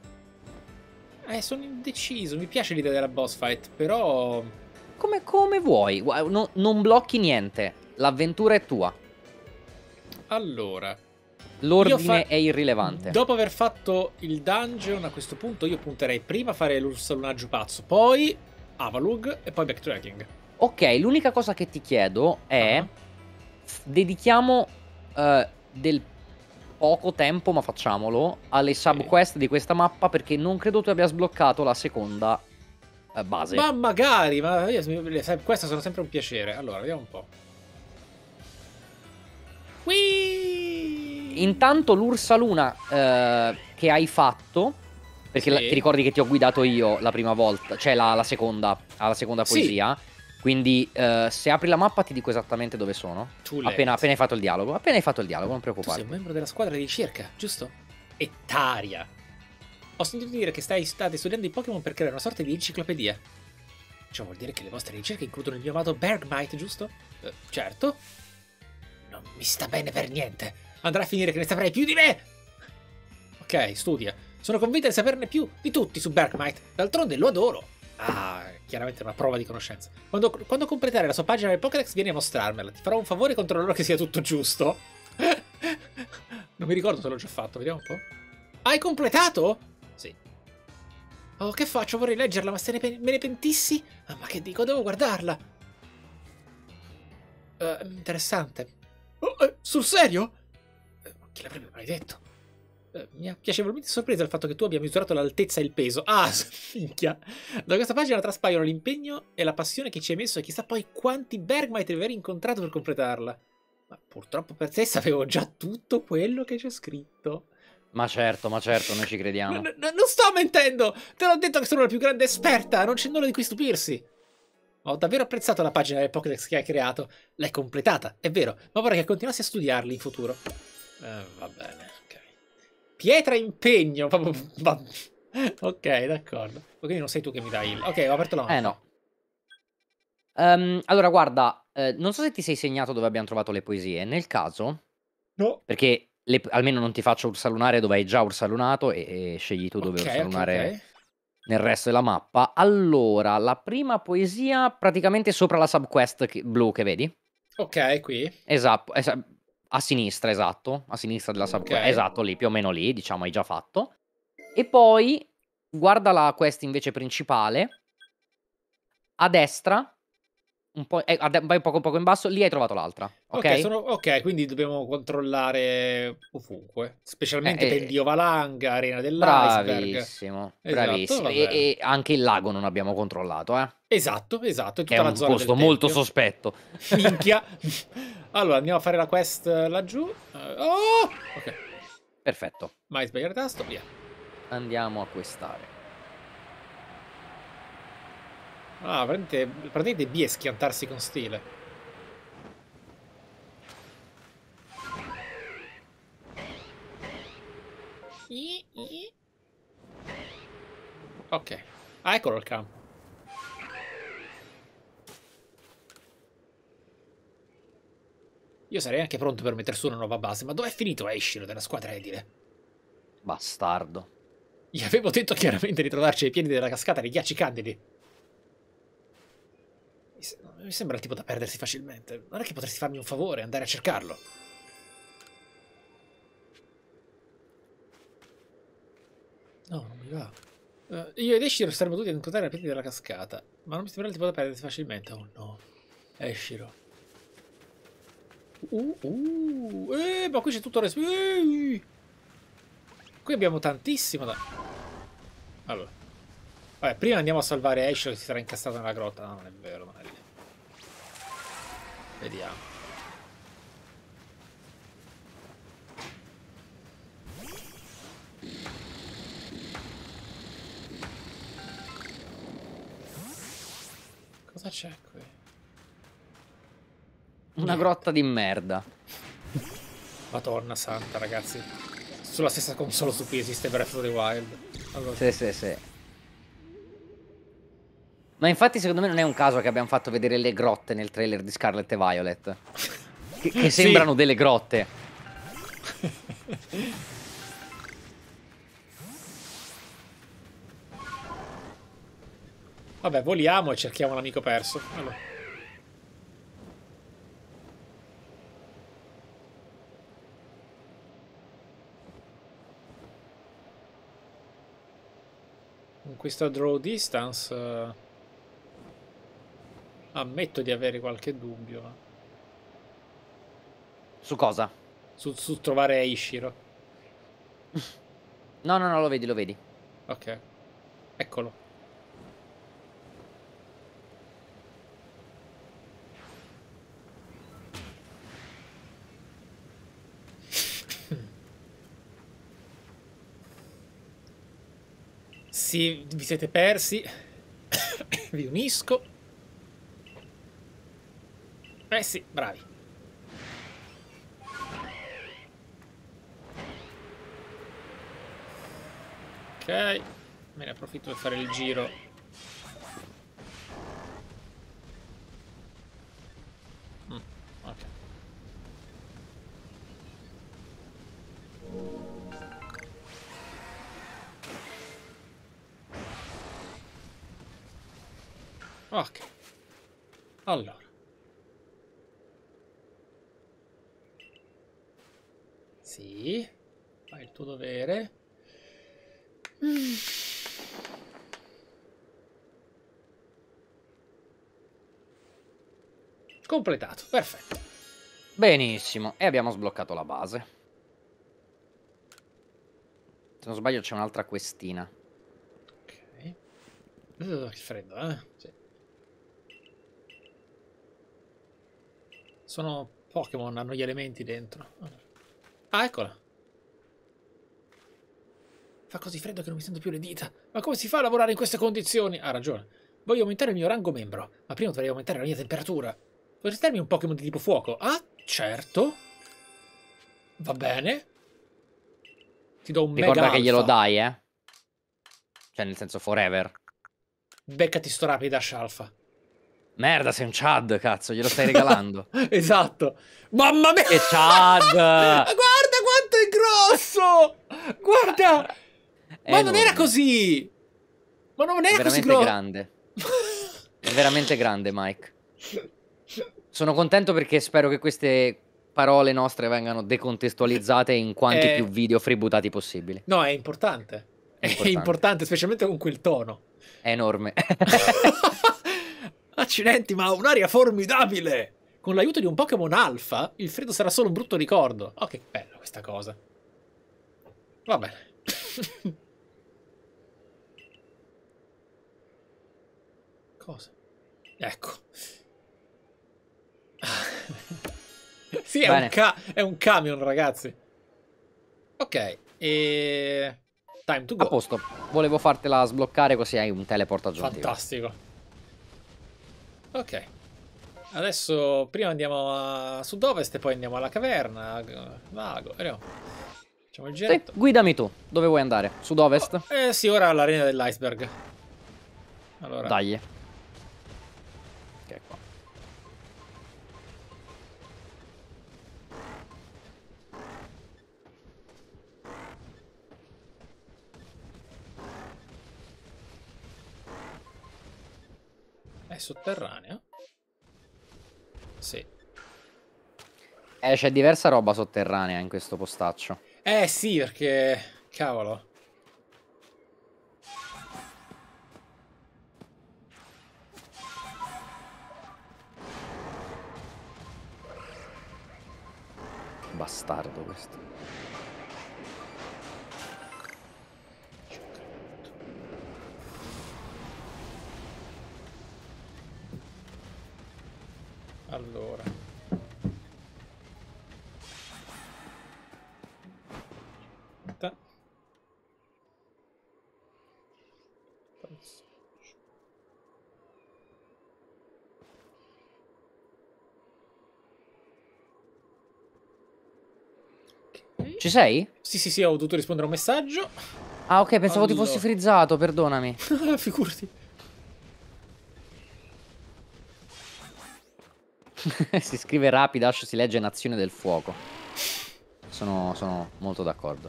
Speaker 3: Sono indeciso, mi piace l'idea della boss fight, però...
Speaker 1: Come vuoi, non blocchi niente, l'avventura è tua,
Speaker 3: Allora,
Speaker 1: l'ordine è irrilevante.
Speaker 3: dopo aver fatto il dungeon, a questo punto io punterei prima a fare l'ursalunaggio pazzo, poi Avalugh e poi backtracking.
Speaker 1: Ok, l'unica cosa che ti chiedo è...
Speaker 3: Ah.
Speaker 1: Dedichiamo del poco tempo, ma facciamolo, alle subquest di questa mappa, perché non credo tu abbia sbloccato la seconda base.
Speaker 3: Ma magari, ma queste sono sempre un piacere. Allora, vediamo un po'. Whee!
Speaker 1: Intanto l'Ursaluna che hai fatto, perché
Speaker 3: Sì.
Speaker 1: ti ricordi che ti ho guidato io la prima volta, cioè la seconda, alla seconda
Speaker 3: Sì.
Speaker 1: poesia. Quindi se apri la mappa ti dico esattamente dove sono.
Speaker 3: Too late.
Speaker 1: Appena hai fatto il dialogo. Appena hai fatto il dialogo, non
Speaker 3: Tu sei
Speaker 1: preoccuparti.
Speaker 3: un membro della squadra di ricerca, giusto? E Taria. Ho sentito dire che state studiando i Pokémon per creare una sorta di enciclopedia. Ciò vuol dire che le vostre ricerche includono il mio amato Bergmite, giusto? Certo. Non mi sta bene per niente. Andrà a finire che ne saprai più di me! Ok, studia. Sono convinta di saperne più di tutti su Bergmite. D'altronde lo adoro. Chiaramente una prova di conoscenza. Quando completerai la sua pagina del Pokédex, vieni a mostrarmela. Ti farò un favore e controllerò che sia tutto giusto. Non mi ricordo se l'ho già fatto, vediamo un po'. Hai completato? Sì. Oh, che faccio? Vorrei leggerla, ma se me ne pentissi? Ma che dico? Devo guardarla. Interessante. Sul serio? Chi l'avrebbe mai detto? Mi ha piacevolmente sorpreso il fatto che tu abbia misurato l'altezza e il peso. Minchia. Da questa pagina traspaiono l'impegno e la passione che ci hai messo e chissà poi quanti Bergmite devi aver incontrato per completarla. Ma purtroppo per te sapevo già tutto quello che c'è scritto.
Speaker 1: Ma certo, noi ci crediamo.
Speaker 3: Non sto mentendo! Te l'ho detto che sono la più grande esperta, non c'è nulla di cui stupirsi. Ho davvero apprezzato la pagina del Pokédex che hai creato. L'hai completata, è vero, ma vorrei che continuassi a studiarli in futuro. Va bene, ok. Pietra impegno. Ok, d'accordo. Quindi non sei tu che mi dai il... Ok, ho aperto la mappa.
Speaker 1: No. Allora, guarda, non so se ti sei segnato dove abbiamo trovato le poesie. Nel caso,
Speaker 3: No.
Speaker 1: perché almeno non ti faccio ursalunare dove hai già ursalunato e scegli tu dove ursalunare
Speaker 3: Ok.
Speaker 1: nel resto della mappa. Allora, la prima poesia praticamente sopra la subquest blu che vedi.
Speaker 3: Ok, qui.
Speaker 1: Esatto, a sinistra, esatto, a sinistra della subquest.
Speaker 3: Ok.
Speaker 1: Esatto, lì, più o meno lì, diciamo, hai già fatto. E poi, guarda la quest invece principale. A destra, un po', vai poco in basso, lì hai trovato l'altra, ok?
Speaker 3: Ok, quindi dobbiamo controllare ovunque. Specialmente Pendio Valanga, Arena dell'Iceberg.
Speaker 1: Bravissimo,
Speaker 3: Esatto,
Speaker 1: bravissimo.
Speaker 3: va
Speaker 1: E anche il lago non abbiamo controllato,
Speaker 3: Esatto, è tutta
Speaker 1: Che è
Speaker 3: la
Speaker 1: un
Speaker 3: zona
Speaker 1: posto
Speaker 3: del
Speaker 1: molto
Speaker 3: tempio.
Speaker 1: sospetto.
Speaker 3: Minchia. Allora, andiamo a fare la quest laggiù. Ok.
Speaker 1: Perfetto.
Speaker 3: Mai sbagliare tasto, via.
Speaker 1: Andiamo a questare.
Speaker 3: Praticamente B è schiantarsi con stile. Ok. Eccolo il campo. Io sarei anche pronto per mettere su una nuova base, ma dov'è finito Aishiro della squadra edile?
Speaker 1: Bastardo.
Speaker 3: Gli avevo detto chiaramente di trovarci ai piedi della cascata di ghiacci candidi. Mi sembra il tipo da perdersi facilmente. Non è che potresti farmi un favore e andare a cercarlo? No, non mi va. Io ed Eshiro saremmo dovuti incontrare i piedi della cascata, ma non mi sembra che ti possa perdere facilmente. Oh no, Eshiro. Ma qui c'è tutto il resto. Qui abbiamo tantissimo da... Allora. Vabbè, prima andiamo a salvare Eshiro che si sarà incastrato nella grotta. No, non è vero, non è lì. Vediamo. Cosa c'è qui?
Speaker 1: Una grotta di merda.
Speaker 3: Madonna santa, ragazzi. Sulla stessa console su cui esiste Breath of the Wild. Allora.
Speaker 1: Sì, sì, sì. Ma infatti secondo me non è un caso che abbiamo fatto vedere le grotte nel trailer di Scarlet e Violet. Che sembrano delle grotte.
Speaker 3: Vabbè, voliamo e cerchiamo l'amico perso. Allora. Con questa draw distance ammetto di avere qualche dubbio
Speaker 1: Su cosa?
Speaker 3: su trovare Ishiro.
Speaker 1: No, no, no, lo vedi, lo vedi.
Speaker 3: Ok, eccolo. Sì, vi siete persi. Vi unisco. Sì, bravi. Ok, me ne approfitto per fare il giro. Ok. Ok. Allora. Sì. Fai il tuo dovere. Completato. Perfetto.
Speaker 1: Benissimo. E abbiamo sbloccato la base. Se non sbaglio c'è un'altra questina.
Speaker 3: Ok. Che freddo, Sì. Sono Pokémon, hanno gli elementi dentro. Ah, eccola. Fa così freddo che non mi sento più le dita. Ma come si fa a lavorare in queste condizioni? Ha ragione. Voglio aumentare il mio rango membro, ma prima dovrei aumentare la mia temperatura. Potresti darmi un Pokémon di tipo fuoco? Ah, certo. Va bene. Ti do un
Speaker 1: Ricorda
Speaker 3: mega
Speaker 1: che glielo
Speaker 3: alfa.
Speaker 1: dai, eh? Cioè, nel senso, forever.
Speaker 3: Beccati sto Rapidash alfa.
Speaker 1: Merda, sei un Chad, cazzo, glielo stai regalando.
Speaker 3: Esatto. Mamma mia!
Speaker 1: Che Chad!
Speaker 3: Guarda quanto è grosso! Guarda!
Speaker 1: È
Speaker 3: Ma non era
Speaker 1: enorme.
Speaker 3: così! Ma non
Speaker 1: È
Speaker 3: era così
Speaker 1: veramente
Speaker 3: grosso!
Speaker 1: grande. È veramente grande, Mike. Sono contento perché spero che queste parole nostre vengano decontestualizzate in quanti più video freebootati possibili.
Speaker 3: No, è importante.
Speaker 1: È
Speaker 3: È
Speaker 1: importante.
Speaker 3: importante, specialmente con quel tono.
Speaker 1: È enorme.
Speaker 3: Accidenti, ma ha un'aria formidabile! Con l'aiuto di un Pokémon alfa, il freddo sarà solo un brutto ricordo. Oh, che bella questa cosa. Va bene. Cosa? Ecco. Sì,
Speaker 1: Bene.
Speaker 3: è un camion, ragazzi. Ok, e... Time to
Speaker 1: A
Speaker 3: go.
Speaker 1: posto. Volevo fartela sbloccare così hai un teleport aggiuntivo.
Speaker 3: Fantastico. Ok. Adesso prima andiamo a sud-ovest e poi andiamo alla caverna. Vago. Vediamo. Facciamo il
Speaker 1: Sì,
Speaker 3: giretto.
Speaker 1: guidami tu. Dove vuoi andare? Sud-ovest?
Speaker 3: Sì, ora all'arena dell'iceberg. Allora.
Speaker 1: Dai. Ok, qua.
Speaker 3: È sotterraneo? Sì.
Speaker 1: C'è diversa roba sotterranea in questo postaccio.
Speaker 3: Sì, perché... Cavolo.
Speaker 1: bastardo questo.
Speaker 3: Allora. Aspetta. Ok.
Speaker 1: Ci sei?
Speaker 3: Sì, ho dovuto rispondere a un messaggio.
Speaker 1: Ah, ok, pensavo ti
Speaker 3: Allora.
Speaker 1: fossi frizzato, perdonami.
Speaker 3: Figurati.
Speaker 1: Si scrive Rapidash, si legge Nazione del Fuoco. Sono molto d'accordo.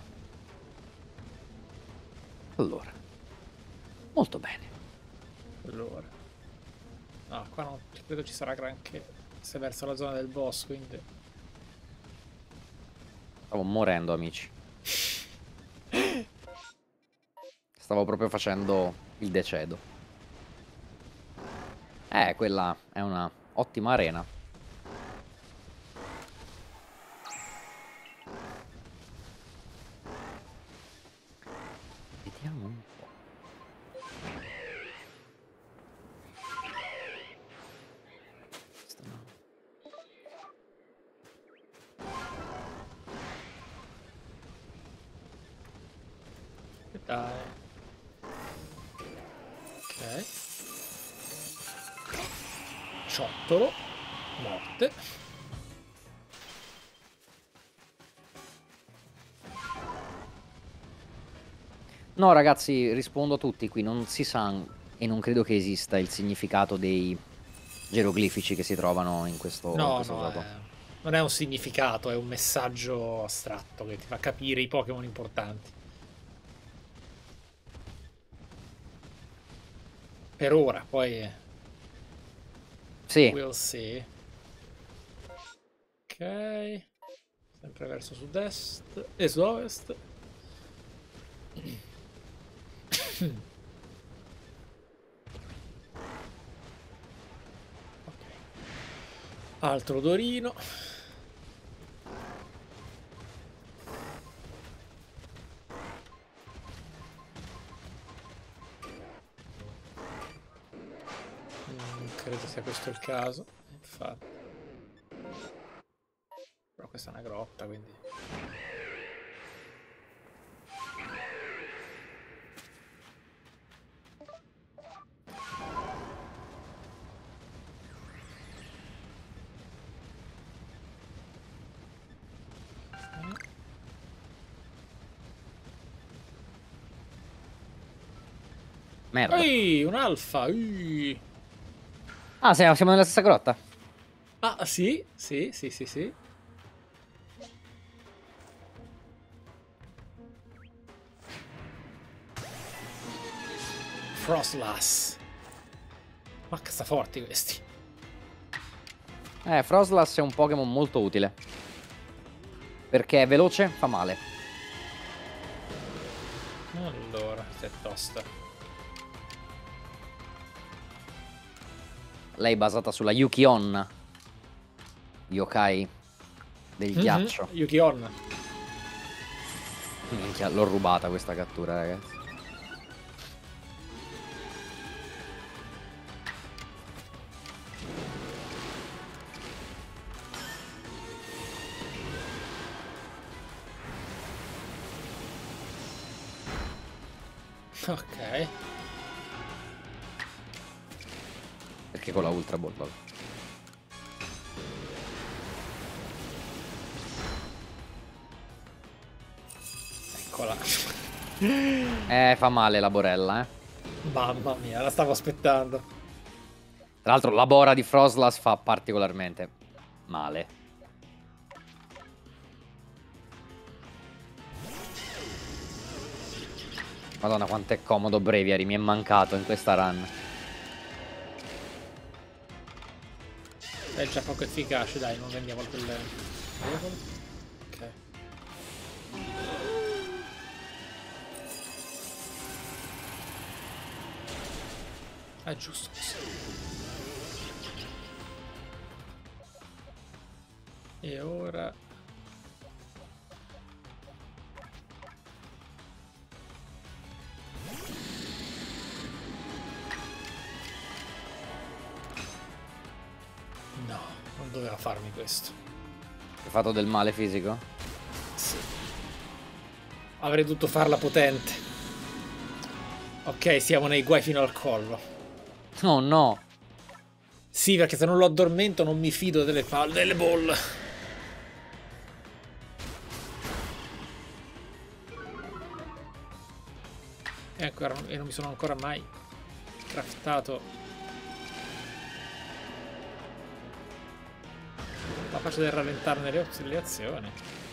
Speaker 1: Allora. Molto bene.
Speaker 3: Allora. Ah, qua non credo ci sarà granché. Se verso la zona del boss, quindi.
Speaker 1: Stavo morendo, amici. Stavo proprio facendo il decedo. Quella è una ottima arena. Vediamo un po'. Questa no.
Speaker 3: Dai. Ok. Ciottolo. Morte.
Speaker 1: No, ragazzi, rispondo a tutti qui. Non si sa e non credo che esista il significato dei geroglifici che si trovano in questo
Speaker 3: No,
Speaker 1: gioco.
Speaker 3: non è un significato, è un messaggio astratto che ti fa capire i Pokémon importanti. Per ora, poi
Speaker 1: Sì.
Speaker 3: we'll see. Ok. Sempre verso sud-est e sud-ovest. Ok. Altro odorino. Non credo sia questo il caso, infatti. Però questa è una grotta, quindi.
Speaker 1: Merda.
Speaker 3: Ehi, un alfa!
Speaker 1: Ah, siamo nella stessa grotta?
Speaker 3: Ah, sì. Frostlass. Ma che sta forti questi.
Speaker 1: Frostlass è un Pokémon molto utile. Perché è veloce, fa male.
Speaker 3: Allora, è tosta.
Speaker 1: Lei è basata sulla Yuki-On, yokai del ghiaccio.
Speaker 3: Yuki-On.
Speaker 1: Minchia, l'ho rubata questa cattura, ragazzi.
Speaker 3: Ok.
Speaker 1: Perché con la Ultra Ball, vabbè.
Speaker 3: Eccola.
Speaker 1: Fa male la Borella, eh.
Speaker 3: Mamma mia, la stavo aspettando.
Speaker 1: Tra l'altro la Bora di Frostlass fa particolarmente male. Madonna quanto è comodo Breviary, mi è mancato in questa run.
Speaker 3: È già poco efficace, dai, non vendiamo quelle. Ok. È giusto così. E ora No, non doveva farmi questo.
Speaker 1: Hai fatto del male fisico?
Speaker 3: Sì. Avrei dovuto farla potente. Ok, siamo nei guai fino al collo.
Speaker 1: No, no.
Speaker 3: Sì, perché se non lo addormento non mi fido delle palle, delle ball. E non mi sono ancora mai craftato la faccia del rallentarne le azioni.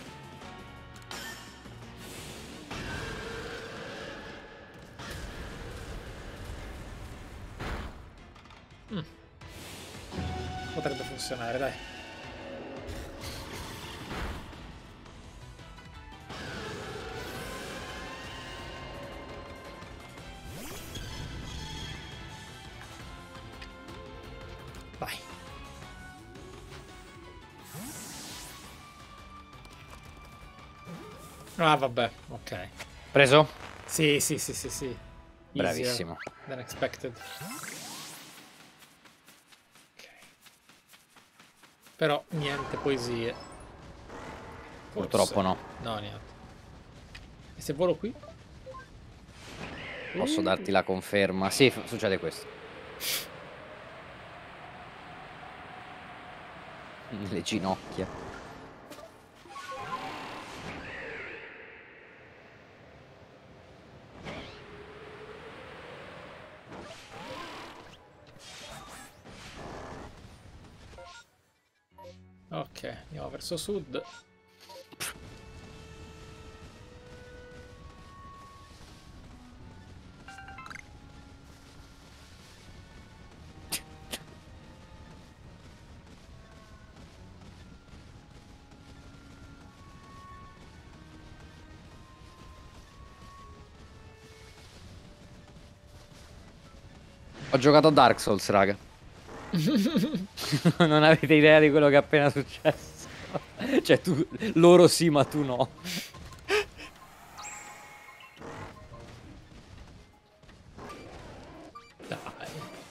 Speaker 3: Potrebbe funzionare, dai. Vai. Ah, vabbè, ok.
Speaker 1: Preso?
Speaker 3: Sì, sì, sì, sì, sì.
Speaker 1: Bravissimo.
Speaker 3: Easier than expected. Ok. Però niente poesie. Forse.
Speaker 1: Purtroppo no.
Speaker 3: No, niente. E se volo qui?
Speaker 1: Posso darti la conferma. Sì, succede questo. Nelle ginocchia.
Speaker 3: Ok, andiamo verso sud.
Speaker 1: Ho giocato a Dark Souls, raga. Non avete idea di quello che è appena successo. Cioè, tu, loro sì, ma tu no.
Speaker 3: Dai.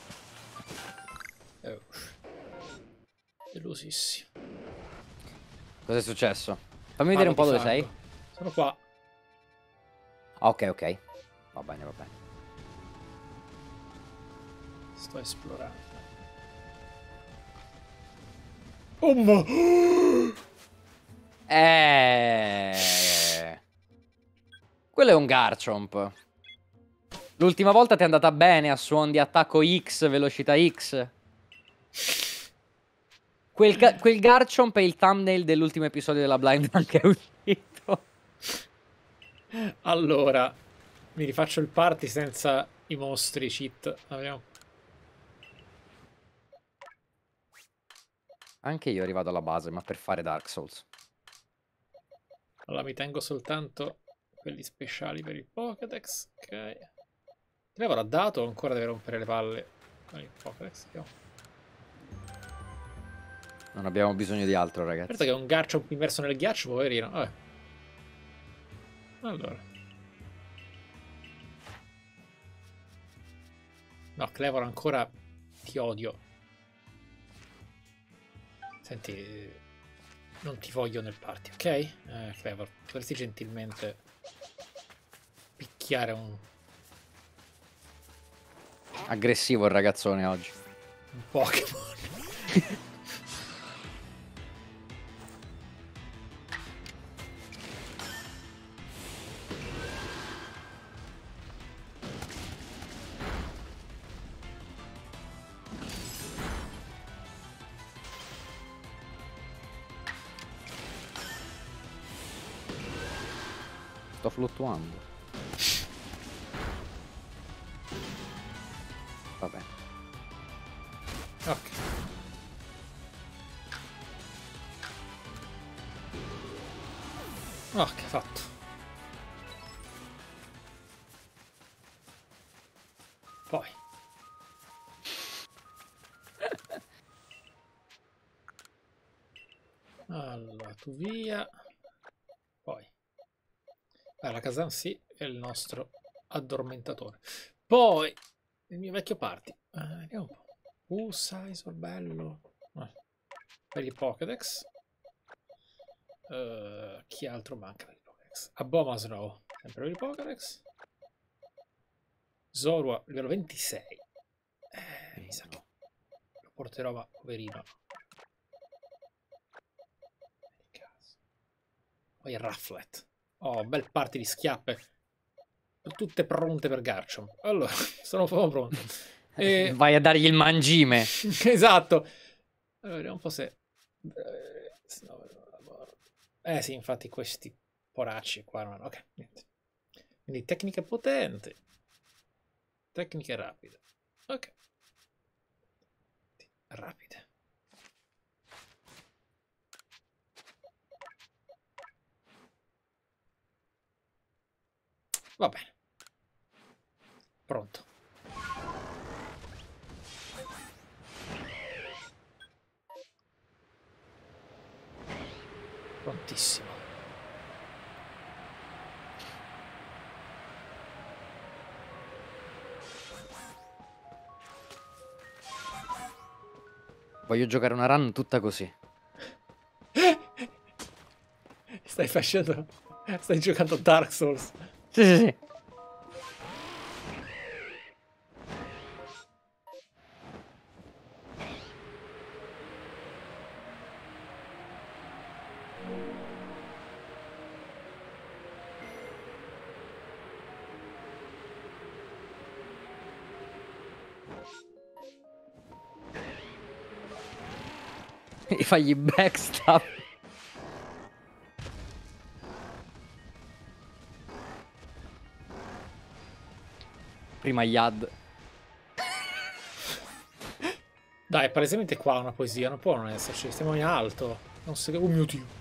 Speaker 3: Delusissimo.
Speaker 1: Cos'è successo? Fammi vedere un po' dove sei.
Speaker 3: Sono qua.
Speaker 1: Ah, ok, ok. Va bene, va bene.
Speaker 3: Sto esplorando. Oh ma...
Speaker 1: Quello è un Garchomp. L'ultima volta ti è andata bene a suon di attacco X, velocità X. Quel Garchomp è il thumbnail dell'ultimo episodio della Blind Run che è uscito.
Speaker 3: Allora, mi rifaccio il party senza i mostri cheat. Vediamo.
Speaker 1: Anche io arrivato alla base, ma per fare Dark Souls.
Speaker 3: Allora, mi tengo soltanto quelli speciali per il Pokédex. Ok. Ti avrà dato o ancora deve rompere le palle con il Pokédex?
Speaker 1: Non abbiamo bisogno di altro, ragazzi.
Speaker 3: Certo che è un Garchomp immerso nel ghiaccio, poverino. Vabbè. Allora. No, Clevor ancora ti odio. Senti, non ti voglio nel party, ok? Clevor, potresti gentilmente picchiare un
Speaker 1: Aggressivo il ragazzone oggi.
Speaker 3: Pokémon.
Speaker 1: Sto fluttuando. Va bene.
Speaker 3: Ok. Ok, fatto. Poi. Allora, tu via. Poi. La Kazan sì, è il nostro addormentatore. Poi, il mio vecchio party. Vediamo un po'. Sizor, bello. per il Pokédex. Chi altro manca per il Pokédex? Abomasnow, sempre per il Pokédex. Zorua, livello 26. Mi sa che lo porterò, ma poverino. Poi il Rufflet. Oh, bel party di schiappe. Tutte pronte per Garchomp. Allora, sono pronto.
Speaker 1: Vai a dargli il mangime.
Speaker 3: Esatto. Allora, vediamo un po' se... sì, infatti questi poracci qua non... Ok, niente. Quindi tecniche potenti. Tecniche rapide. Ok. Rapide. Va bene. Pronto. Prontissimo.
Speaker 1: Voglio giocare una run tutta così.
Speaker 3: Stai facendo... Stai giocando Dark Souls.
Speaker 1: Sì, sì, sì. E fagli backstab. Prima Yad.
Speaker 3: Dai, palesemente qua una poesia, non può non esserci. Stiamo in alto. Non so che... Oh mio Dio.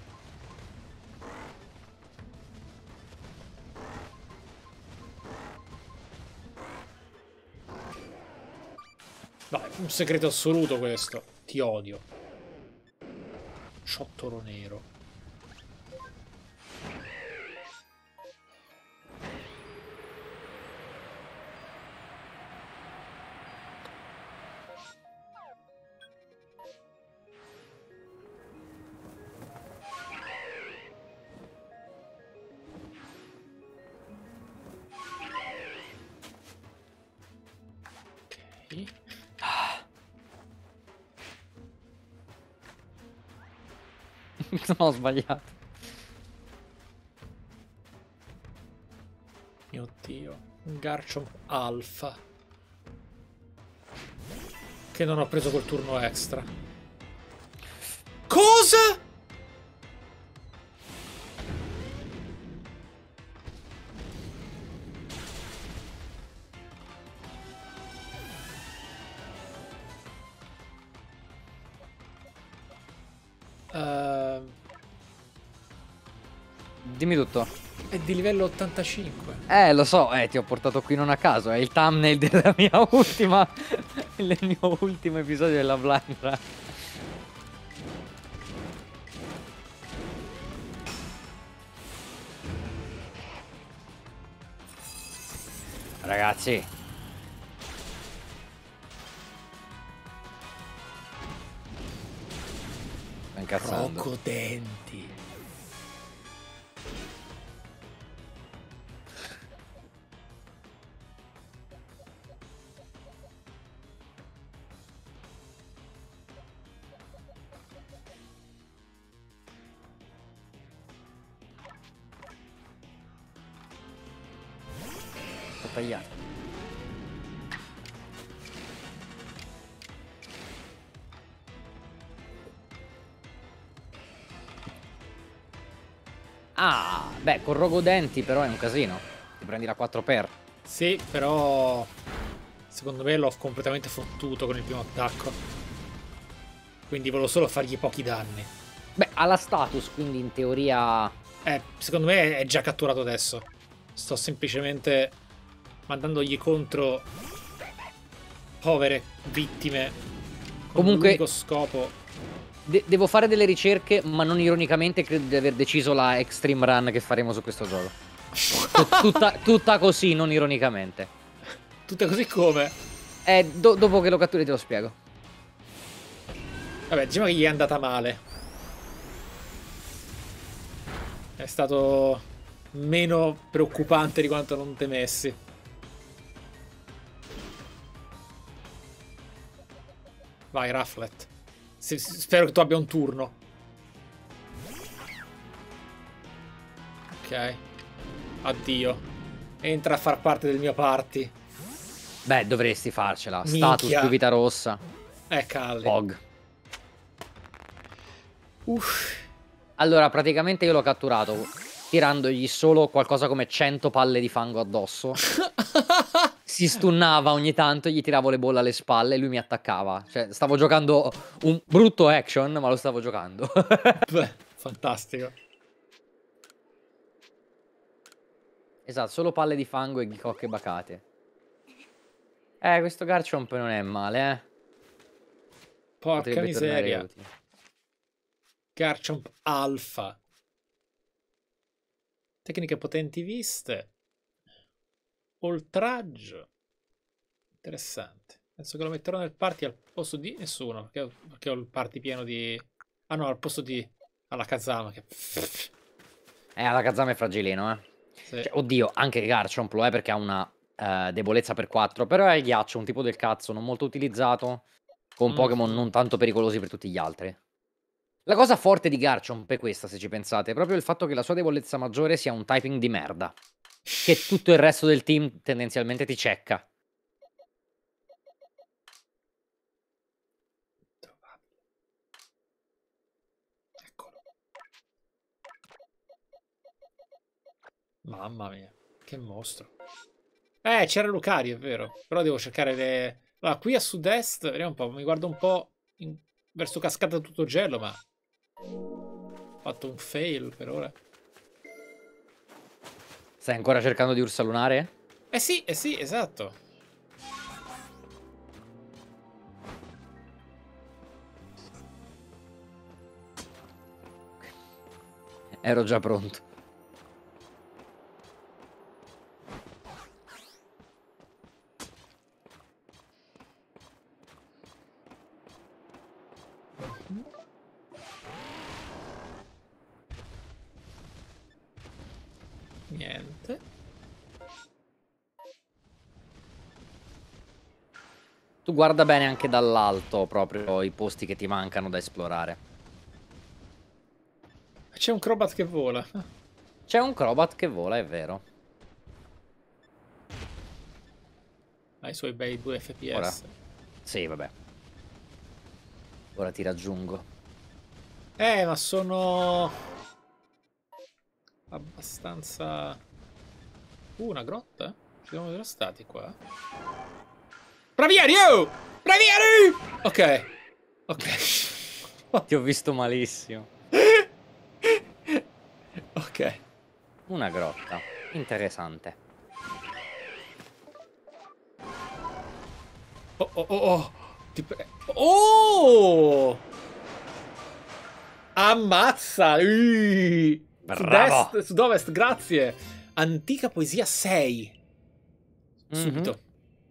Speaker 3: Dai, un segreto assoluto questo. Ti odio. Ciottolo nero.
Speaker 1: No, ho sbagliato.
Speaker 3: Mio Dio. Un Garchomp Alpha. Che non ho preso col turno extra. Cosa?
Speaker 1: Dimmi tutto.
Speaker 3: È di livello 85.
Speaker 1: Lo so, ti ho portato qui non a caso. È il thumbnail della mia ultima. Il mio ultimo episodio della Blind Run. Ragazzi. Sto incazzando.
Speaker 3: Crocodenti.
Speaker 1: Tagliato. Ah, beh, con Rogodenti però è un casino. Ti prendi la 4x.
Speaker 3: Sì, però secondo me l'ho completamente fottuto con il primo attacco. Quindi volevo solo fargli pochi danni.
Speaker 1: Beh, ha la status, quindi in teoria...
Speaker 3: Secondo me è già catturato adesso. Sto semplicemente mandandogli contro povere vittime con
Speaker 1: Comunque
Speaker 3: l'unico scopo.
Speaker 1: devo fare delle ricerche, ma non ironicamente credo di aver deciso la Extreme Run che faremo su questo gioco. Tutta così, non ironicamente.
Speaker 3: Tutte così come?
Speaker 1: Dopo che lo catturi te lo spiego.
Speaker 3: Vabbè, diciamo che gli è andata male. È stato meno preoccupante di quanto non temessi. Vai, Rufflet. Spero che tu abbia un turno. Ok. Addio. Entra a far parte del mio party.
Speaker 1: Beh, dovresti farcela.
Speaker 3: Minchia.
Speaker 1: Status più vita rossa.
Speaker 3: Calli.
Speaker 1: Pog.
Speaker 3: Uff.
Speaker 1: Allora, praticamente io l'ho catturato tirandogli solo qualcosa come 100 palle di fango addosso. Si stunnava ogni tanto, gli tiravo le bolle alle spalle e lui mi attaccava. Cioè, stavo giocando un brutto action, ma lo stavo giocando.
Speaker 3: Beh, fantastico.
Speaker 1: Esatto, solo palle di fango e ghicocche bacate. Questo Garchomp non è male, eh.
Speaker 3: Porca
Speaker 1: Potrebbe tornare
Speaker 3: miseria.
Speaker 1: utile.
Speaker 3: Garchomp Alpha. Tecniche potenti viste. Oltraggio. Interessante. Penso che lo metterò nel party al posto di nessuno. Perché ho il party pieno di... Ah no, al posto di... alla Kazama. Che...
Speaker 1: La Kazama è fragilino, eh.
Speaker 3: Sì.
Speaker 1: Cioè, oddio, anche Garchomp lo è perché ha una debolezza per 4. Però è ghiaccio, un tipo del cazzo non molto utilizzato. Con Pokémon non tanto pericolosi per tutti gli altri. La cosa forte di Garchomp è questa, se ci pensate. È proprio il fatto che la sua debolezza maggiore sia un typing di merda. Che tutto il resto del team tendenzialmente ti cecca.
Speaker 3: Eccolo. Mamma mia, che mostro. C'era Lucario, è vero. Però devo cercare le... Allora, qui a sud-est, vediamo un po', mi guardo un po' verso cascata tutto gelo, ma... Ho fatto un fail per ora.
Speaker 1: Stai ancora cercando di Ursalunare?
Speaker 3: Sì, esatto.
Speaker 1: Ero già pronto.
Speaker 3: Niente.
Speaker 1: Tu guarda bene anche dall'alto proprio i posti che ti mancano da esplorare.
Speaker 3: C'è un Crobat che vola.
Speaker 1: C'è un Crobat che vola, è vero.
Speaker 3: Ha i suoi bei 2 FPS.
Speaker 1: Ora. Sì, vabbè. Ora ti raggiungo.
Speaker 3: Ma sono... abbastanza... una grotta? Ci siamo già stati qua. Bravieri, oh! Bravieri! Ok. Ok.
Speaker 1: Ti ho visto malissimo.
Speaker 3: Ok.
Speaker 1: Una grotta. Interessante.
Speaker 3: Oh! Oh! Ammazza!
Speaker 1: Bravo!
Speaker 3: Sud-ovest, grazie. Antica poesia 6. Subito.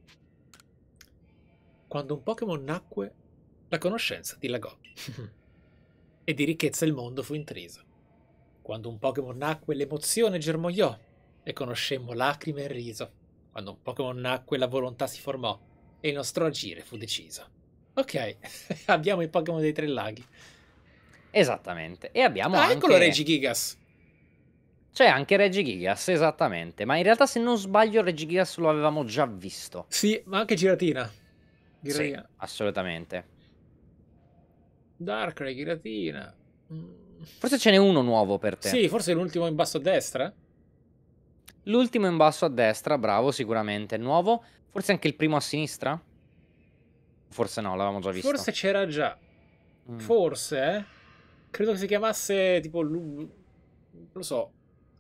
Speaker 3: Quando un Pokémon nacque, la conoscenza dilagò. E di ricchezza il mondo fu intriso. Quando un Pokémon nacque, l'emozione germogliò e conoscemmo lacrime e riso. Quando un Pokémon nacque, la volontà si formò e il nostro agire fu deciso. Ok, abbiamo i Pokémon dei 3 laghi.
Speaker 1: Esattamente. E abbiamo anche...
Speaker 3: eccolo Regigigas.
Speaker 1: C'è anche Regigigas, esattamente. Ma in realtà, se non sbaglio, Regigigas lo avevamo già visto.
Speaker 3: Sì, ma anche Giratina.
Speaker 1: Sì, assolutamente.
Speaker 3: Darkrai, Giratina.
Speaker 1: Forse ce n'è uno nuovo per te.
Speaker 3: Sì, forse è l'ultimo in basso a destra.
Speaker 1: L'ultimo in basso a destra, bravo, sicuramente. Nuovo. Forse anche il primo a sinistra? Forse no, l'avevamo già visto.
Speaker 3: Forse c'era già. Forse, credo che si chiamasse tipo... non lo so.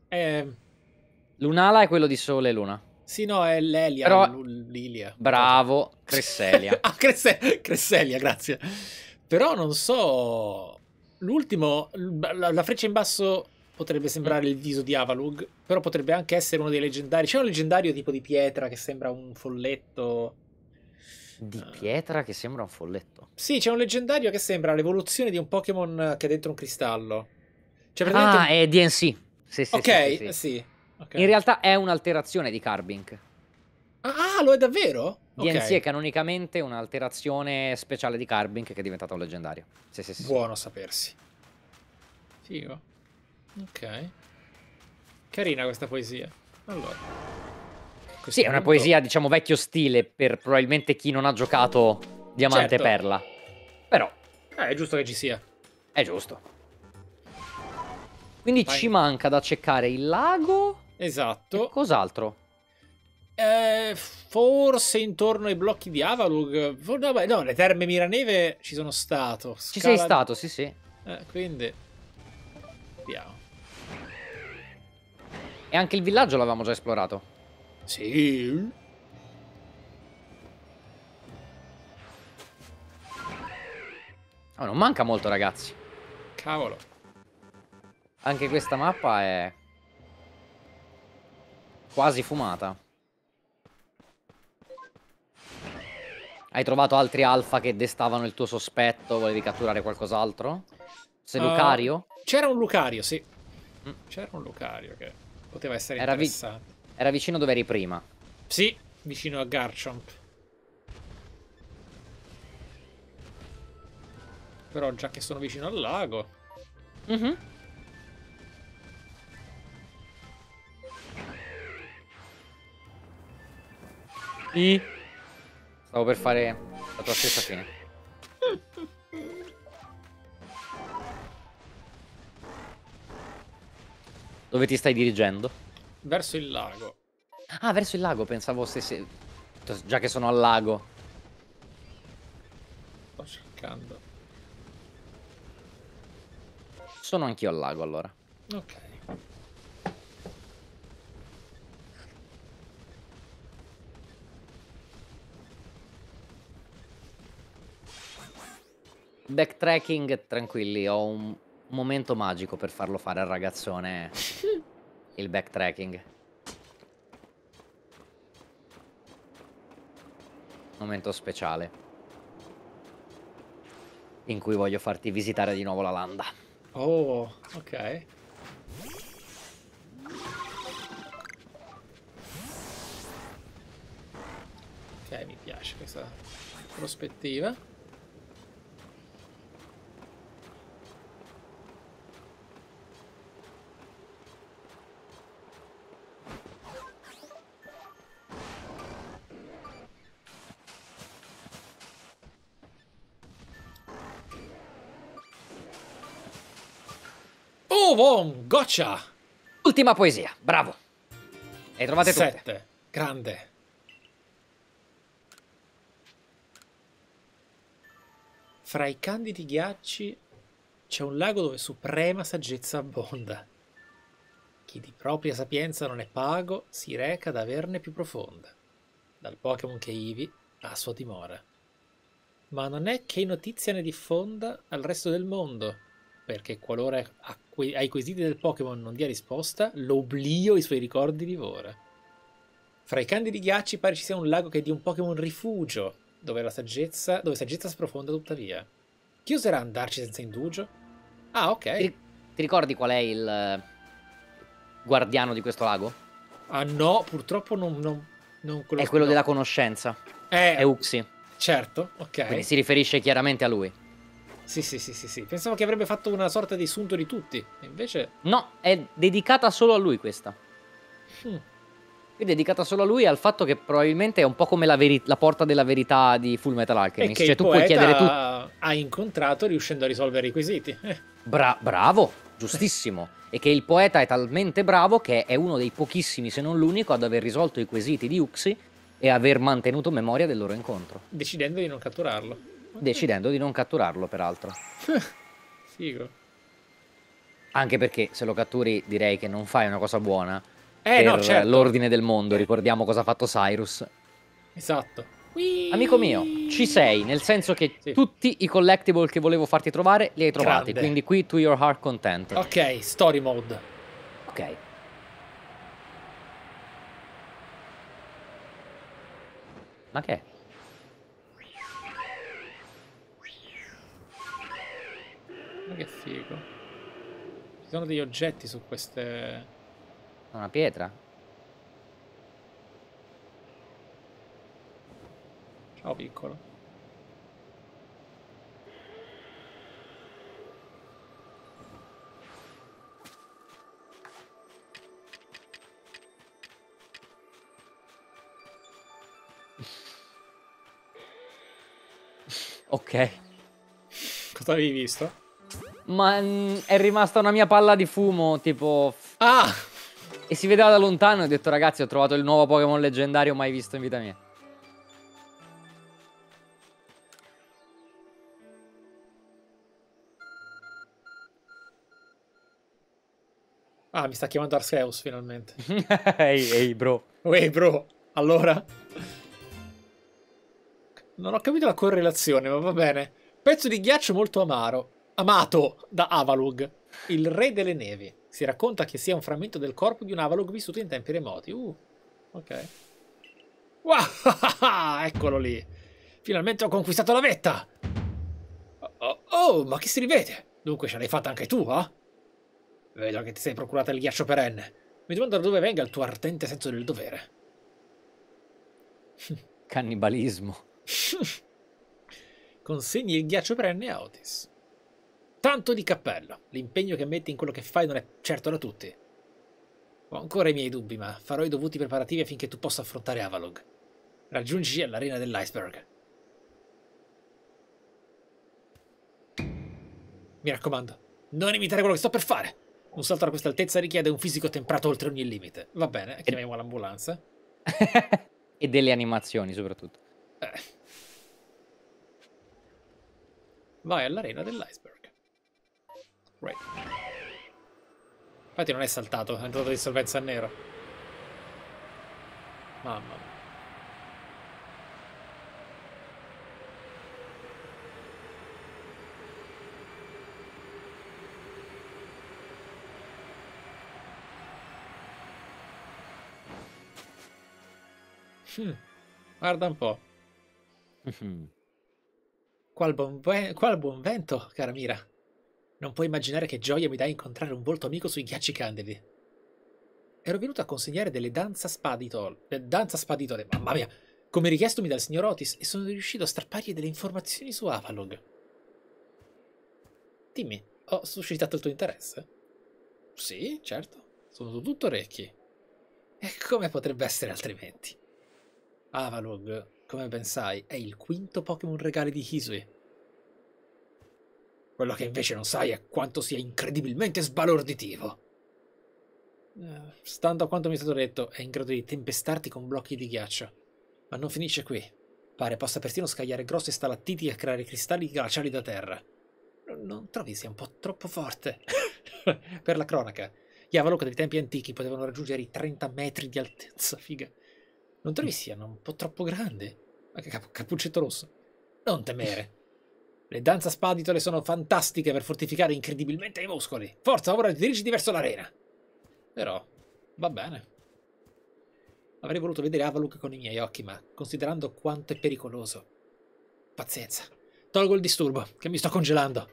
Speaker 1: Lunala è quello di Sole e Luna.
Speaker 3: Sì, no, è l'Elia.
Speaker 1: Però...
Speaker 3: Lilia.
Speaker 1: Bravo, Cresselia.
Speaker 3: Cresselia, grazie. Però non so... L'ultimo... La freccia in basso potrebbe sembrare il viso di Avalugg, però potrebbe anche essere uno dei leggendari. C'è un leggendario tipo di pietra che sembra un folletto...
Speaker 1: Di pietra che sembra un folletto.
Speaker 3: Sì, c'è un leggendario che sembra l'evoluzione di un Pokémon che è dentro un cristallo. Cioè, praticamente...
Speaker 1: Ah, è DNC. Sì, sì, sì, sì,
Speaker 3: Ok,
Speaker 1: sì.
Speaker 3: sì. Ok.
Speaker 1: In realtà è un'alterazione di Carbink.
Speaker 3: Ah, lo è davvero?
Speaker 1: DNC è
Speaker 3: Ok.
Speaker 1: canonicamente un'alterazione speciale di Carbink che è diventato un leggendario. Sì, sì, sì, sì.
Speaker 3: Buono sapersi. Figo. Ok. Carina questa poesia. Allora. A
Speaker 1: Sì,
Speaker 3: questo
Speaker 1: è una
Speaker 3: punto...
Speaker 1: poesia, diciamo, vecchio stile per probabilmente chi non ha giocato Diamante e
Speaker 3: Certo.
Speaker 1: Perla. Però
Speaker 3: È giusto che ci sia.
Speaker 1: è giusto. Quindi
Speaker 3: Vai.
Speaker 1: ci manca da checcare il lago e
Speaker 3: Esatto.
Speaker 1: cos'altro.
Speaker 3: Forse intorno ai blocchi di Avalugh. No, beh, no, le terme Miraneve ci sono stato.
Speaker 1: Ci sei
Speaker 3: Scala...
Speaker 1: stato, sì, sì.
Speaker 3: Quindi... Vediamo.
Speaker 1: E anche il villaggio l'avevamo già esplorato.
Speaker 3: Sì.
Speaker 1: Oh, non manca molto, ragazzi.
Speaker 3: Cavolo.
Speaker 1: Anche questa mappa è quasi fumata. Hai trovato altri alfa che destavano il tuo sospetto? Volevi catturare qualcos'altro? Se Lucario?
Speaker 3: C'era un Lucario, sì.
Speaker 1: Mm.
Speaker 3: C'era un Lucario che poteva essere
Speaker 1: Era,
Speaker 3: interessante.
Speaker 1: era vicino dove eri prima.
Speaker 3: Sì, vicino a Garchomp. Però già che sono vicino al lago...
Speaker 1: Mhm. Stavo per fare la tua stessa fine. Dove ti stai dirigendo?
Speaker 3: Verso il lago.
Speaker 1: Ah, verso il lago, pensavo stessi... Già che sono al lago.
Speaker 3: Sto cercando.
Speaker 1: Sono anch'io al lago, allora.
Speaker 3: Ok.
Speaker 1: Backtracking, tranquilli, ho un momento magico per farlo fare al ragazzone. Il backtracking. Momento speciale. In cui voglio farti visitare di nuovo la landa.
Speaker 3: Oh, ok. Ok, mi piace questa prospettiva. Oh, buon, gotcha!
Speaker 1: Ultima poesia, bravo. Le trovate tutte.
Speaker 3: 7. Grande. Fra i candidi ghiacci c'è un lago dove suprema saggezza abbonda. Chi di propria sapienza non è pago si reca ad averne più profonda. Dal Pokémon che ivi ha sua dimora. Ma non è che notizia ne diffonda al resto del mondo, perché qualora ai quesiti del Pokémon non dia risposta, l'oblio i suoi ricordi divora. Fra i candidi ghiacci pare ci sia un lago che è di un Pokémon rifugio, dove saggezza sprofonda tuttavia. Chi oserà andarci senza indugio? Ah, ok.
Speaker 1: Ti ricordi qual è il guardiano di questo lago?
Speaker 3: Ah no, purtroppo non conosco.
Speaker 1: È quello della conoscenza.
Speaker 3: Eh,
Speaker 1: È Uxie.
Speaker 3: certo, ok.
Speaker 1: Quindi si riferisce chiaramente a lui.
Speaker 3: Sì. Pensavo che avrebbe fatto una sorta di sunto di tutti. E invece...
Speaker 1: No, è dedicata solo a lui questa.
Speaker 3: Hmm.
Speaker 1: È dedicata solo a lui e al fatto che probabilmente è un po' come la porta della verità di Full Metal
Speaker 3: E
Speaker 1: Alchemist.
Speaker 3: che
Speaker 1: Cioè
Speaker 3: il
Speaker 1: tu puoi chiedere tutto.
Speaker 3: poeta ha incontrato riuscendo a risolvere i quesiti.
Speaker 1: Bravo, giustissimo. E che il poeta è talmente bravo che è uno dei pochissimi, se non l'unico, ad aver risolto i quesiti di Uxie e aver mantenuto memoria del loro incontro.
Speaker 3: Decidendo di non catturarlo.
Speaker 1: Decidendo di non catturarlo, peraltro.
Speaker 3: Figo.
Speaker 1: Anche perché se lo catturi direi che non fai una cosa buona
Speaker 3: No,
Speaker 1: per
Speaker 3: certo.
Speaker 1: l'ordine del mondo. Ricordiamo cosa ha fatto Cyrus.
Speaker 3: Esatto.
Speaker 1: Amico mio, ci sei, nel senso che
Speaker 3: Sì.
Speaker 1: tutti i collectible che volevo farti trovare li hai trovati,
Speaker 3: Grande.
Speaker 1: quindi qui to your heart content.
Speaker 3: Ok, story mode.
Speaker 1: Ok. Ma che è?
Speaker 3: che figo. Ci sono degli oggetti su queste...
Speaker 1: Una pietra.
Speaker 3: Ciao piccolo.
Speaker 1: Ok.
Speaker 3: Cosa avevi visto?
Speaker 1: Ma è rimasta una mia palla di fumo, tipo...
Speaker 3: Ah!
Speaker 1: E si vedeva da lontano e ho detto, ragazzi, ho trovato il nuovo Pokémon leggendario mai visto in vita mia.
Speaker 3: Ah, mi sta chiamando Arceus finalmente.
Speaker 1: Ehi, bro.
Speaker 3: Uè, bro, allora? Non ho capito la correlazione, ma va bene. Pezzo di ghiaccio molto amaro. Amato da Avalugg, il re delle nevi. Si racconta che sia un frammento del corpo di un Avalugg vissuto in tempi remoti. Ok. Wow, eccolo lì. Finalmente ho conquistato la vetta. Oh, ma che si rivede? Dunque ce l'hai fatta anche tu, eh? Vedo che ti sei procurata il ghiaccio perenne. Mi domando da dove venga il tuo ardente senso del dovere.
Speaker 1: Cannibalismo.
Speaker 3: Consegni il ghiaccio perenne a Otis. Tanto di cappello. L'impegno che metti in quello che fai non è certo da tutti. Ho ancora i miei dubbi, ma farò i dovuti preparativi affinché tu possa affrontare Avalugg. Raggiungi all'arena dell'iceberg. Mi raccomando, non imitare quello che sto per fare. Un salto a questa altezza richiede un fisico temprato oltre ogni limite. Va bene, chiamiamo l'ambulanza.
Speaker 1: E delle animazioni, soprattutto.
Speaker 3: Vai all'arena dell'iceberg. Right. Infatti non è saltato, è entrato di solvenza a nero. Mamma mia. Guarda un po'. Qual buon vento, cara Mira. Non puoi immaginare che gioia mi dà incontrare un volto amico sui ghiacci candidi. Ero venuto a consegnare delle danza spaditole, mamma mia, come richiestomi dal signor Otis, e sono riuscito a strappargli delle informazioni su Avalugg. Dimmi, ho suscitato il tuo interesse? Sì, certo, sono tutto orecchi. E come potrebbe essere altrimenti? Avalugg, come ben sai, è il quinto Pokémon regale di Hisui. Quello che invece non sai è quanto sia incredibilmente sbalorditivo. Stando a quanto mi è stato detto, è in grado di tempestarti con blocchi di ghiaccio. Ma non finisce qui. Pare possa persino scagliare grosse stalattiti e creare cristalli glaciali da terra. Non trovi sia un po' troppo forte? Per la cronaca, gli Avalugg dei tempi antichi potevano raggiungere i 30 metri di altezza, figa. Non trovi siano un po' troppo grandi? Anche Cappuccetto Rosso. Non temere. Le danza spaditole sono fantastiche per fortificare incredibilmente i muscoli. Forza, ora dirigiti verso l'arena. Però, va bene. Avrei voluto vedere Avalugg con i miei occhi, ma considerando quanto è pericoloso. Pazienza. Tolgo il disturbo, che mi sto congelando.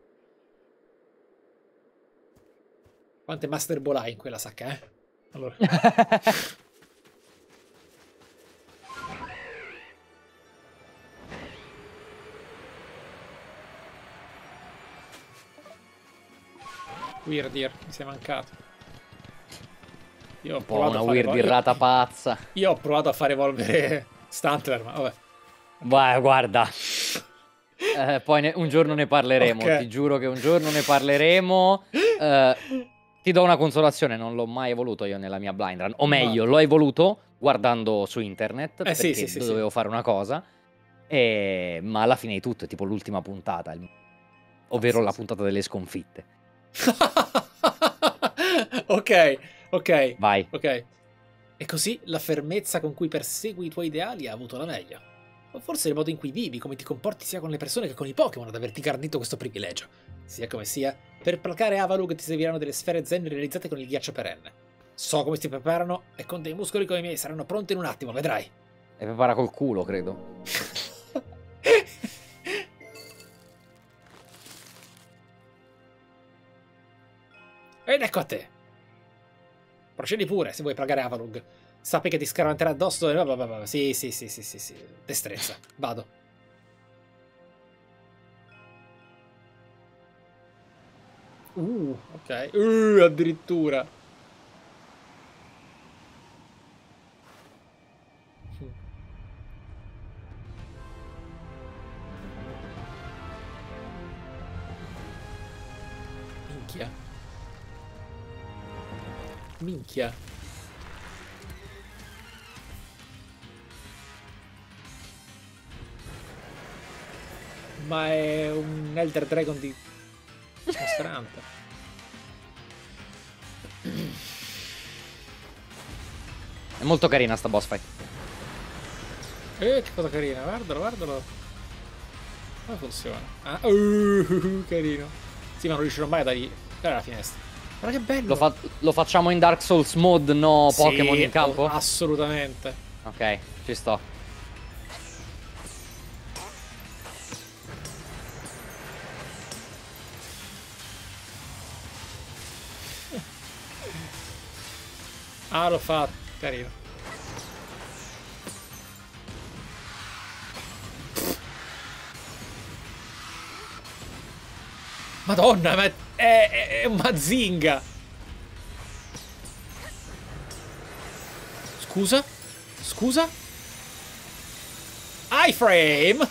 Speaker 3: Quante Master Ball hai in quella sacca, eh? Allora. Weirdir, mi sei mancato. Io ho
Speaker 1: Un po' una Weirdirrata pazza.
Speaker 3: Io ho provato a far evolvere Stantler, ma vabbè.
Speaker 1: Vai, guarda. Poi un giorno ne parleremo.
Speaker 3: Okay.
Speaker 1: Ti giuro che un giorno ne parleremo. Ti do una consolazione, non l'ho mai evoluto io nella mia blind run. O meglio, l'ho evoluto guardando su internet perché
Speaker 3: sì,
Speaker 1: dovevo fare una cosa. Ma alla fine di tutto è tipo l'ultima puntata, ovvero la puntata delle sconfitte.
Speaker 3: Ok.
Speaker 1: Vai.
Speaker 3: Ok. E così la fermezza con cui persegui i tuoi ideali ha avuto la meglio. O forse il modo in cui vivi, come ti comporti sia con le persone che con i Pokémon ad averti garantito questo privilegio. Sia come sia, per placare Avalugg ti serviranno delle sfere zen realizzate con il ghiaccio perenne. So come si preparano e con dei muscoli come i miei saranno pronti in un attimo, vedrai.
Speaker 1: E prepara col culo, credo.
Speaker 3: Ed ecco a te. Procedi pure, se vuoi pagare Avalug. Sappi che ti scaramanterà addosso e... Sì. Destrezza. Vado. Ok. Addirittura. Minchia. Ma è un Elder Dragon di mostrante.
Speaker 1: È molto carina sta boss fight.
Speaker 3: Che cosa carina, guardalo. Come funziona? Ah, carino. Sì, ma non riuscirò mai a dargli... Guarda la finestra. Guarda che bello.
Speaker 1: Lo facciamo in Dark Souls mode, no?
Speaker 3: Sì,
Speaker 1: Pokémon in campo?
Speaker 3: Assolutamente.
Speaker 1: Ok, ci sto.
Speaker 3: Ah, l'ho fatto. Carino. Madonna, ma è un Mazinga. Scusa? iframe.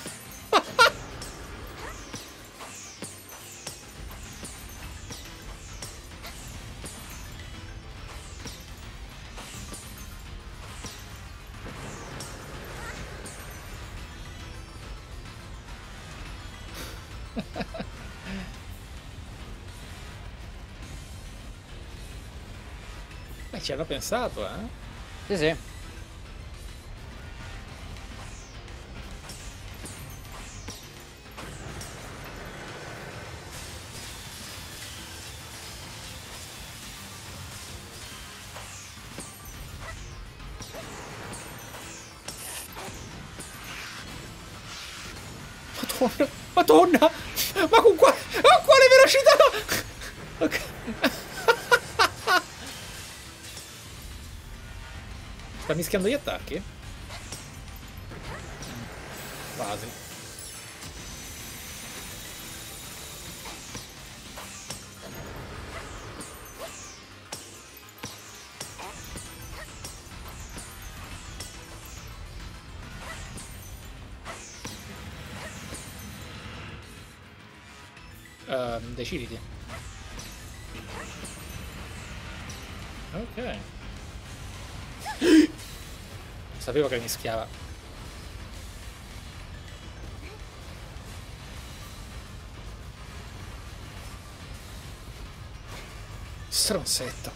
Speaker 3: Ci hanno pensato, eh?
Speaker 1: Sì.
Speaker 3: Madonna! Ma con quale velocità? Ok. Sta mischiando gli attacchi? Quasi. Deciditi. Ok. Sapevo che mischiava. Stronzetto.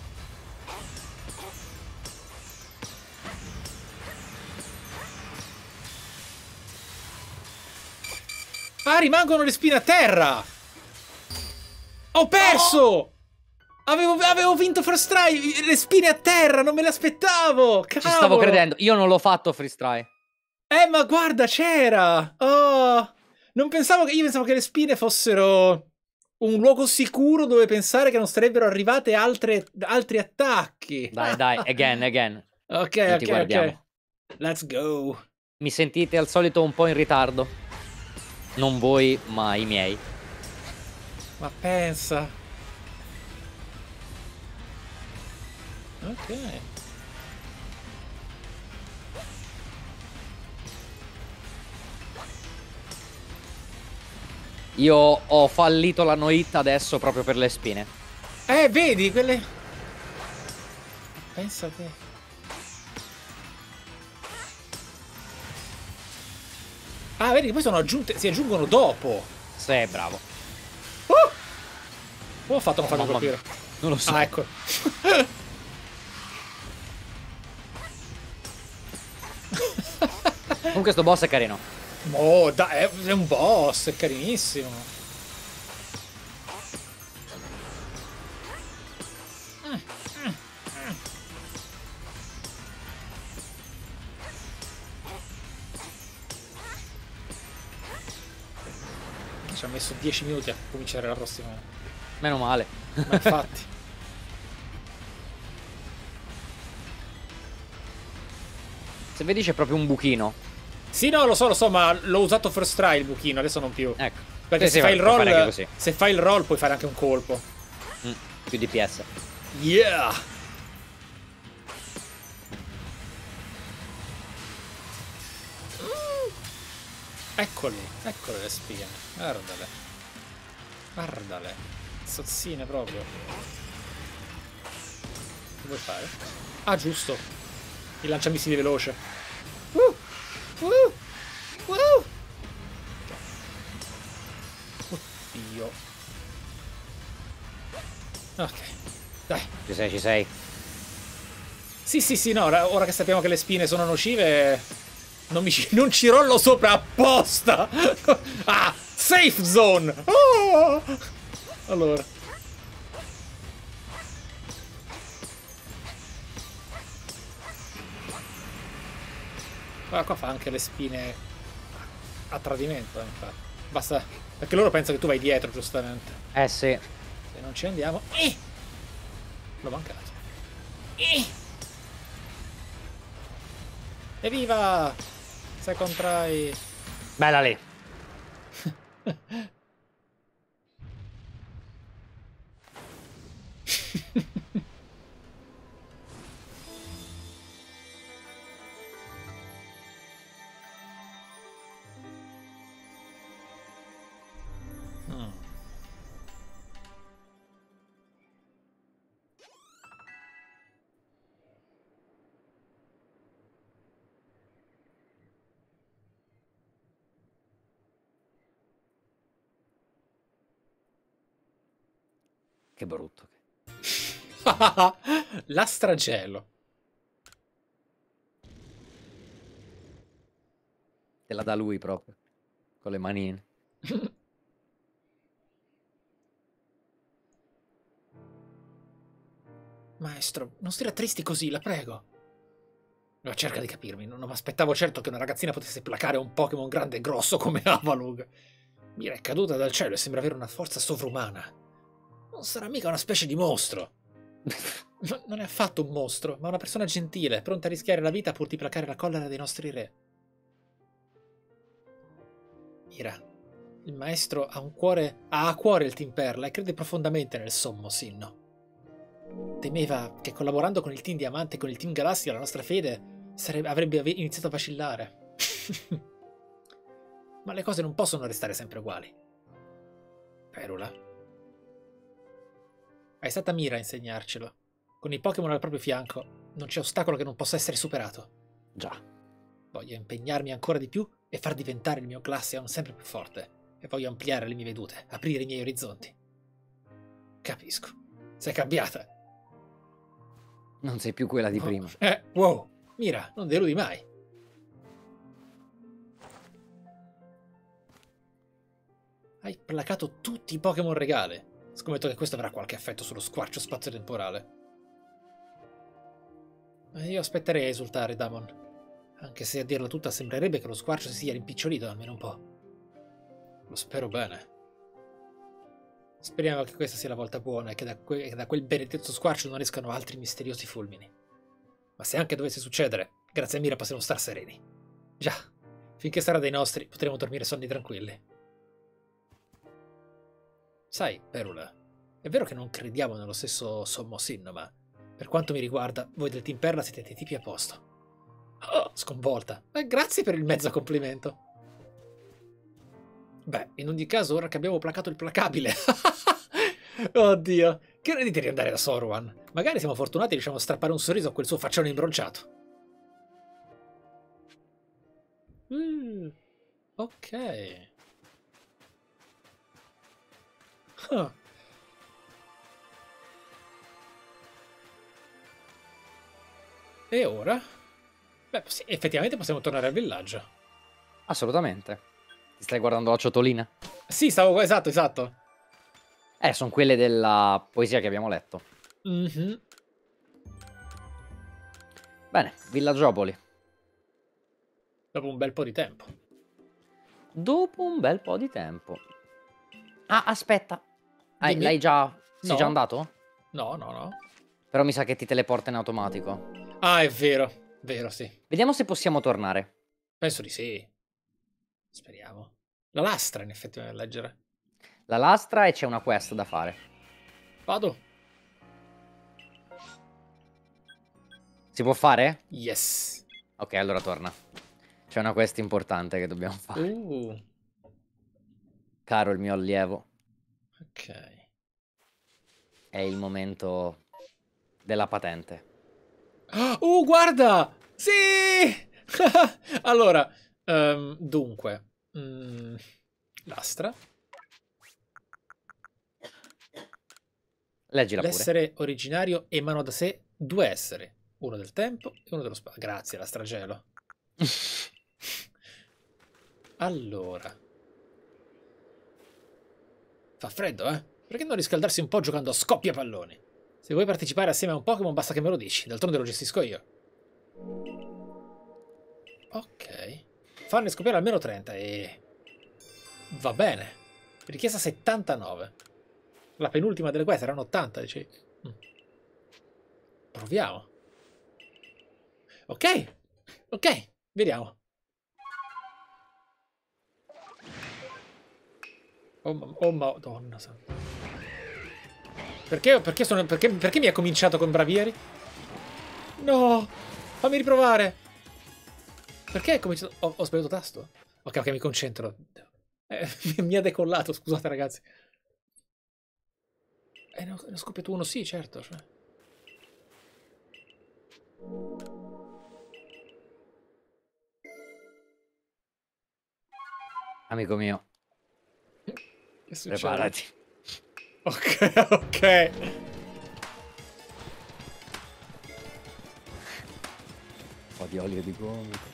Speaker 3: Ah, rimangono le spine a terra! Ho perso! Avevo vinto First Try, le spine a terra, non me le aspettavo! Cavolo.
Speaker 1: Ci stavo credendo, io non l'ho fatto Freeze Try.
Speaker 3: Ma guarda, c'era! Oh! Io pensavo che le spine fossero un luogo sicuro dove pensare che non sarebbero arrivate altri attacchi.
Speaker 1: Dai, again.
Speaker 3: Ok.
Speaker 1: Guardiamo.
Speaker 3: Let's go.
Speaker 1: Mi sentite al solito un po' in ritardo. Non voi, ma i miei.
Speaker 3: Ma pensa. Ok.
Speaker 1: Io ho fallito la no-hit adesso proprio per le spine.
Speaker 3: Vedi quelle... Pensa te. Ah, vedi che poi sono aggiunte, si aggiungono dopo.
Speaker 1: Sì, bravo.
Speaker 3: Come ho fatto a non farmi colpire?
Speaker 1: Non lo so.
Speaker 3: Ah, ecco.
Speaker 1: Comunque sto boss è carino.
Speaker 3: Oh, dai, è un boss, è carinissimo. Ci ha messo 10 minuti a cominciare la prossima.
Speaker 1: Meno male.
Speaker 3: Ma infatti.
Speaker 1: Se vedi c'è proprio un buchino.
Speaker 3: Sì, no, lo so, ma l'ho usato first try il buchino, adesso non più.
Speaker 1: Ecco.
Speaker 3: Perché
Speaker 1: Sì,
Speaker 3: se
Speaker 1: sì,
Speaker 3: fai il
Speaker 1: puoi fare anche
Speaker 3: roll,
Speaker 1: così.
Speaker 3: se fai il roll puoi fare anche un colpo.
Speaker 1: Più DPS.
Speaker 3: Yeah! Eccole le spine. Guardale. Guardale. Sozzine proprio. Che vuoi fare? Ah, giusto. Il lanciamissili veloce. Oddio. Ok. Dai.
Speaker 1: Ci sei.
Speaker 3: Sì, no, ora che sappiamo che le spine sono nocive, non ci rollo sopra apposta. Ah, safe zone. Oh! Allora. Guarda, qua fa anche le spine a tradimento, infatti. Basta, perché loro pensano che tu vai dietro, giustamente.
Speaker 1: Eh sì.
Speaker 3: Se non ci andiamo... L'ho mancato. Evviva! Second try.
Speaker 1: Bella lì. Che brutto.
Speaker 3: L'astragelo.
Speaker 1: Te la dà lui proprio. Con le manine.
Speaker 3: Maestro, non si rattristi così, la prego. No, cerca di capirmi, non mi aspettavo certo che una ragazzina potesse placare un Pokémon grande e grosso come Avalugh. Mira, è caduta dal cielo e sembra avere una forza sovrumana. Non sarà mica una specie di mostro. Non è affatto un mostro, ma una persona gentile, pronta a rischiare la vita pur di placare la collera dei nostri re. Mira, il maestro ha a cuore il Team Perla e crede profondamente nel sommo Sinnoh. Temeva che collaborando con il Team Diamante e con il Team Galassia la nostra fede avrebbe iniziato a vacillare. Ma le cose non possono restare sempre uguali. Perula. È stata Mira a insegnarcelo. Con i Pokémon al proprio fianco non c'è ostacolo che non possa essere superato.
Speaker 1: Già.
Speaker 3: Voglio impegnarmi ancora di più e far diventare il mio Glaceon sempre più forte. E voglio ampliare le mie vedute, aprire i miei orizzonti. Capisco. Sei cambiata.
Speaker 1: Non sei più quella di prima.
Speaker 3: Wow. Mira, non deludi mai. Hai placato tutti i Pokémon regale. Scommetto che questo avrà qualche effetto sullo squarcio spazio-temporale. Io aspetterei a esultare, Damon. Anche se a dirla tutta sembrerebbe che lo squarcio si sia rimpicciolito almeno un po'. Lo spero bene. Speriamo che questa sia la volta buona e che da quel benedetto squarcio non escano altri misteriosi fulmini. Ma se anche dovesse succedere, grazie a Mira possiamo star sereni. Già, finché sarà dei nostri potremo dormire sonni tranquilli. Sai, Perula, è vero che non crediamo nello stesso sommo Sinnoh, ma per quanto mi riguarda, voi del Team Perla siete dei tipi a posto. Oh, sconvolta. Grazie per il mezzo complimento. Beh, in ogni caso, ora che abbiamo placato il placabile. Oddio, che ne dite di andare da Soruan? Magari siamo fortunati e riusciamo a strappare un sorriso a quel suo faccione imbronciato. Ok. Huh. E ora? Beh, sì, effettivamente possiamo tornare al villaggio.
Speaker 1: Assolutamente. Ti stai guardando la ciotolina?
Speaker 3: Sì, stavo... Esatto.
Speaker 1: Sono quelle della poesia che abbiamo letto. Bene, Villagiopoli.
Speaker 3: Dopo un bel po' di tempo.
Speaker 1: Dopo un bel po' di tempo. Ah, aspetta.
Speaker 3: Dimmi.
Speaker 1: L'hai già... Sei
Speaker 3: No.
Speaker 1: già andato?
Speaker 3: No.
Speaker 1: Però mi sa che ti teleporta in automatico.
Speaker 3: Ah, è vero. Vero, sì.
Speaker 1: Vediamo se possiamo tornare.
Speaker 3: Penso di sì. Speriamo. La lastra, in effetti, a leggere.
Speaker 1: La lastra e c'è una quest da fare.
Speaker 3: Vado.
Speaker 1: Si può fare?
Speaker 3: Yes.
Speaker 1: Ok, allora torna. C'è una quest importante che dobbiamo fare. Caro il mio allievo,
Speaker 3: Ok.
Speaker 1: è il momento della patente.
Speaker 3: Guarda! Sì! Allora, dunque. Lastra.
Speaker 1: Leggila pure.
Speaker 3: L'essere originario emana da sé due esseri. Uno del tempo e uno dello spazio. Grazie, la stragelo. Allora. Fa freddo, eh? Perché non riscaldarsi un po' giocando a scoppia palloni? Se vuoi partecipare assieme a un Pokémon basta che me lo dici, d'altronde lo gestisco io. Ok. Farne scoppiare almeno 30 e... Va bene. Richiesta 79. La penultima delle queste erano 80, dici. Proviamo. Ok. Ok, vediamo. Oh madonna santa. Perché mi ha cominciato con Bravieri? No! Fammi riprovare! Perché è cominciato... Ho sbagliato tasto? Ok, mi concentro. Mi ha decollato, scusate ragazzi. Ne ho scoppiato uno, sì, certo. Cioè.
Speaker 1: Amico mio,
Speaker 3: Che succede?
Speaker 1: preparati.
Speaker 3: Ok, ok.
Speaker 1: Un po' di olio di gomito.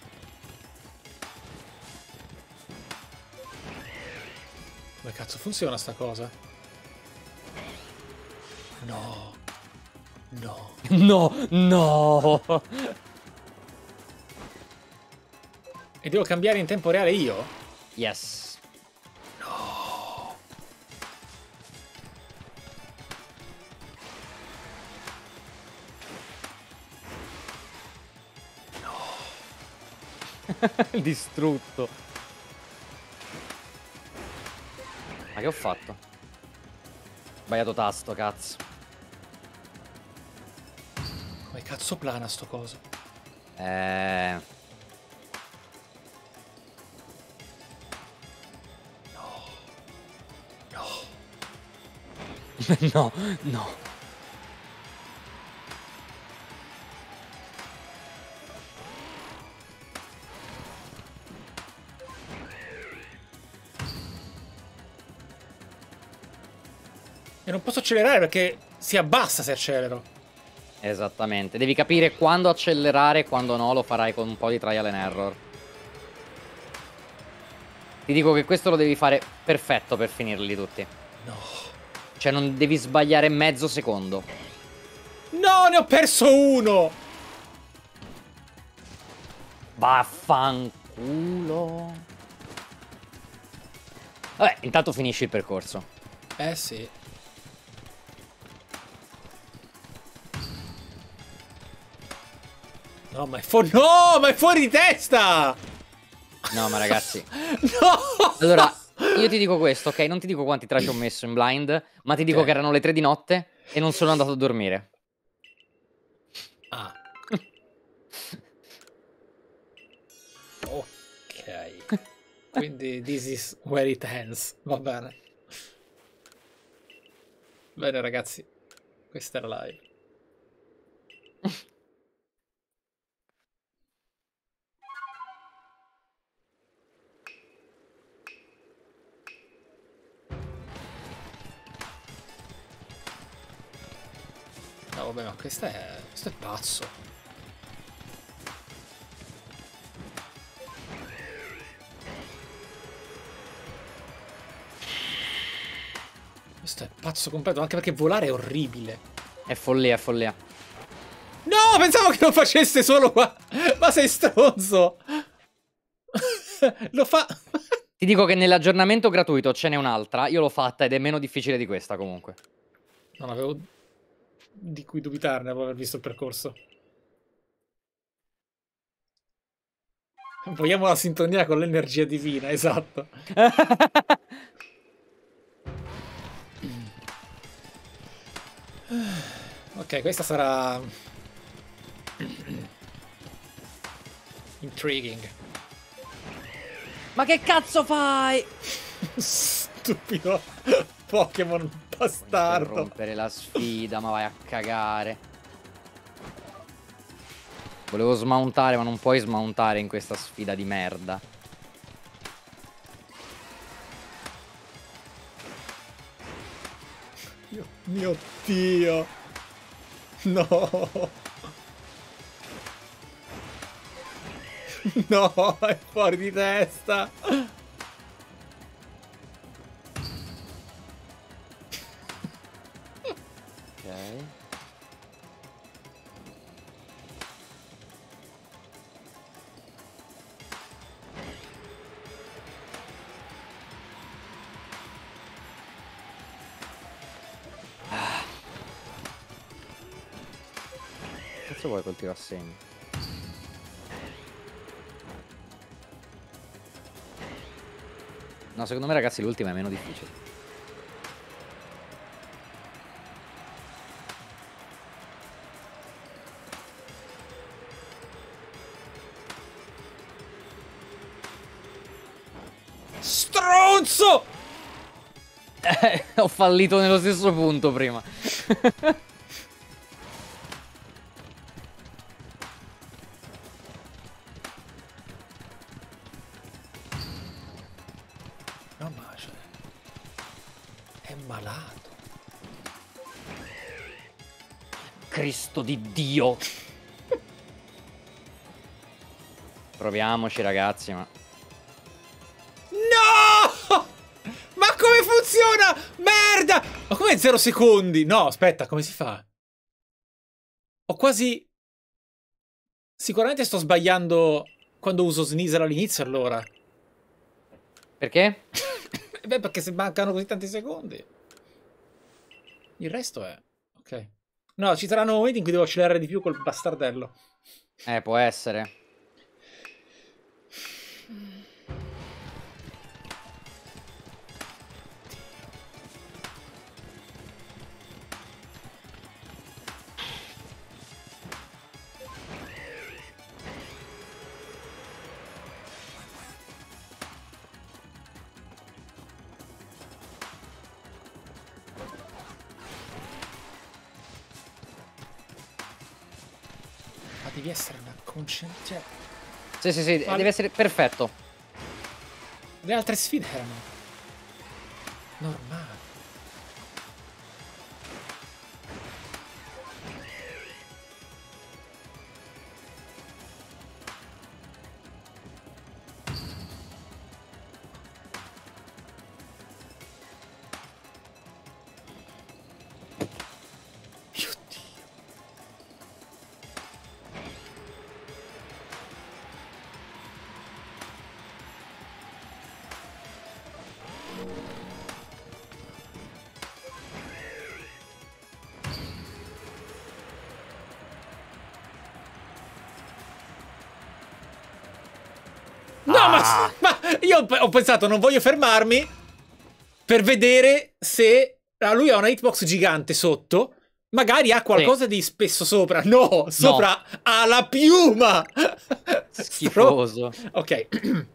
Speaker 3: Come cazzo funziona sta cosa? No. No.
Speaker 1: No, no.
Speaker 3: E devo cambiare in tempo reale io?
Speaker 1: Yes.
Speaker 3: No.
Speaker 1: Distrutto. Ma che ho fatto? Sbagliato tasto, cazzo.
Speaker 3: Come cazzo plana sto coso? No.
Speaker 1: No, no.
Speaker 3: E non posso accelerare perché si abbassa se accelero.
Speaker 1: Esattamente. Devi capire quando accelerare e quando no, lo farai con un po' di trial and error. Ti dico che questo lo devi fare perfetto per finirli tutti.
Speaker 3: No.
Speaker 1: Cioè non devi sbagliare mezzo secondo.
Speaker 3: No, ne ho perso uno!
Speaker 1: Vaffanculo. Vabbè, intanto finisci il percorso.
Speaker 3: Eh sì. No, ma è fuori... No, ma è fuori di testa!
Speaker 1: No, ma ragazzi.
Speaker 3: No!
Speaker 1: Allora, io ti dico questo, ok? Non ti dico quanti trash ho messo in blind, ma ti dico
Speaker 3: Ok.
Speaker 1: che erano le 3 di notte e non sono andato a dormire.
Speaker 3: Ah. Ok. Quindi this is where it ends. Va bene. Bene ragazzi. Questa era live. No vabbè, ma questo è pazzo. Questo è pazzo completo, anche perché volare è orribile.
Speaker 1: È follia, è follia.
Speaker 3: No, pensavo che lo facesse solo qua. Ma sei stronzo. Lo fa.
Speaker 1: Ti dico che nell'aggiornamento gratuito ce n'è un'altra, io l'ho fatta ed è meno difficile di questa comunque.
Speaker 3: Non avevo di cui dubitarne dopo aver visto il percorso. Vogliamo la sintonia con l'energia divina, esatto. Ok, questa sarà intriguing.
Speaker 1: Ma che cazzo fai?
Speaker 3: Stupido Pokémon bastardo.
Speaker 1: Rompere la sfida, ma vai a cagare. Volevo smountare, ma non puoi smountare in questa sfida di merda.
Speaker 3: Mio Dio. No. No, è fuori di testa.
Speaker 1: Ok. Cazzo vuoi col tiro a segno? No, secondo me ragazzi l'ultima è meno difficile.
Speaker 3: Stronzo!
Speaker 1: Ho fallito nello stesso punto prima.
Speaker 3: No, ma cioè, è malato.
Speaker 1: Cristo di Dio. Proviamoci ragazzi, ma...
Speaker 3: No! Ma come funziona? Merda! Ma come 0 secondi? No, aspetta, come si fa? Ho quasi... Sicuramente sto sbagliando quando uso Sneasel all'inizio, allora.
Speaker 1: Perché?
Speaker 3: Beh, perché se mancano così tanti secondi. Il resto è... Ok. No, ci saranno momenti in cui devo accelerare di più col bastardello.
Speaker 1: Può essere.
Speaker 3: Ma devi essere una concentrazione.
Speaker 1: Sì, sì, sì, deve essere perfetto.
Speaker 3: Le altre sfide erano normali. Mio Dio. No, ma io ho pensato, non voglio fermarmi per vedere se lui ha una hitbox gigante sotto. Magari ha qualcosa di spesso sopra. No, sopra ha la piuma.
Speaker 1: Schifoso.
Speaker 3: Ok.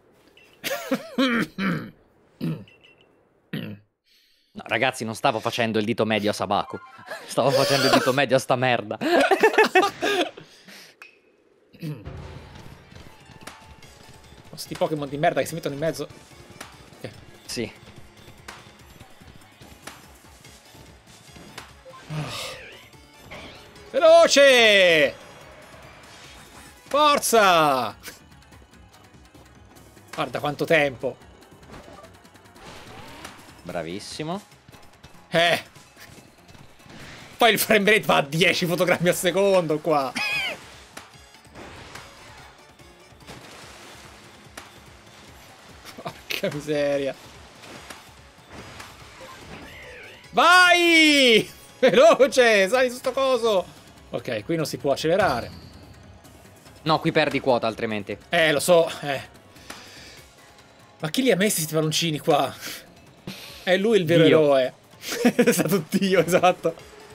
Speaker 1: No, ragazzi, non stavo facendo il dito medio a Sabaku. Stavo facendo il dito medio a sta merda.
Speaker 3: Questi Pokémon di merda che si mettono in mezzo. Ok.
Speaker 1: Sì.
Speaker 3: Veloce! Forza! Guarda quanto tempo.
Speaker 1: Bravissimo.
Speaker 3: Poi il frame rate va a 10 fotogrammi al secondo qua. Porca miseria. Vai! Veloce! Sali su sto coso! Ok, qui non si può accelerare.
Speaker 1: No, qui perdi quota altrimenti.
Speaker 3: Lo so, Ma chi li ha messi questi palloncini qua? È lui il vero
Speaker 1: Dio.
Speaker 3: eroe. È stato Dio, esatto.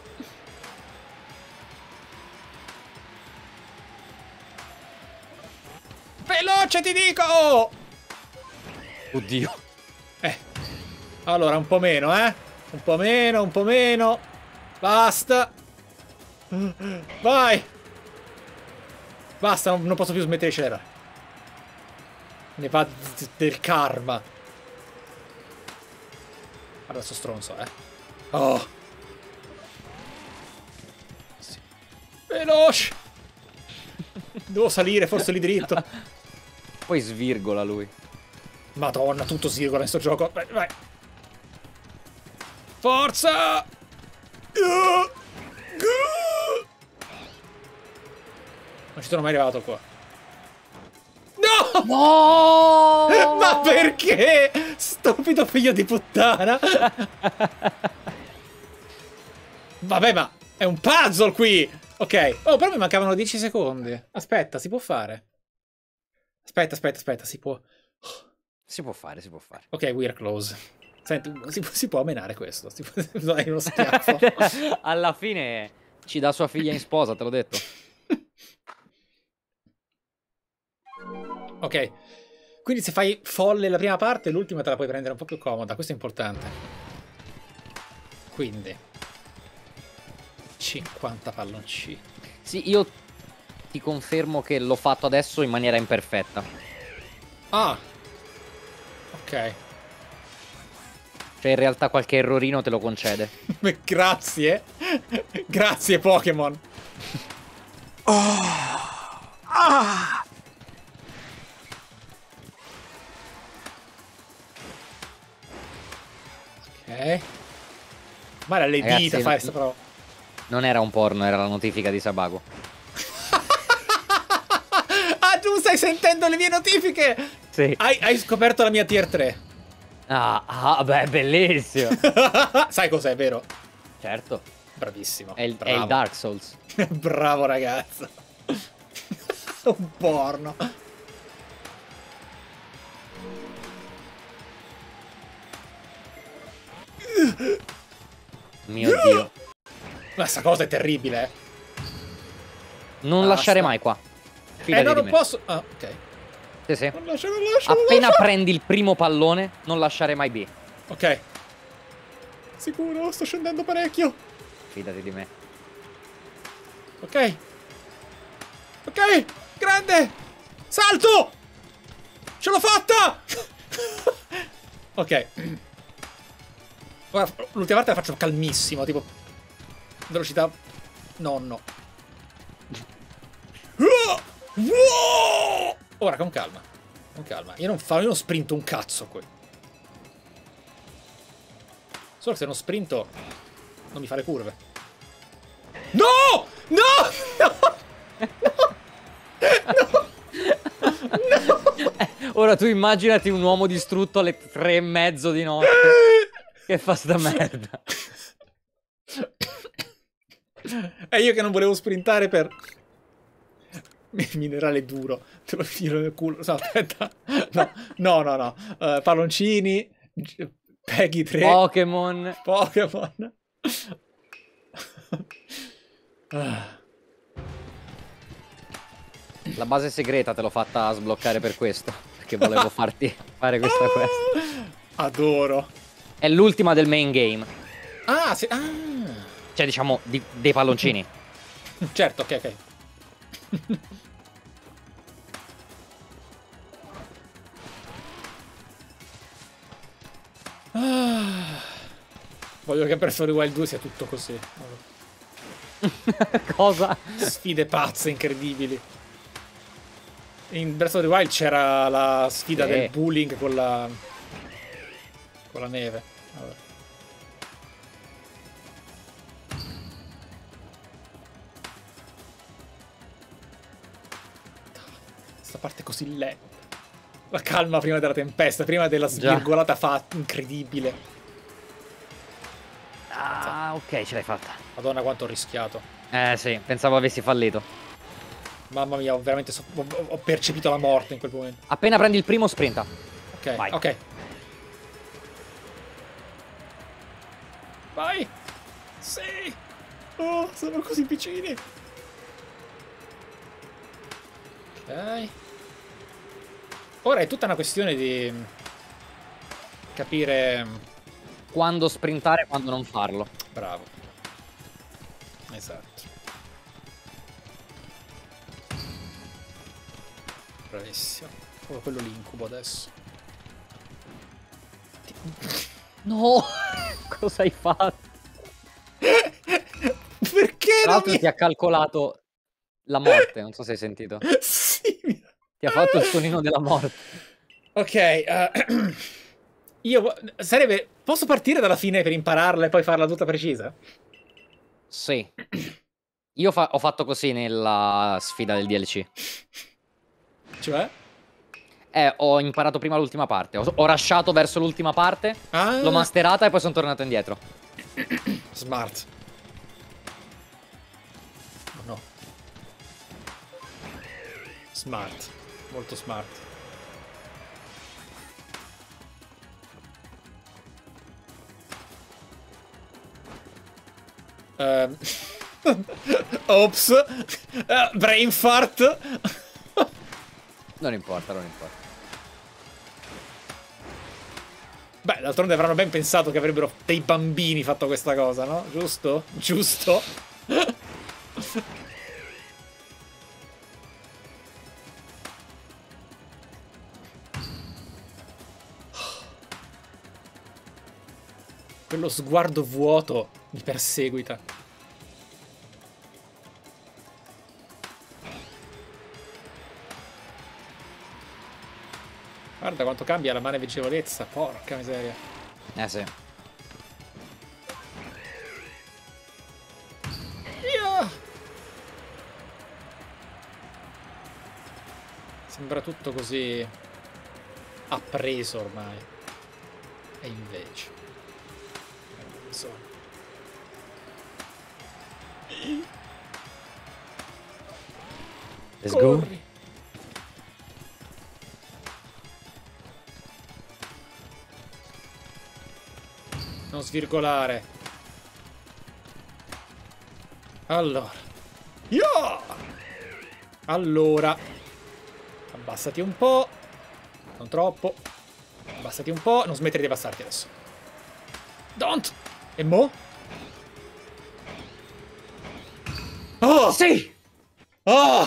Speaker 3: Veloce, ti dico!
Speaker 1: Oddio.
Speaker 3: Allora, un po' meno, Un po' meno, un po' meno. Basta. Vai. Basta, non posso più smettere di accelerare. Ne va del karma. Guarda sto stronzo, Oh. Sì. Veloce. Devo salire, forse lì dritto.
Speaker 1: Poi svirgola lui.
Speaker 3: Madonna, tutto svirgola in sto gioco. Vai, vai. Forza! Non ci sono mai arrivato qua. No!
Speaker 1: No!
Speaker 3: Ma perché? Stupido figlio di puttana! Vabbè, ma è un puzzle qui! Ok. Oh, però mi mancavano 10 secondi. Aspetta, si può fare. Aspetta, si può.
Speaker 1: Si può fare, si può fare.
Speaker 3: Ok, we're close. Senti, si può menare questo. Dai uno schiaffo.
Speaker 1: Alla fine ci dà sua figlia in sposa, te l'ho detto.
Speaker 3: Ok. Quindi se fai folle la prima parte, l'ultima te la puoi prendere un po' più comoda. Questo è importante. Quindi 50 palloncini.
Speaker 1: Sì, io ti confermo che l'ho fatto adesso in maniera imperfetta.
Speaker 3: Ah. Ok.
Speaker 1: Cioè in realtà qualche errorino te lo concede.
Speaker 3: Grazie. Grazie Pokémon. Ok. Ma era le
Speaker 1: Ragazzi,
Speaker 3: dita fare sta prova.
Speaker 1: Non era un porno, era la notifica di Sabago.
Speaker 3: Ah, tu stai sentendo le mie notifiche?
Speaker 1: Sì.
Speaker 3: Hai scoperto la mia tier 3.
Speaker 1: Beh, bellissimo.
Speaker 3: Sai cos'è, vero?
Speaker 1: Certo.
Speaker 3: Bravissimo.
Speaker 1: È il
Speaker 3: Bravo.
Speaker 1: Dark Souls.
Speaker 3: Bravo ragazzo. Un porno.
Speaker 1: Mio Dio.
Speaker 3: Ma sta cosa è terribile,
Speaker 1: Non
Speaker 3: Basta.
Speaker 1: lasciare mai qua. Fidati
Speaker 3: no,
Speaker 1: di
Speaker 3: non
Speaker 1: me.
Speaker 3: posso. Ah, ok.
Speaker 1: Sì, sì.
Speaker 3: Non lascio, non lascio.
Speaker 1: Appena prendi il primo pallone, non lasciare mai B.
Speaker 3: Ok. Sicuro, sto scendendo parecchio.
Speaker 1: Fidati di me.
Speaker 3: Ok. Ok. Grande. Salto. Ce l'ho fatta. Ok. Ora, l'ultima volta la faccio calmissimo, tipo velocità nonno. Ora con calma. Con calma. Io non sprinto un cazzo qui. Solo che se non sprinto non mi fa le curve. No! No! No!
Speaker 1: Ora tu immaginati un uomo distrutto alle 3:30 di notte. Che fa sta merda.
Speaker 3: E io che non volevo sprintare per minerale duro. Te lo filo nel culo. No, aspetta. No. Palloncini. Peggy 3.
Speaker 1: Pokémon.
Speaker 3: Pokémon. Ah.
Speaker 1: La base segreta te l'ho fatta sbloccare per questo. Perché volevo farti fare questa quest.
Speaker 3: Adoro.
Speaker 1: È l'ultima del main game.
Speaker 3: Ah, sì. Ah.
Speaker 1: Cioè, diciamo, dei palloncini.
Speaker 3: Certo, ok. Voglio che Breath of the Wild 2 sia tutto così.
Speaker 1: Cosa?
Speaker 3: Sfide pazze, incredibili. In Breath of the Wild c'era la sfida del bullying con la neve. Vabbè. Questa parte così lenta. La calma prima della tempesta, prima della svirgolata fatta incredibile.
Speaker 1: Ah, ok, ce l'hai fatta.
Speaker 3: Madonna quanto ho rischiato.
Speaker 1: Sì, pensavo avessi fallito.
Speaker 3: Mamma mia, ho veramente ho percepito la morte in quel momento.
Speaker 1: Appena prendi il primo, sprinta.
Speaker 3: Ok,
Speaker 1: Vai.
Speaker 3: ok. Vai! Sì! Oh, sono così vicini! Ok. Ora è tutta una questione di capire...
Speaker 1: Quando sprintare e quando non farlo.
Speaker 3: Bravo. Esatto. Bravissimo. Oh, quello l'incubo adesso.
Speaker 1: No! Cosa hai fatto?
Speaker 3: Perché
Speaker 1: Tra
Speaker 3: non
Speaker 1: l'altro
Speaker 3: mi...
Speaker 1: ti ha calcolato la morte, non so se hai sentito.
Speaker 3: Sì.
Speaker 1: Ti ha fatto il suonino della morte.
Speaker 3: Ok, io sarebbe... Posso partire dalla fine per impararla e poi farla tutta precisa?
Speaker 1: Sì. Io ho fatto così nella sfida del DLC.
Speaker 3: Cioè?
Speaker 1: Ho imparato prima l'ultima parte. Ho rushato verso l'ultima parte,
Speaker 3: Ah.
Speaker 1: l'ho masterata e poi sono tornato indietro.
Speaker 3: Smart. Oh no. Smart. Molto smart. Ops. Brain fart.
Speaker 1: Non importa, non importa.
Speaker 3: Beh, d'altronde avranno ben pensato che avrebbero dei bambini fatto questa cosa, no? Giusto? Giusto? Quello sguardo vuoto mi perseguita. Guarda quanto cambia la maneggevolezza, porca miseria.
Speaker 1: Sì.
Speaker 3: Via! Sembra tutto così appreso ormai. E invece... insomma.
Speaker 1: Let's go.
Speaker 3: Corri. Non svirgolare. Allora. Allora. Abbassati un po'. Non troppo. Abbassati un po'. Non smettere di abbassarti adesso. Don't. E mo? Oh!
Speaker 1: Sì!
Speaker 3: Oh!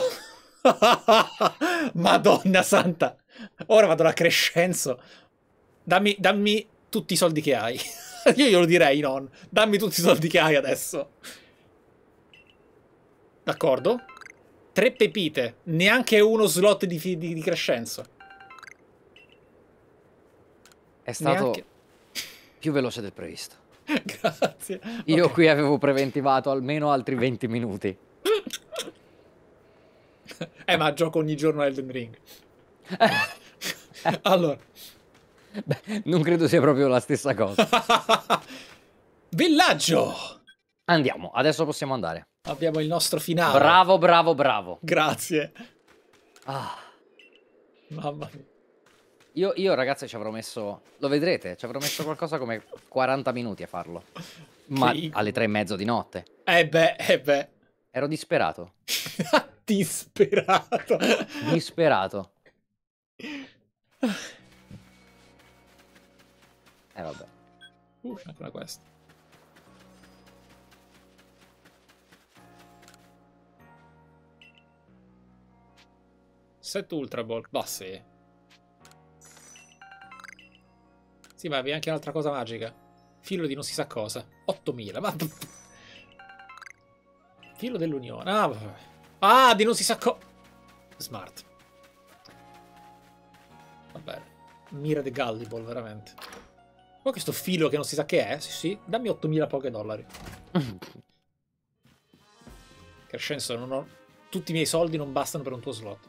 Speaker 3: Madonna santa. Ora vado da Crescenzo. Dammi tutti i soldi che hai. Io glielo direi, non. Dammi tutti i soldi che hai adesso. D'accordo? 3 pepite. Neanche uno slot di Crescenzo.
Speaker 1: È stato
Speaker 3: Neanche...
Speaker 1: più veloce del previsto.
Speaker 3: Grazie.
Speaker 1: Io
Speaker 3: Ok.
Speaker 1: qui avevo preventivato almeno altri 20 minuti.
Speaker 3: Ma gioco ogni giorno a Elden Ring. Allora.
Speaker 1: Beh, non credo sia proprio la stessa cosa.
Speaker 3: Villaggio!
Speaker 1: Andiamo, adesso possiamo andare.
Speaker 3: Abbiamo il nostro finale.
Speaker 1: Bravo, bravo, bravo.
Speaker 3: Grazie.
Speaker 1: Ah,
Speaker 3: Mamma mia.
Speaker 1: io ragazzi ci avrò messo... Lo vedrete, ci avrò messo qualcosa come 40 minuti a farlo. Ma
Speaker 3: Che
Speaker 1: alle 3:30 di notte.
Speaker 3: Beh.
Speaker 1: Ero disperato.
Speaker 3: Disperato.
Speaker 1: Disperato. Vabbè.
Speaker 3: Ancora questo. Set Ultra Ball. Bah, sì. Sì, ma avevi anche un'altra cosa magica. Filo di non si sa cosa. 8000. Ma... Filo dell'Unione. Ah, vabbè. Ah, di non si sa cosa. Smart. Va bene. Mira de Gullible, veramente. Ma questo filo che non si sa che è? Sì, sì. Dammi 8000 poche dollari. Crescenzo, non ho... Tutti i miei soldi non bastano per un tuo slot.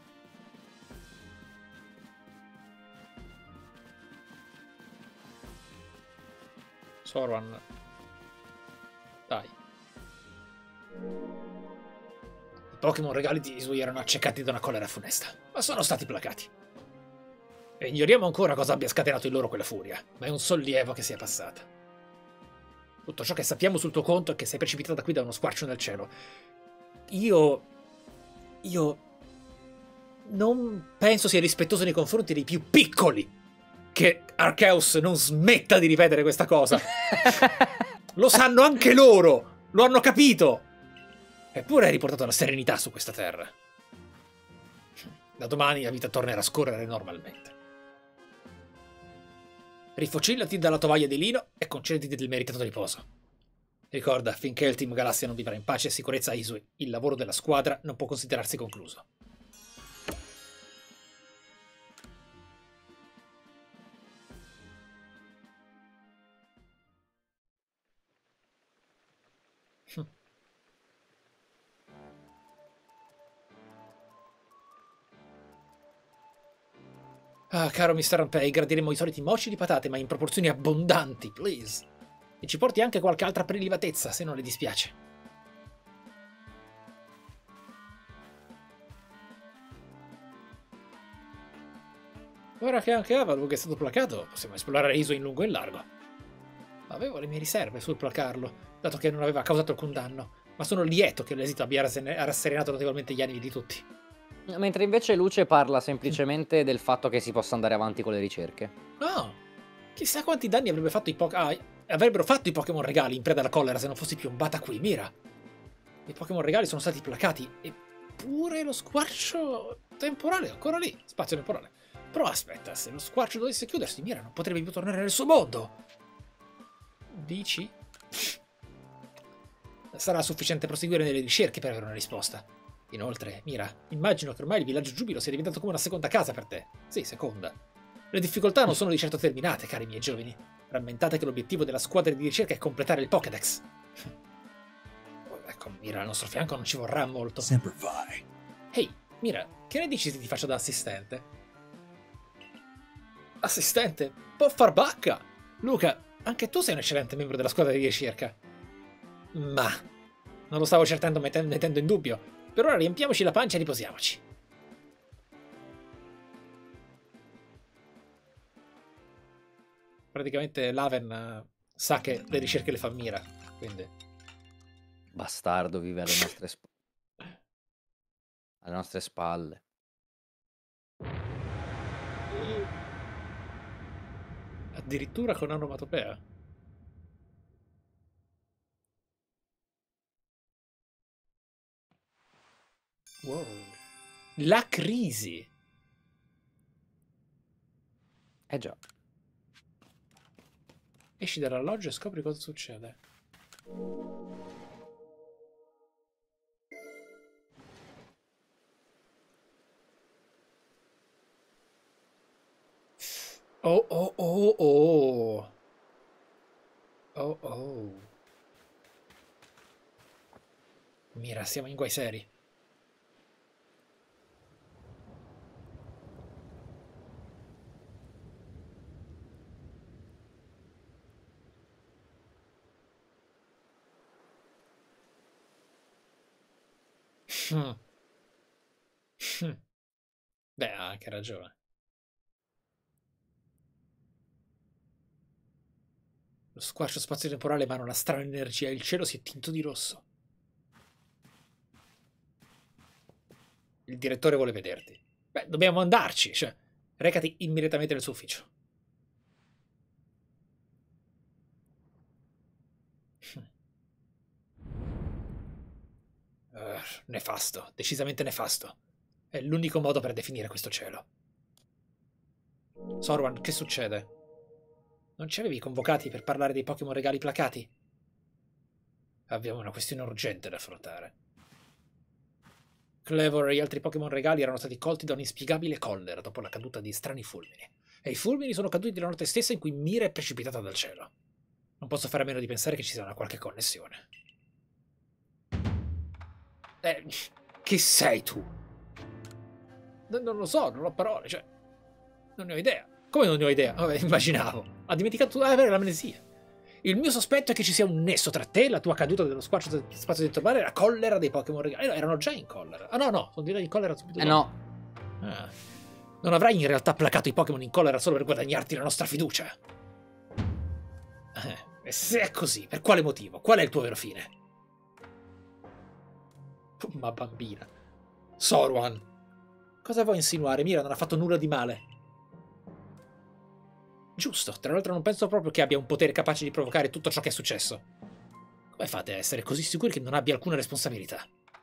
Speaker 3: Sorwan. Dai. I Pokémon regali di Isui erano accecati da una collera funesta, ma sono stati placati. E ignoriamo ancora cosa abbia scatenato in loro quella furia, ma è un sollievo che sia passata. Tutto ciò che sappiamo sul tuo conto è che sei precipitata qui da uno squarcio nel cielo. Io non penso sia rispettoso nei confronti dei più piccoli che Arceus non smetta di ripetere questa cosa. Lo sanno anche loro, lo hanno capito. Eppure hai riportato la serenità su questa terra. Da domani la vita tornerà a scorrere normalmente. Rifocillati dalla tovaglia di lino e concediti del meritato riposo. Ricorda, finché il Team Galassia non vivrà in pace e sicurezza a Isui, il lavoro della squadra non può considerarsi concluso. Ah, caro Mr. Rampei, gradiremo i soliti moci di patate, ma in proporzioni abbondanti, please. E ci porti anche qualche altra prelibatezza, se non le dispiace. Ora che anche Avalugg è stato placato, possiamo esplorare Isui in lungo e in largo. Avevo le mie riserve sul placarlo, dato che non aveva causato alcun danno, ma sono lieto che l'esito abbia rasserenato notevolmente gli animi di tutti.
Speaker 1: Mentre invece Luce parla semplicemente del fatto che si possa andare avanti con le ricerche.
Speaker 3: No, chissà quanti danni avrebbero fatto i Pokémon regali in preda alla collera se non fossi piombata qui, mira. I Pokémon regali sono stati placati, eppure lo squarcio temporale è ancora lì, spazio temporale. Però aspetta, se lo squarcio dovesse chiudersi, mira, non potrebbe più tornare nel suo mondo. Dici? Sarà sufficiente proseguire nelle ricerche per avere una risposta. Inoltre, mira, immagino che ormai il villaggio Giubilo sia diventato come una seconda casa per te. Sì, seconda. Le difficoltà non sono di certo terminate, cari miei giovani. Rammentate che l'obiettivo della squadra di ricerca è completare il Pokédex. Ecco, mira, al nostro fianco non ci vorrà molto.
Speaker 4: Semperfi.
Speaker 3: Ehi, mira, che ne dici se ti faccio da assistente? Assistente? Può far bacca! Luca, anche tu sei un eccellente membro della squadra di ricerca. Ma non lo stavo certamente mettendo in dubbio. Per ora riempiamoci la pancia e riposiamoci. Praticamente Laven sa che le ricerche le fa Mira, quindi...
Speaker 1: Bastardo vive alle nostre spalle.
Speaker 3: Addirittura con onomatopea. Wow. La crisi.
Speaker 1: Già.
Speaker 3: Esci dall'alloggio e scopri cosa succede. Oh oh oh oh. Oh oh. Mira, siamo in guai seri. Beh, ha anche ragione. Lo squarcio spazio-temporale emana una strana energia e il cielo si è tinto di rosso. Il direttore vuole vederti. Beh, dobbiamo andarci, cioè, recati immediatamente nel suo ufficio. Nefasto, decisamente nefasto. È l'unico modo per definire questo cielo. Sorwan, che succede? Non ci avevi convocati per parlare dei Pokémon regali placati? Abbiamo una questione urgente da affrontare. Clevor e gli altri Pokémon regali erano stati colti da un'inspiegabile collera dopo la caduta di strani fulmini. E i fulmini sono caduti la notte stessa in cui Mira è precipitata dal cielo. Non posso fare a meno di pensare che ci sia una qualche connessione. Chi sei tu? Non lo so, non ho parole, cioè... Non ne ho idea. Come non ne ho idea? Vabbè, immaginavo. Ha dimenticato di avere l'amnesia. Il mio sospetto è che ci sia un nesso tra te, la tua caduta dello spazio dentro mare e la collera dei Pokémon regali. No, erano già in collera. Ah no, sono diventati in collera subito dopo.
Speaker 1: No.
Speaker 3: Ah. Non avrai in realtà placato i Pokémon in collera solo per guadagnarti la nostra fiducia. E se è così, per quale motivo? Qual è il tuo vero fine? Ma bambina. Soruan. Cosa vuoi insinuare? Mira non ha fatto nulla di male. Giusto, tra l'altro non penso proprio che abbia un potere capace di provocare tutto ciò che è successo. Come fate a essere così sicuri che non abbia alcuna responsabilità?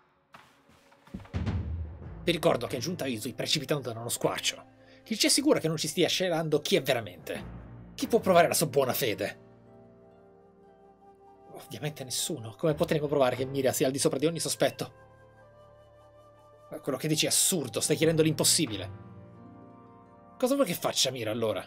Speaker 3: Vi ricordo che è giunta Isui precipitando da uno squarcio. Chi ci assicura che non ci stia scelando chi è veramente? Chi può provare la sua buona fede? Ovviamente nessuno. Come potremo provare che Mira sia al di sopra di ogni sospetto? Quello che dici è assurdo, stai chiedendo l'impossibile. Cosa vuoi che faccia Mira allora?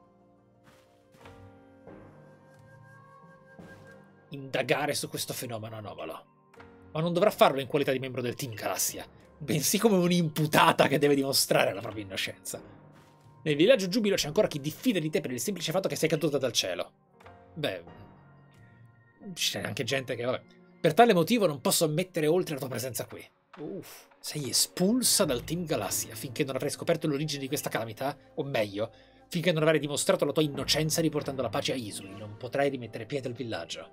Speaker 3: Indagare su questo fenomeno anomalo. Ma non dovrà farlo in qualità di membro del Team Galassia, bensì come un'imputata che deve dimostrare la propria innocenza. Nel villaggio Giubilo c'è ancora chi diffida di te per il semplice fatto che sei caduta dal cielo. Beh, c'è anche gente che, vabbè, per tale motivo non posso ammettere oltre la tua presenza qui. Sei espulsa dal Team Galassia finché non avrai scoperto l'origine di questa calamità, o meglio, finché non avrai dimostrato la tua innocenza riportando la pace a Isui, non potrai rimettere piede al villaggio.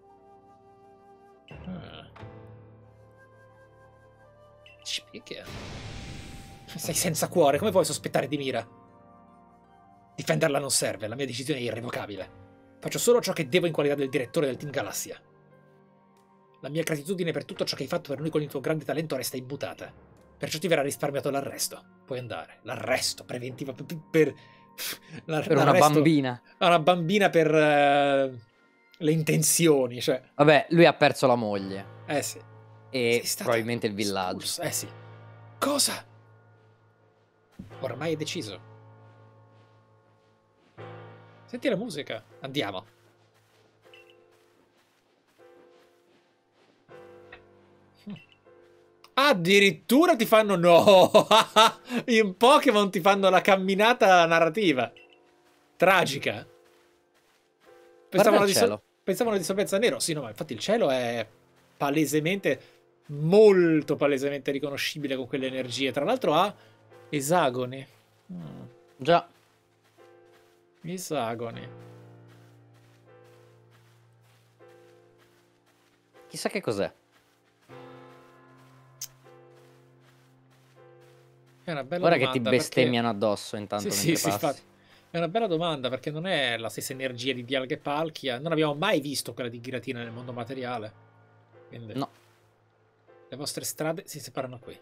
Speaker 3: Perché? Sei senza cuore, come puoi sospettare di Mira? Difenderla non serve, la mia decisione è irrevocabile. Faccio solo ciò che devo in qualità del direttore del Team Galassia. La mia gratitudine per tutto ciò che hai fatto per noi con il tuo grande talento resta immutata. Perciò ti verrà risparmiato l'arresto. Puoi andare. L'arresto preventivo per
Speaker 1: una bambina.
Speaker 3: Una bambina per le intenzioni, cioè.
Speaker 1: Vabbè, lui ha perso la moglie.
Speaker 3: Sì.
Speaker 1: E probabilmente il villaggio.
Speaker 3: Sì. Cosa? Ormai è deciso. Senti la musica. Andiamo. Addirittura ti fanno... No! In Pokémon ti fanno la camminata narrativa. Tragica. Pensavano di Sapienza Nero. Sì, no, ma infatti il cielo è palesemente, molto palesemente riconoscibile con quelle energie. Tra l'altro ha esagoni.
Speaker 1: Già.
Speaker 3: Esagoni.
Speaker 1: Chissà che cos'è.
Speaker 3: È una bella
Speaker 1: Ora
Speaker 3: domanda,
Speaker 1: che ti bestemmiano addosso intanto
Speaker 3: sì,
Speaker 1: mentre passi.
Speaker 3: È una bella domanda perché non è la stessa energia di Dialga e Palkia. Non abbiamo mai visto quella di Giratina nel mondo materiale. Quindi
Speaker 1: no.
Speaker 3: Le vostre strade si separano qui.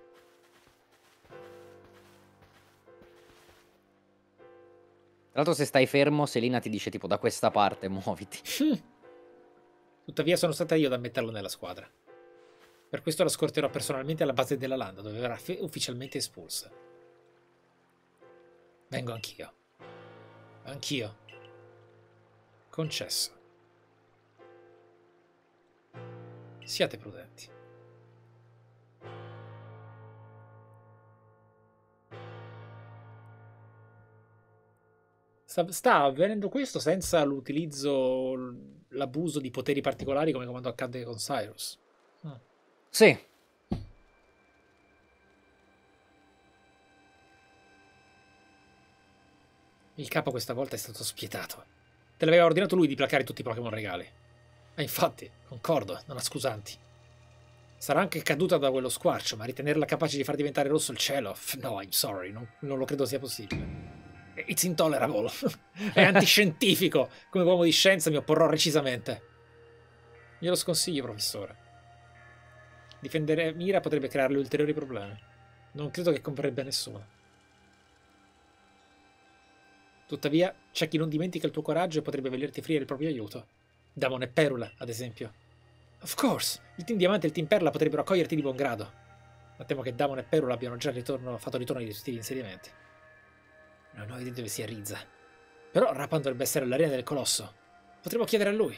Speaker 1: Tra l'altro se stai fermo, Selina ti dice tipo da questa parte muoviti.
Speaker 3: Tuttavia sono stata io ad ammetterlo nella squadra. Per questo la scorterò personalmente alla base della landa, dove verrà ufficialmente espulsa. Vengo anch'io. Anch'io. Concesso. Siate prudenti. Sta avvenendo questo senza l'utilizzo, l'abuso di poteri particolari come quando accadde con Cyrus.
Speaker 1: Sì.
Speaker 3: Il capo questa volta è stato spietato. Te l'aveva ordinato lui di placare tutti i Pokémon regali. E infatti, concordo, non ha scusanti. Sarà anche caduta da quello squarcio, ma ritenerla capace di far diventare rosso il cielo? No, I'm sorry, non lo credo sia possibile. It's intolerable. È antiscientifico. Come uomo di scienza mi opporrò recisamente. Glielo sconsiglio, professore. Difendere Mira potrebbe crearle ulteriori problemi. Non credo che comprerebbe nessuno. Tuttavia, c'è chi non dimentica il tuo coraggio e potrebbe volerti offrire il proprio aiuto. Damon e Perula, ad esempio. Of course! Il Team Diamante e il Team Perla potrebbero accoglierti di buon grado. Ma temo che Damon e Perula abbiano già fatto ritorno ai rispettivi insediamenti. Non ho idea dove sia Rizza. Però Rapan dovrebbe essere all'arena del Colosso. Potremmo chiedere a lui.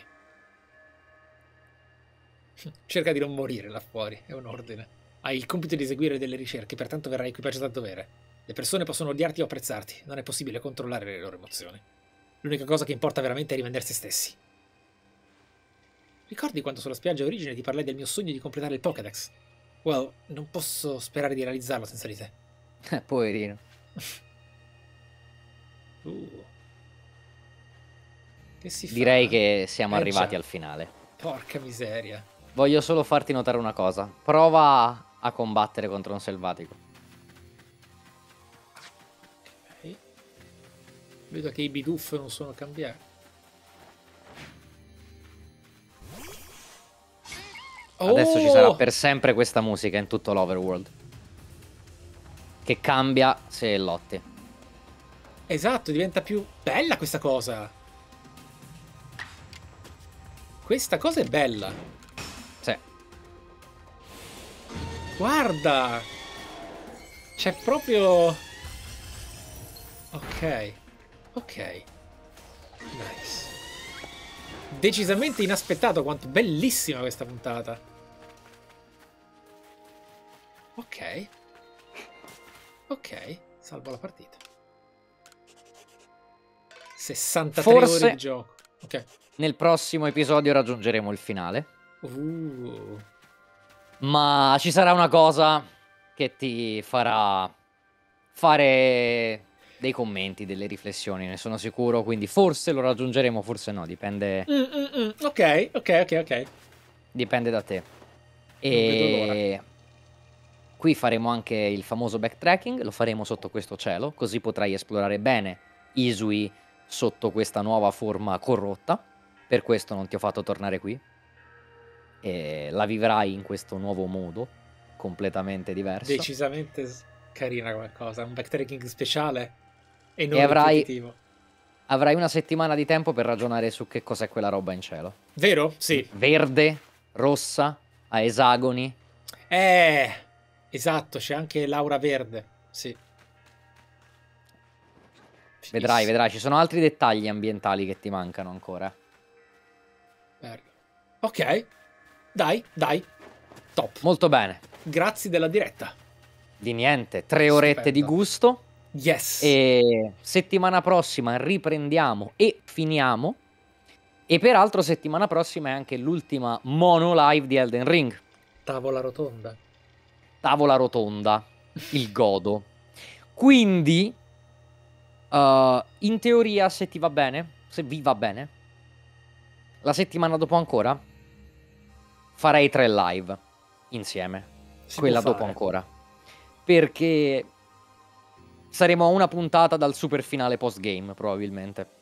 Speaker 3: Cerca di non morire là fuori, è un ordine. Hai il compito di eseguire delle ricerche, pertanto verrai equipaggiato a dovere. Le persone possono odiarti o apprezzarti, non è possibile controllare le loro emozioni. L'unica cosa che importa veramente è rimanere se stessi. Ricordi quando sulla spiaggia Origine ti parlai del mio sogno di completare il Pokédex? Well, non posso sperare di realizzarlo senza di te.
Speaker 1: Poverino.
Speaker 3: Che si fa?
Speaker 1: Direi che siamo
Speaker 3: Eh
Speaker 1: arrivati
Speaker 3: già.
Speaker 1: al finale.
Speaker 3: Porca miseria.
Speaker 1: Voglio solo farti notare una cosa. Prova a combattere contro un selvatico.
Speaker 3: Ok. Vedo che i biduff non sono cambiati.
Speaker 1: Adesso ci sarà
Speaker 3: Oh!
Speaker 1: per sempre questa musica in tutto l'Overworld. Che cambia se lotti.
Speaker 3: Esatto, diventa più bella questa cosa. Questa cosa è bella.
Speaker 1: Sì.
Speaker 3: Guarda! C'è proprio... Ok. Ok. Nice. Decisamente inaspettato quanto bellissima questa puntata. Ok. Ok. Salvo la partita. 63
Speaker 1: Forse-
Speaker 3: ore di gioco. Ok.
Speaker 1: Nel prossimo episodio raggiungeremo il finale.
Speaker 3: Uh.
Speaker 1: Ma ci sarà una cosa che ti farà fare dei commenti, delle riflessioni, ne sono sicuro. Quindi forse lo raggiungeremo, forse no, dipende
Speaker 3: Ok, ok, ok, ok.
Speaker 1: dipende da te.
Speaker 3: vedo l'ora.
Speaker 1: E qui faremo anche il famoso backtracking, lo faremo sotto questo cielo, così potrai esplorare bene Isui sotto questa nuova forma corrotta. Per questo non ti ho fatto tornare qui. E la vivrai in questo nuovo modo, completamente diverso.
Speaker 3: Decisamente carina come cosa. Un backtracking speciale e non
Speaker 1: E avrai-
Speaker 3: ripetitivo.
Speaker 1: Avrai una settimana di tempo per ragionare su che cos'è quella roba in cielo.
Speaker 3: Vero? Sì.
Speaker 1: Verde, rossa, a esagoni.
Speaker 3: Esatto, c'è anche l'aura verde. Sì.
Speaker 1: Vedrai,
Speaker 3: Fighissimo.
Speaker 1: vedrai, ci sono altri dettagli ambientali che ti mancano ancora.
Speaker 3: Bello. Ok. Dai, dai. Top.
Speaker 1: Molto bene.
Speaker 3: Grazie della diretta.
Speaker 1: Di niente, 3 orette di
Speaker 3: Stupendo.
Speaker 1: gusto.
Speaker 3: Yes.
Speaker 1: E settimana prossima riprendiamo e finiamo. E peraltro settimana prossima è anche l'ultima mono live di Elden Ring.
Speaker 3: Tavola rotonda.
Speaker 1: Tavola rotonda, il godo. Quindi, in teoria, se ti va bene, se vi va bene, la settimana dopo ancora farei 3 live insieme.
Speaker 3: Si
Speaker 1: Quella
Speaker 3: può
Speaker 1: dopo
Speaker 3: fare.
Speaker 1: ancora. Perché saremo a una puntata dal super finale post-game, probabilmente.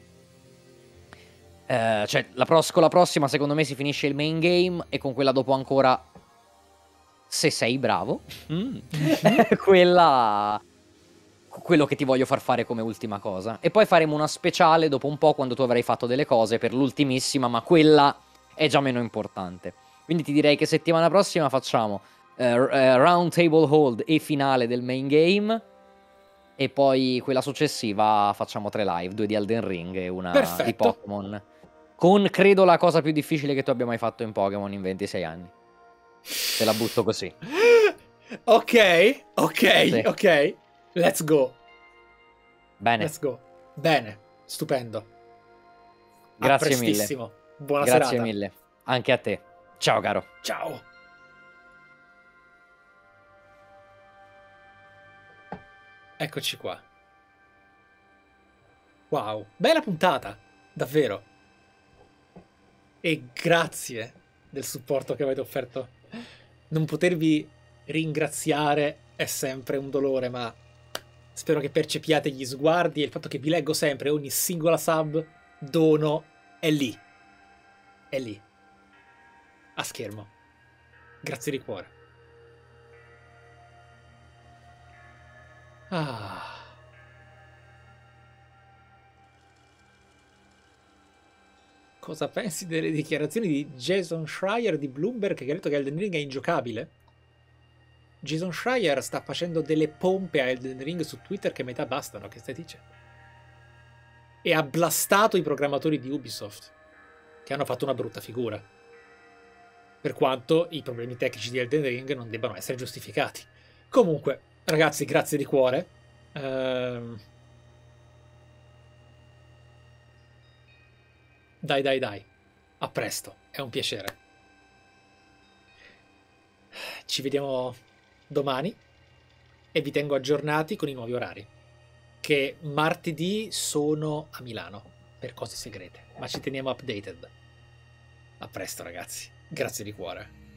Speaker 1: Cioè, con la prossima, secondo me, si finisce il main game. E con quella dopo ancora, se sei bravo, quello che ti voglio far fare come ultima cosa. E poi faremo una speciale dopo un po', quando tu avrai fatto delle cose per l'ultimissima, ma quella è già meno importante. Quindi ti direi che settimana prossima facciamo round table hold e finale del main game. E poi quella successiva facciamo 3 live, 2 di Elden Ring e una di
Speaker 3: Perfetto.
Speaker 1: Pokémon. Con, credo, la cosa più difficile che tu abbia mai fatto in Pokémon in 26 anni. Te la butto così.
Speaker 3: Ok, ok,
Speaker 1: Sì.
Speaker 3: ok. Let's go.
Speaker 1: Bene,
Speaker 3: Let's go. Bene, stupendo.
Speaker 1: grazie
Speaker 3: A
Speaker 1: mille.
Speaker 3: prestissimo. Buona
Speaker 1: Grazie
Speaker 3: serata.
Speaker 1: mille. Anche a te. Ciao, caro.
Speaker 3: Ciao. Eccoci qua. Wow, bella puntata, davvero. E grazie del supporto che avete offerto. Non potervi ringraziare è sempre un dolore, ma spero che percepiate gli sguardi e il fatto che vi leggo sempre, ogni singola sub, dono, è lì. È lì. A schermo. Grazie di cuore. Ah. Cosa pensi delle dichiarazioni di Jason Schreier di Bloomberg che ha detto che Elden Ring è ingiocabile? Jason Schreier sta facendo delle pompe a Elden Ring su Twitter che metà bastano, che stai dicendo? E ha blastato i programmatori di Ubisoft, che hanno fatto una brutta figura. Per quanto i problemi tecnici di Elden Ring non debbano essere giustificati. Comunque, ragazzi, grazie di cuore. Dai. A presto. È un piacere. Ci vediamo domani e vi tengo aggiornati con i nuovi orari, che martedì sono a Milano per cose segrete, ma ci teniamo updated. A presto ragazzi, grazie di cuore.